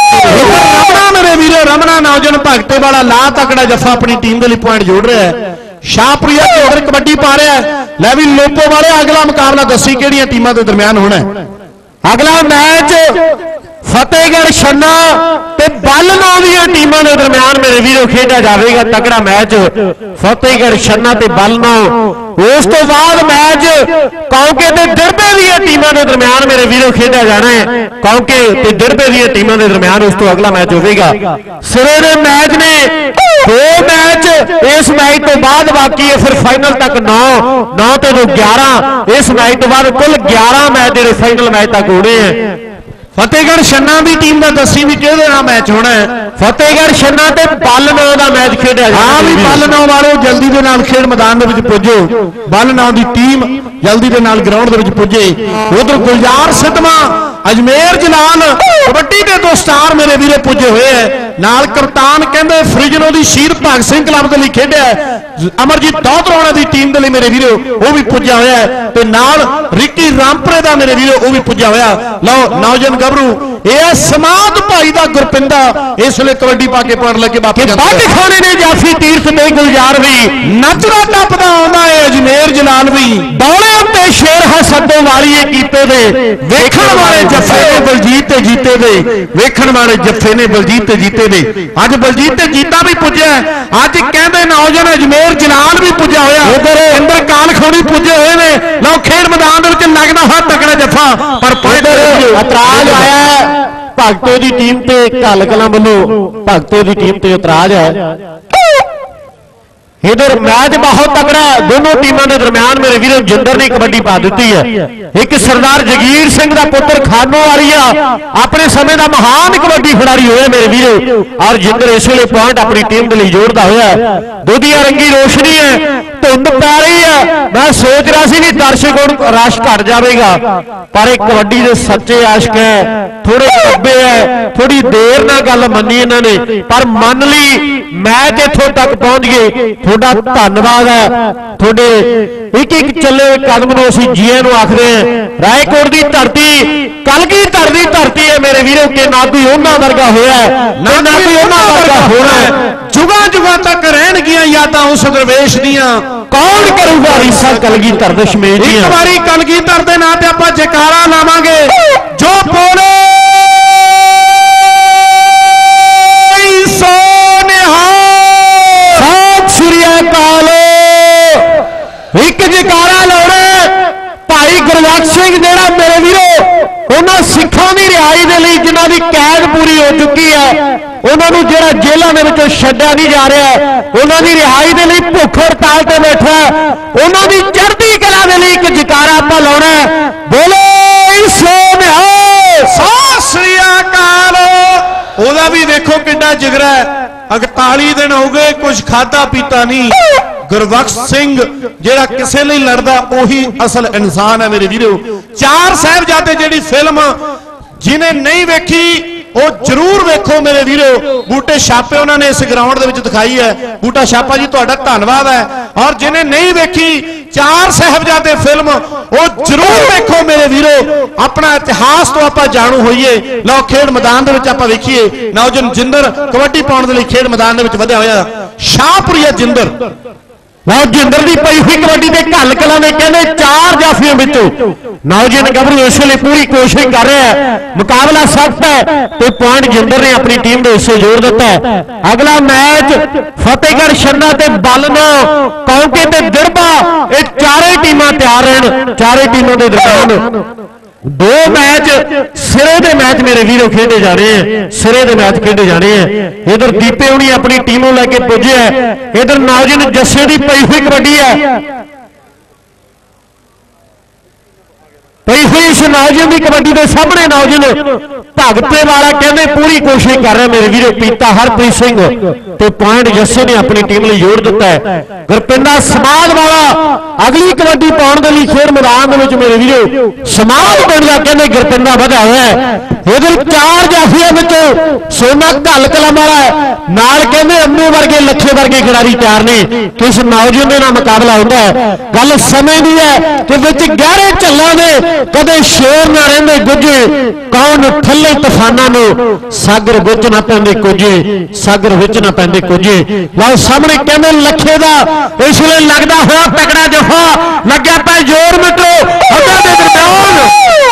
ਰਮਣਾ ਮੇਰੇ ਵੀਰੋ, ਰਮਣਾ ਨੌਜਵਾਨ ਭਗਤੇ ਵਾਲਾ ਲਾ ਤਕੜਾ ਜੱਫਾ ਆਪਣੀ ਟੀਮ ਦੇ ਲਈ ਪੁਆਇੰਟ ਜੋੜ ਰਿਹਾ ਹੈ। ਸ਼ਾਹਪੁਰੀਆ ਝੋੜਰ ਕਬੱਡੀ ਪਾ ਰਿਹਾ ਹੈ। ਲੈ ਵੀ ਲੋਪੋ ਵਾਲੇ ਅਗਲਾ ਮੁਕਾਬਲਾ ਦੱਸੀ ਕਿਹੜੀਆਂ ਟੀਮਾਂ ਦੇ ਦਰਮਿਆਨ ਹੋਣਾ ਹੈ। ਅਗਲਾ ਮੈਚ ਫਤਿਹਗੜ੍ਹ ਛੰਨਾ ਤੇ ਬਲਨੌਰ ਦੀਆਂ ਟੀਮਾਂ ਦੇ ਦਰਮਿਆਨ ਮੇਰੇ ਵੀਰੋ ਖੇਡਿਆ ਜਾਵੇਗਾ। ਤਕੜਾ ਮੈਚ ਫਤਿਹਗੜ੍ਹ ਛੰਨਾ ਤੇ ਬਲਨੌਰ। ਉਸ ਤੋਂ ਬਾਅਦ ਮੈਚ ਕੌਂਕੇ ਤੇ ਦਿੜਬੇ ਦੀਆਂ ਟੀਮਾਂ ਦੇ ਦਰਮਿਆਨ ਮੇਰੇ ਵੀਰੋ ਖੇਡਿਆ ਜਾਣਾ ਹੈ। ਕੌਂਕੇ ਤੇ ਦਿੜਬੇ ਦੀਆਂ ਟੀਮਾਂ ਦੇ ਦਰਮਿਆਨ ਉਸ ਤੋਂ ਅਗਲਾ ਮੈਚ ਹੋਵੇਗਾ। ਸਿਰੇ ਦੇ ਮੈਚ ਨੇ 2 ਮੈਚ ਇਸ ਮੈਚ ਤੋਂ ਬਾਅਦ ਬਾਕੀ ਹੈ, ਫਿਰ ਫਾਈਨਲ ਤੱਕ 9 ਤੇ 11। ਇਸ ਮੈਚ ਤੋਂ ਬਾਅਦ ਕੁੱਲ 11 ਮੈਚ ਜਿਹੜੇ ਫਾਈਨਲ ਮੈਚ ਤੱਕ ਹੋਣੇ ਹੈ। ਫਤਿਹਗੜ੍ਹ ਛੰਨਾ ਦੀ ਟੀਮ ਦਾ ਦੱਸੀ ਵੀ ਕਿਹਦੇ ਨਾਲ ਮੈਚ ਹੋਣਾ ਹੈ। ਫਤਿਹਗੜ੍ਹ ਛੰਨਾ ਤੇ ਬਲਨੌਰ ਦਾ ਮੈਚ ਖੇਡਿਆ ਜਾਣਾ। ਹਾਂ ਵੀ ਬਲਨੌਰ ਵਾਲਿਓ ਜਲਦੀ ਦੇ ਨਾਲ ਖੇਡ ਮੈਦਾਨ ਦੇ ਵਿੱਚ ਪੁੱਜੋ। ਬਲਨੌਰ ਦੀ ਟੀਮ ਜਲਦੀ ਦੇ ਨਾਲ ਗਰਾਊਂਡ ਦੇ ਵਿੱਚ ਪੁੱਜੇ। ਉਧਰ ਗੁਲਜ਼ਾਰ ਸਿੱਧਵਾਂ, ਅਜਮੇਰ ਜਲਾਲ ਕਬੱਡੀ ਦੇ 2 ਸਟਾਰ ਮੇਰੇ ਵੀਰੇ ਪੁੱਜੇ ਹੋਏ ਹੈ। ਨਾਲ ਕਪਤਾਨ ਕਹਿੰਦੇ ਫ੍ਰਿਜਨੋ ਦੀ ਸ਼ਹੀਦ ਭਗਤ ਸਿੰਘ ਕਲੱਬ ਦੇ ਲਈ ਖੇਡਿਆ। ਅਮਰਜੀਤ ਦੌਧਰੋਣਾ ਦੀ ਟੀਮ ਦੇ ਲਈ ਮੇਰੇ ਵੀਰੋ ਉਹ ਵੀ ਪੁੱਜਿਆ ਹੋਇਆ ਹੈ। ਤੇ ਨਾਲ ਰਿੱਕੀ ਰਾਮਪੁਰੇ ਦਾ ਮੇਰੇ ਵੀਰੋ ਉਹ ਵੀ ਪੁੱਜਿਆ ਹੋਇਆ। ਲਓ ਨੌਜਵਾਨ ਗੱਭਰੂ, ਇਹ ਹੈ ਸਮਾਦ ਭਾਈ ਦਾ ਗੁਰਪਿੰਦਾ, ਇਸ ਵੇਲੇ ਕਬੱਡੀ ਪਾ ਕੇ ਪਾਣ ਲੱਗੇ ਵਾਪਸ ਜਾਂਦਾ। ਵੱਡ ਖਾਣੇ ਨੇ ਜਾਫੀ ਤੀਰਥ ਤੇ ਗੁਲਜ਼ਾਰ ਵੀ ਨੱਚਦਾ ਟੱਪਦਾ ਆਉਂਦਾ ਹੈ ਅਜਮੇਰ ਜਲਾਲ ਵੀ। ਦੌਲੇ ਉੱਤੇ ਸ਼ੇਰ ਹਸਦੋਂ ਵਾਲੀਏ ਕੀਤੇ ਦੇ ਵੇਖਣ ਵਾਲੇ ਜੱਫੇ ਨੇ ਬਲਜੀਤ ਤੇ ਜੀਤੇ ਦੇ, ਵੇਖਣ ਵਾਲੇ ਜੱਫੇ ਨੇ ਬਲਜੀਤ ਤੇ ਜੀਤੇ ਦੇ। ਅੱਜ ਬਲਜੀਤ ਤੇ ਜੀਤਾ ਵੀ ਪੁੱਜਿਆ। ਅੱਜ ਕਹਿੰਦੇ ਨੌਜਵਾਨ ਅਜਮੇਰ ਜਲਾਲ ਵੀ ਪੁੱਜਿਆ ਹੋਇਆ। ਉਧਰ ਇੰਦਰ ਕਾਲਖੋਣੀ ਪੁੱਜੇ ਹੋਏ ਨੇ। ਲਓ ਖੇਡ ਮੈਦਾਨ ਦੇ ਵਿੱਚ ਲੱਗਦਾ ਹੋਇਆ ਤਕੜਾ ਜੱਫਾ, ਪਰ ਇਤਰਾਜ਼ ਆਇਆ ਹੈ ਭਗਤੋ ਦੀ ਟੀਮ ਤੇ, ਘੱਲ ਕਲਾਂ ਵੱਲੋਂ ਭਗਤੋ ਦੀ ਟੀਮ ਤੇ ਇਤਰਾਜ਼ ਹੈ। ਇਧਰ ਮੈਚ ਬਹੁਤ ਤਕੜਾ ਦੋਨੋਂ ਟੀਮਾਂ ਦੇ ਦਰਮਿਆਨ ਮੇਰੇ ਵੀਰੋ ਜਿੰਦਰ ਨੇ ਕਬੱਡੀ ਪਾ ਦਿੱਤੀ ਹੈ। ਇੱਕ ਸਰਦਾਰ ਜਗੀਰ ਸਿੰਘ ਦਾ ਪੁੱਤਰ ਖਾਨੋ ਵਾਲੀਆ ਆਪਣੇ ਸਮੇਂ ਦਾ ਮਹਾਨ ਕਬੱਡੀ ਖਿਡਾਰੀ ਹੋਇਆ ਮੇਰੇ ਵੀਰੋ, ਔਰ ਜਿੰਦਰ ਇਸ ਵੇਲੇ ਪੁਆਇੰਟ ਆਪਣੀ ਟੀਮ ਦੇ ਲਈ ਜੋੜਦਾ ਹੋਇਆ। ਦੁਧੀਆ ਰੰਗੀ ਰੋਸ਼ਨੀ ਹੈ, ਧੁੰਦ ਪੈ ਰਹੀ ਹੈ। ਮੈਂ ਸੋਚ ਰਿਹਾ ਸੀ ਵੀ ਦਰਸ਼ਕ ਹੁਣ ਰਸ਼ ਘਟ ਜਾਵੇਗਾ, ਪਰ ਇਹ ਕਬੱਡੀ ਦੇ ਸੱਚੇ ਆਸ਼ਕ ਹੈ, ਥੋੜੇ ਦੱਬੇ ਹੈ, ਥੋੜੀ ਦੇਰ ਨਾਲ ਗੱਲ ਮੰਨੀ ਇਹਨਾਂ ਨੇ, ਪਰ ਮੰਨ ਲਈ। ਮੈਚ ਇੱਥੋਂ ਤੱਕ ਪਹੁੰਚ ਗਏ, ਤੁਹਾਡਾ ਧੰਨਵਾਦ ਹੈ। ਤੁਹਾਡੇ ਇੱਕ ਇੱਕ ਚੱਲੇ ਹੋਏ ਕਦਮ ਨੂੰ ਅਸੀਂ ਜੀਆਂ ਨੂੰ ਆਖਦੇ ਹਾਂ। ਰਾਏਕੋਟ ਦੀ ਧਰਤੀ ਕਲਗੀਧਰ ਦੀ ਧਰਤੀ ਹੈ ਮੇਰੇ ਵੀਰੋ, ਕਿ ਨਾ ਕੋਈ ਉਹਨਾਂ ਵਰਗਾ ਹੋਇਆ ਨਾ ਕੋਈ ਉਹਨਾਂ ਵਰਗਾ ਹੋਣਾ। ਜੁਗਾਂ ਜੁਗਾਂ ਤੱਕ ਰਹਿਣਗੀਆਂ ਯਾਦਾਂ ਉਸ ਦਰਵੇਸ਼ ਦੀਆਂ। ਕੌਣ ਕਰੂਗਾ ਰੀਸਾ ਕਲਗੀਧਰ ਦਸ਼ਮੇਸ਼ ਦੀਆਂ। ਇੱਕ ਵਾਰੀ ਕਲਗੀਧਰ ਦੇ ਨਾਂ ਤੇ ਆਪਾਂ ਜੈਕਾਰਾ ਲਾਵਾਂਗੇ, ਜੋ ਬੋਲੇ ਸੋ ਨਿਹਾਲ। ਸਤਿ ਸ੍ਰੀ ਅਕਾਲ। ਇੱਕ ਜੈਕਾਰਾ ਲਾਉਣਾ ਭਾਈ ਗੁਰਬਖਸ਼ ਸਿੰਘ ਜਿਹੜਾ ਮੇਰੇ ਵੀਰੋ ਉਹਨਾਂ ਸਿੱਖਾਂ ਦੀ ਰਿਹਾਈ ਦੇ ਲਈ ਜਿਨ੍ਹਾਂ ਦੀ ਕੈਦ ਪੂਰੀ ਹੋ ਚੁੱਕੀ ਹੈ, ਉਹਨਾਂ ਨੂੰ ਜਿਹੜਾ ਜੇਲ੍ਹਾਂ ਦੇ ਵਿੱਚੋਂ ਛੱਡਿਆ ਨਹੀਂ ਜਾ ਰਿਹਾ, ਉਹਨਾਂ ਦੀ ਰਿਹਾਈ ਦੇ ਲਈ ਭੁੱਖ ਹੜਤਾਲ ਤੇ ਬੈਠਾ, ਉਹਨਾਂ ਦੀ ਚੜ੍ਹਦੀ ਕਲਾ ਦੇ ਲਈ ਇੱਕ ਜੈਕਾਰਾ ਆਪਾਂ ਲਾਉਣਾ। ਬੋਲੇ ਸੋ ਨਿਹਾਲ। ਸਤਿ ਸ੍ਰੀ ਅਕਾਲ। ਉਹਦਾ ਵੀ ਦੇਖੋ ਕਿੰਨਾ ਜਿਗਰਾ ਹੈ। 41 ਦਿਨ ਹੋ ਗਏ ਕੁਝ ਖਾਦਾ ਪੀਤਾ ਨਹੀਂ। ਗੁਰਬਖਸ਼ ਸਿੰਘ ਜਿਹੜਾ ਕਿਸੇ ਲਈ ਲੜਦਾ ਉਹੀ ਅਸਲ ਇਨਸਾਨ ਹੈ ਮੇਰੇ ਵੀਰੋ। 4 ਸਾਹਿਬਜ਼ਾਦੇ ਜਿਹੜੀ ਫਿਲਮ ਜਿਹਨੇ ਨਹੀਂ ਵੇਖੀ ਉਹ ਜਰੂਰ ਵੇਖੋ ਮੇਰੇ ਵੀਰੋ। ਬੂਟੇ ਛਾਪੇ ਉਹਨਾਂ ਨੇ ਇਸ ਗਰਾਊਂਡ ਦੇ ਵਿੱਚ ਦਿਖਾਈ ਹੈ। ਬੂਟਾ ਛਾਪਾ ਜੀ ਤੁਹਾਡਾ ਧੰਨਵਾਦ ਹੈ। ਔਰ ਜਿਹਨੇ ਨਹੀਂ ਵੇਖੀ 4 ਸਾਹਿਬਜ਼ਾਦੇ ਫਿਲਮ ਉਹ ਜਰੂਰ ਵੇਖੋ ਮੇਰੇ ਵੀਰੋ। ਆਪਣਾ ਇਤਿਹਾਸ ਤੋਂ ਆਪਾਂ ਜਾਣੂ ਹੋਈਏ। ਲਓ ਖੇਡ ਮੈਦਾਨ ਦੇ ਵਿੱਚ ਆਪਾਂ ਵੇਖੀਏ ਨੌਜਵਾਨ ਜਿੰਦਰ ਕਬੱਡੀ ਪਾਉਣ ਦੇ ਲਈ ਖੇਡ ਮੈਦਾਨ ਦੇ ਵਿੱਚ ਵਧਿਆ ਹੋਇਆ। ਸ਼ਾਹਪੁਰੀਆ ਜਿੰਦਰ ਲਓ ਜਿੰਦਰ ਦੀ ਪਈ ਹੋਈ ਕਬੱਡੀ ਤੇ ਘੱਲ ਕਲਾਂ ਨੇ ਕਹਿੰਦੇ 4 ਜਾਫੀਆਂ ਵਿੱਚੋਂ ਨੌਜਵਾਨ ਗੱਭਰੂ ਇਸ ਵੇਲੇ ਪੂਰੀ ਕੋਸ਼ਿਸ਼ ਕਰ ਰਿਹਾ ਹੈ। ਮੁਕਾਬਲਾ ਸਖਤ ਹੈ ਤੇ ਪੁਆਇੰਟ ਜਿੰਦਰ ਨੇ ਆਪਣੀ ਟੀਮ ਦੇ ਹਿੱਸੇ ਜੋੜ ਦਿੱਤਾ ਹੈ। ਅਗਲਾ ਮੈਚ ਫਤਿਹਗੜ੍ਹ ਛੰਨਾ ਤੇ ਬਲਨੋ ਕੌਂਕੇ ਤੇ ਦਿੜਬਾ, ਇਹ ਚਾਰੇ ਟੀਮਾਂ ਤਿਆਰ ਰਹਿਣ। ਚਾਰੇ ਟੀਮਾਂ ਦੇ ਦਰਮਿਆਨ 2 ਮੈਚ ਸਿਰੇ ਦੇ ਮੈਚ ਮੇਰੇ ਵੀਰੋ ਖੇਡੇ ਜਾ ਰਹੇ ਹੈ। ਸਿਰੇ ਦੇ ਮੈਚ ਖੇਡੇ ਜਾਣੇ ਹੈ। ਇਧਰ ਦੀਪੇ ਹੁਣੀ ਆਪਣੀ ਟੀਮ ਨੂੰ ਲੈ ਕੇ ਪੁੱਜੇ ਹੈ। ਇਧਰ ਨੌਜਵਾਨ ਜੱਸੇ ਦੀ ਪਈ ਹੋਈ ਕਬੱਡੀ ਹੈ। ਪਈ ਹੋਈ ਇਸ ਨੌਜਵਾਨ ਦੀ ਕਬੱਡੀ ਦੇ ਸਾਹਮਣੇ ਨੌਜਵਾਨ ਭਗਤੇ ਵਾਲਾ ਕਹਿੰਦੇ ਪੂਰੀ ਕੋਸ਼ਿਸ਼ ਕਰ ਰਿਹਾ ਮੇਰੇ ਵੀਰੋ ਪੀਤਾ ਹਰਪ੍ਰੀਤ ਸਿੰਘ ਤੇ ਪੁਆਇੰਟ ਜੱਸੇ ਨੇ ਆਪਣੀ ਟੀਮ ਲਈ ਜੋੜ ਦਿੱਤਾ ਹੈ। ਗੁਰਪਿੰਦਾ ਸਮਾਦ ਵਾਲਾ ਅਗਲੀ ਕਬੱਡੀ ਪਾਉਣ ਦੇ ਲਈ ਖੇਡ ਮੈਦਾਨ ਦੇ ਵਿੱਚ ਮੇਰੇ ਵੀਰੋ ਸਮਾਦ ਪਿੰਡ ਦਾ ਕਹਿੰਦੇ ਗੁਰਪਿੰਦਾ ਵਧਿਆ ਹੋਇਆ ਹੈ। ਇਹਦੇ 4 ਜਾਫੀਆਂ ਵਿੱਚੋਂ ਸੋਨਾ ਘੱਲ ਕਲਾਂ ਵਾਲਾ ਹੈ, ਨਾਲ ਕਹਿੰਦੇ ਅੰਮੂ ਵਰਗੇ ਲੱਖੇ ਵਰਗੇ ਖਿਡਾਰੀ ਤਿਆਰ ਨੇ। ਕਿਸ ਨੌਜਵਾਨ ਦੇ ਨਾਲ ਮੁਕਾਬਲਾ ਹੁੰਦਾ ਹੈ। ਗੱਲ ਸਮੇਂ ਦੀ ਹੈ ਕਿ ਵਿੱਚ ਗਹਿਰੇ ਝੱਲਾਂ ਦੇ ਕਦੇ ਸ਼ੇਰ ਨਾ ਰਹਿੰਦੇ ਗੁੱਜੇ, ਕੌਣ ਥੱਲੇ ਤੂਫਾਨਾਂ ਨੂੰ ਸਾਗਰ ਵਿੱਚ ਨਾ ਪੈਂਦੇ ਕੁਝੇ, ਸਾਗਰ ਵਿੱਚ ਨਾ ਪੈਂਦੇ ਕੁਝੇ। ਲਓ ਸਾਹਮਣੇ ਕਹਿੰਦੇ ਲੱਖੇ ਦਾ ਇਸ ਵੇਲੇ ਲੱਗਦਾ ਹੋਇਆ ਤਕੜਾ ਜਫਾ ਲੱਗਿਆ ਪਿਆ ਜ਼ੋਰ ਮਿੱਤਰੋ ਅੱਧਾ ਦੇ ਦਰਮਿਆਨ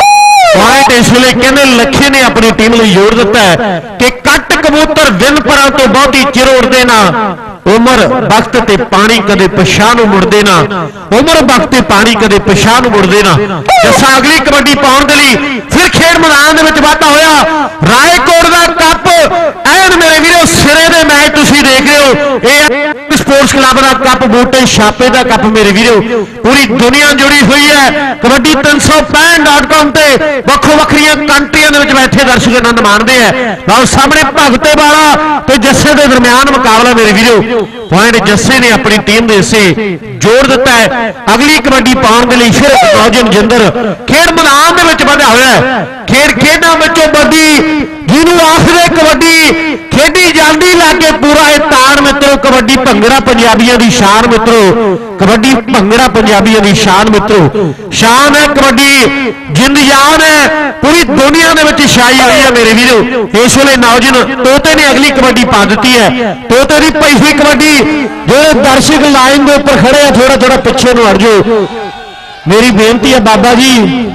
ਪੁਆਇੰਟ ਇਸ ਵੇਲੇ ਕਹਿੰਦੇ ਲੱਖੇ ਨੇ ਆਪਣੀ ਟੀਮ ਲਈ ਜੋੜ ਦਿੱਤਾ ਹੈ ਕਿ ਕੱਟ ਕਬੂਤਰ ਦਿਨ ਪਰਾਂ ਤੋਂ ਬਹੁਤੀ ਚਿਰ ਉੜਦੇ ਨਾ, ਉਮਰ ਵਕਤ ਤੇ ਪਾਣੀ ਕਦੇ ਪਿਛਾਂ ਨੂੰ ਮੁੜਦੇ ਨਾ, ਉਮਰ ਵਕਤ ਤੇ ਪਾਣੀ ਕਦੇ ਪਿਛਾਂ ਨੂੰ ਮੁੜਦੇ ਨਾ। ਜੱਸਾ ਅਗਲੀ ਕਬੱਡੀ ਪਾਉਣ ਦੇ ਲਈ ਫਿਰ ਖੇਡ ਮੈਦਾਨ ਦੇ ਵਿੱਚ ਵਾਧਾ ਹੋਇਆ। ਰਾਏਕੋਟ ਦਾ ਕੱਪ ਐਨ ਮੇਰੇ ਵੀਰੋ ਸਿਰੇ ਦੇ ਮੈਚ ਤੁਸੀਂ ਦੇਖ ਰਹੇ ਹੋ। ਇਹ ਸਪੋਰਟਸ ਕਲੱਬ ਦਾ ਕੱਪ, ਬੂਟੇ ਛਾਪੇ ਦਾ ਕੱਪ ਮੇਰੇ ਵੀਰੋ। ਪੂਰੀ ਦੁਨੀਆ ਜੁੜੀ ਹੋਈ ਹੈ ਕਬੱਡੀ 365.com ਤੇ ਵੱਖੋ ਵੱਖਰੀਆਂ ਕੰਟਰੀਆਂ ਦੇ ਵਿੱਚ ਬੈਠੇ ਦਰਸ਼ਕ ਆਨੰਦ ਮਾਣਦੇ ਆ। ਲਓ ਸਾਹਮਣੇ ਭਗਤੇ ਵਾਲਾ ਤੇ ਜੱਸੇ ਦੇ ਦਰਮਿਆਨ ਮੁਕਾਬਲਾ ਮੇਰੇ ਵੀਰੋ। ਪੁਆਇੰਟ ਜੱਸੇ ਨੇ ਆਪਣੀ ਟੀਮ ਦੇ ਹਿੱਸੇ ਜੋੜ ਦਿੱਤਾ ਹੈ। ਅਗਲੀ ਕਬੱਡੀ ਪਾਉਣ ਦੇ ਲਈ ਫਿਰ ਨੌਜਵਾਨ ਜਿੰਦਰ ਖੇਡ ਮੈਦਾਨ ਦੇ ਵਿੱਚ ਵਧਿਆ ਹੋਇਆ ਹੈ। ਖੇਡਾਂ ਵਿੱਚੋਂ ਵੱਡੀ ਜਿਹਨੂੰ ਆਖਦੇ ਕਬੱਡੀ ਖੇਡੀ ਜਾਂਦੀ ਲਾਗੇ ਪੂਰਾ ਇਹ ਤਾਣ ਮਿੱਤਰੋ। ਕਬੱਡੀ ਭੰਗੜਾ ਪੰਜਾਬੀਆਂ ਦੀ ਸ਼ਾਨ ਮਿੱਤਰੋ, ਕਬੱਡੀ ਭੰਗੜਾ ਪੰਜਾਬੀਆਂ ਦੀ ਸ਼ਾਨ ਮਿੱਤਰੋ। ਸ਼ਾਨ ਹੈ ਕਬੱਡੀ, ਜਿੰਦ ਜਾਨ ਹੈ, ਪੂਰੀ ਦੁਨੀਆ ਦੇ ਵਿੱਚ ਛਾਈ ਹੋਈ ਹੈ ਮੇਰੇ ਵੀਰੋ। ਇਸ ਵੇਲੇ ਨੌਜਵਾਨ ਤੋਤੇ ਨੇ ਅਗਲੀ ਕਬੱਡੀ ਪਾ ਦਿੱਤੀ ਹੈ। ਤੋਤੇ ਦੀ ਪਈ ਹੋਈ ਕਬੱਡੀ, ਜਿਹੜੇ ਦਰਸ਼ਕ ਲਾਈਨ ਦੇ ਉੱਪਰ ਖੜੇ ਆ ਥੋੜਾ ਥੋੜਾ ਪਿੱਛੇ ਨੂੰ ਹਟ ਜਾਓ। ਮੇਰੀ ਬੇਨਤੀ ਹੈ ਬਾਬਾ ਜੀ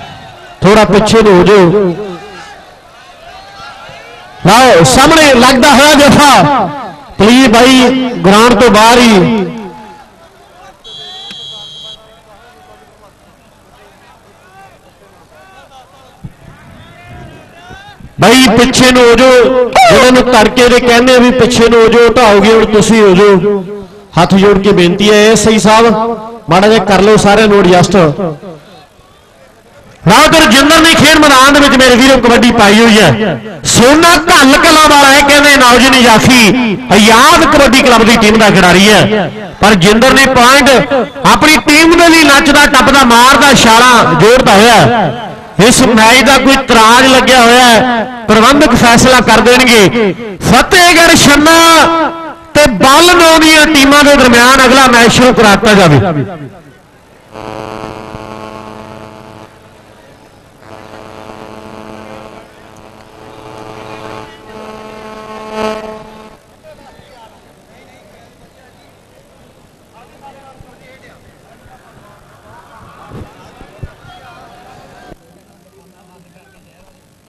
ਥੋੜਾ ਪਿੱਛੇ ਨੂੰ ਹੋ ਜਾਓ। ਲਓ ਸਾਹਮਣੇ ਲੱਗਦਾ ਹੋਇਆ ਜਫਾ ਪਲੀਜ਼ ਬਾਈ ਗਰਾਊਂਡ ਤੋਂ ਬਾਹਰ ਹੀ। ਬਾਈ ਪਿੱਛੇ ਨੂੰ ਹੋ ਜਾਓ, ਜਿਹਨਾਂ ਨੂੰ ਤੜਕੇ ਦੇ ਕਹਿੰਦੇ ਵੀ ਪਿੱਛੇ ਨੂੰ ਹੋ ਜਾਓ, ਢਾਓਗੇ ਹੁਣ ਤੁਸੀਂ ਹੋ ਜਾਓ। ਹੱਥ ਜੋੜ ਕੇ ਬੇਨਤੀ ਹੈ ਸਹੀ ਸਾਹਿਬ ਮਾੜਾ ਜਿਹਾ ਕਰ ਲਓ ਸਾਰਿਆਂ ਨੂੰ ਐਡਜਸਟ। ਰਾਉਦਰ ਜਿੰਦਰ ਨੇ ਖੇਡ ਮੈਦਾਨ ਦੇ ਵਿੱਚ ਮੇਰੇ ਵੀਰੋ ਕਬੱਡੀ ਪਾਈ ਹੋਈ ਹੈ। ਸੋਨਾ ਘੱਲ ਕਲਾਂ ਵਾਲਾ ਹੈ ਕਹਿੰਦੇ ਨੌਜਵਾਨ ਜਾਫੀ ਆਜ਼ਾਦ ਕਬੱਡੀ ਕਲੱਬ ਦੀ ਟੀਮ ਦਾ ਖਿਡਾਰੀ ਹੈ। ਪਰ ਜਿੰਦਰ ਨੇ ਪੁਆਇੰਟ ਆਪਣੀ ਟੀਮ ਦੇ ਲਈ ਨੱਚਦਾ ਟੱਪਦਾ ਮਾਰਦਾ ਛਾਲਾਂ ਜੋੜਦਾ ਹੋਇਆ। ਇਸ ਮੈਚ ਦਾ ਕੋਈ ਇਤਰਾਜ਼ ਲੱਗਿਆ ਹੋਇਆ ਹੈ, ਪ੍ਰਬੰਧਕ ਫੈਸਲਾ ਕਰ ਦੇਣਗੇ। ਫਤਿਹਗੜ੍ਹ ਛੰਨਾ ਤੇ ਬਲਨੋ ਦੀਆਂ ਟੀਮਾਂ ਦੇ ਦਰਮਿਆਨ ਅਗਲਾ ਮੈਚ ਸ਼ੁਰੂ ਕਰਾਤਾ ਜਾਵੇ।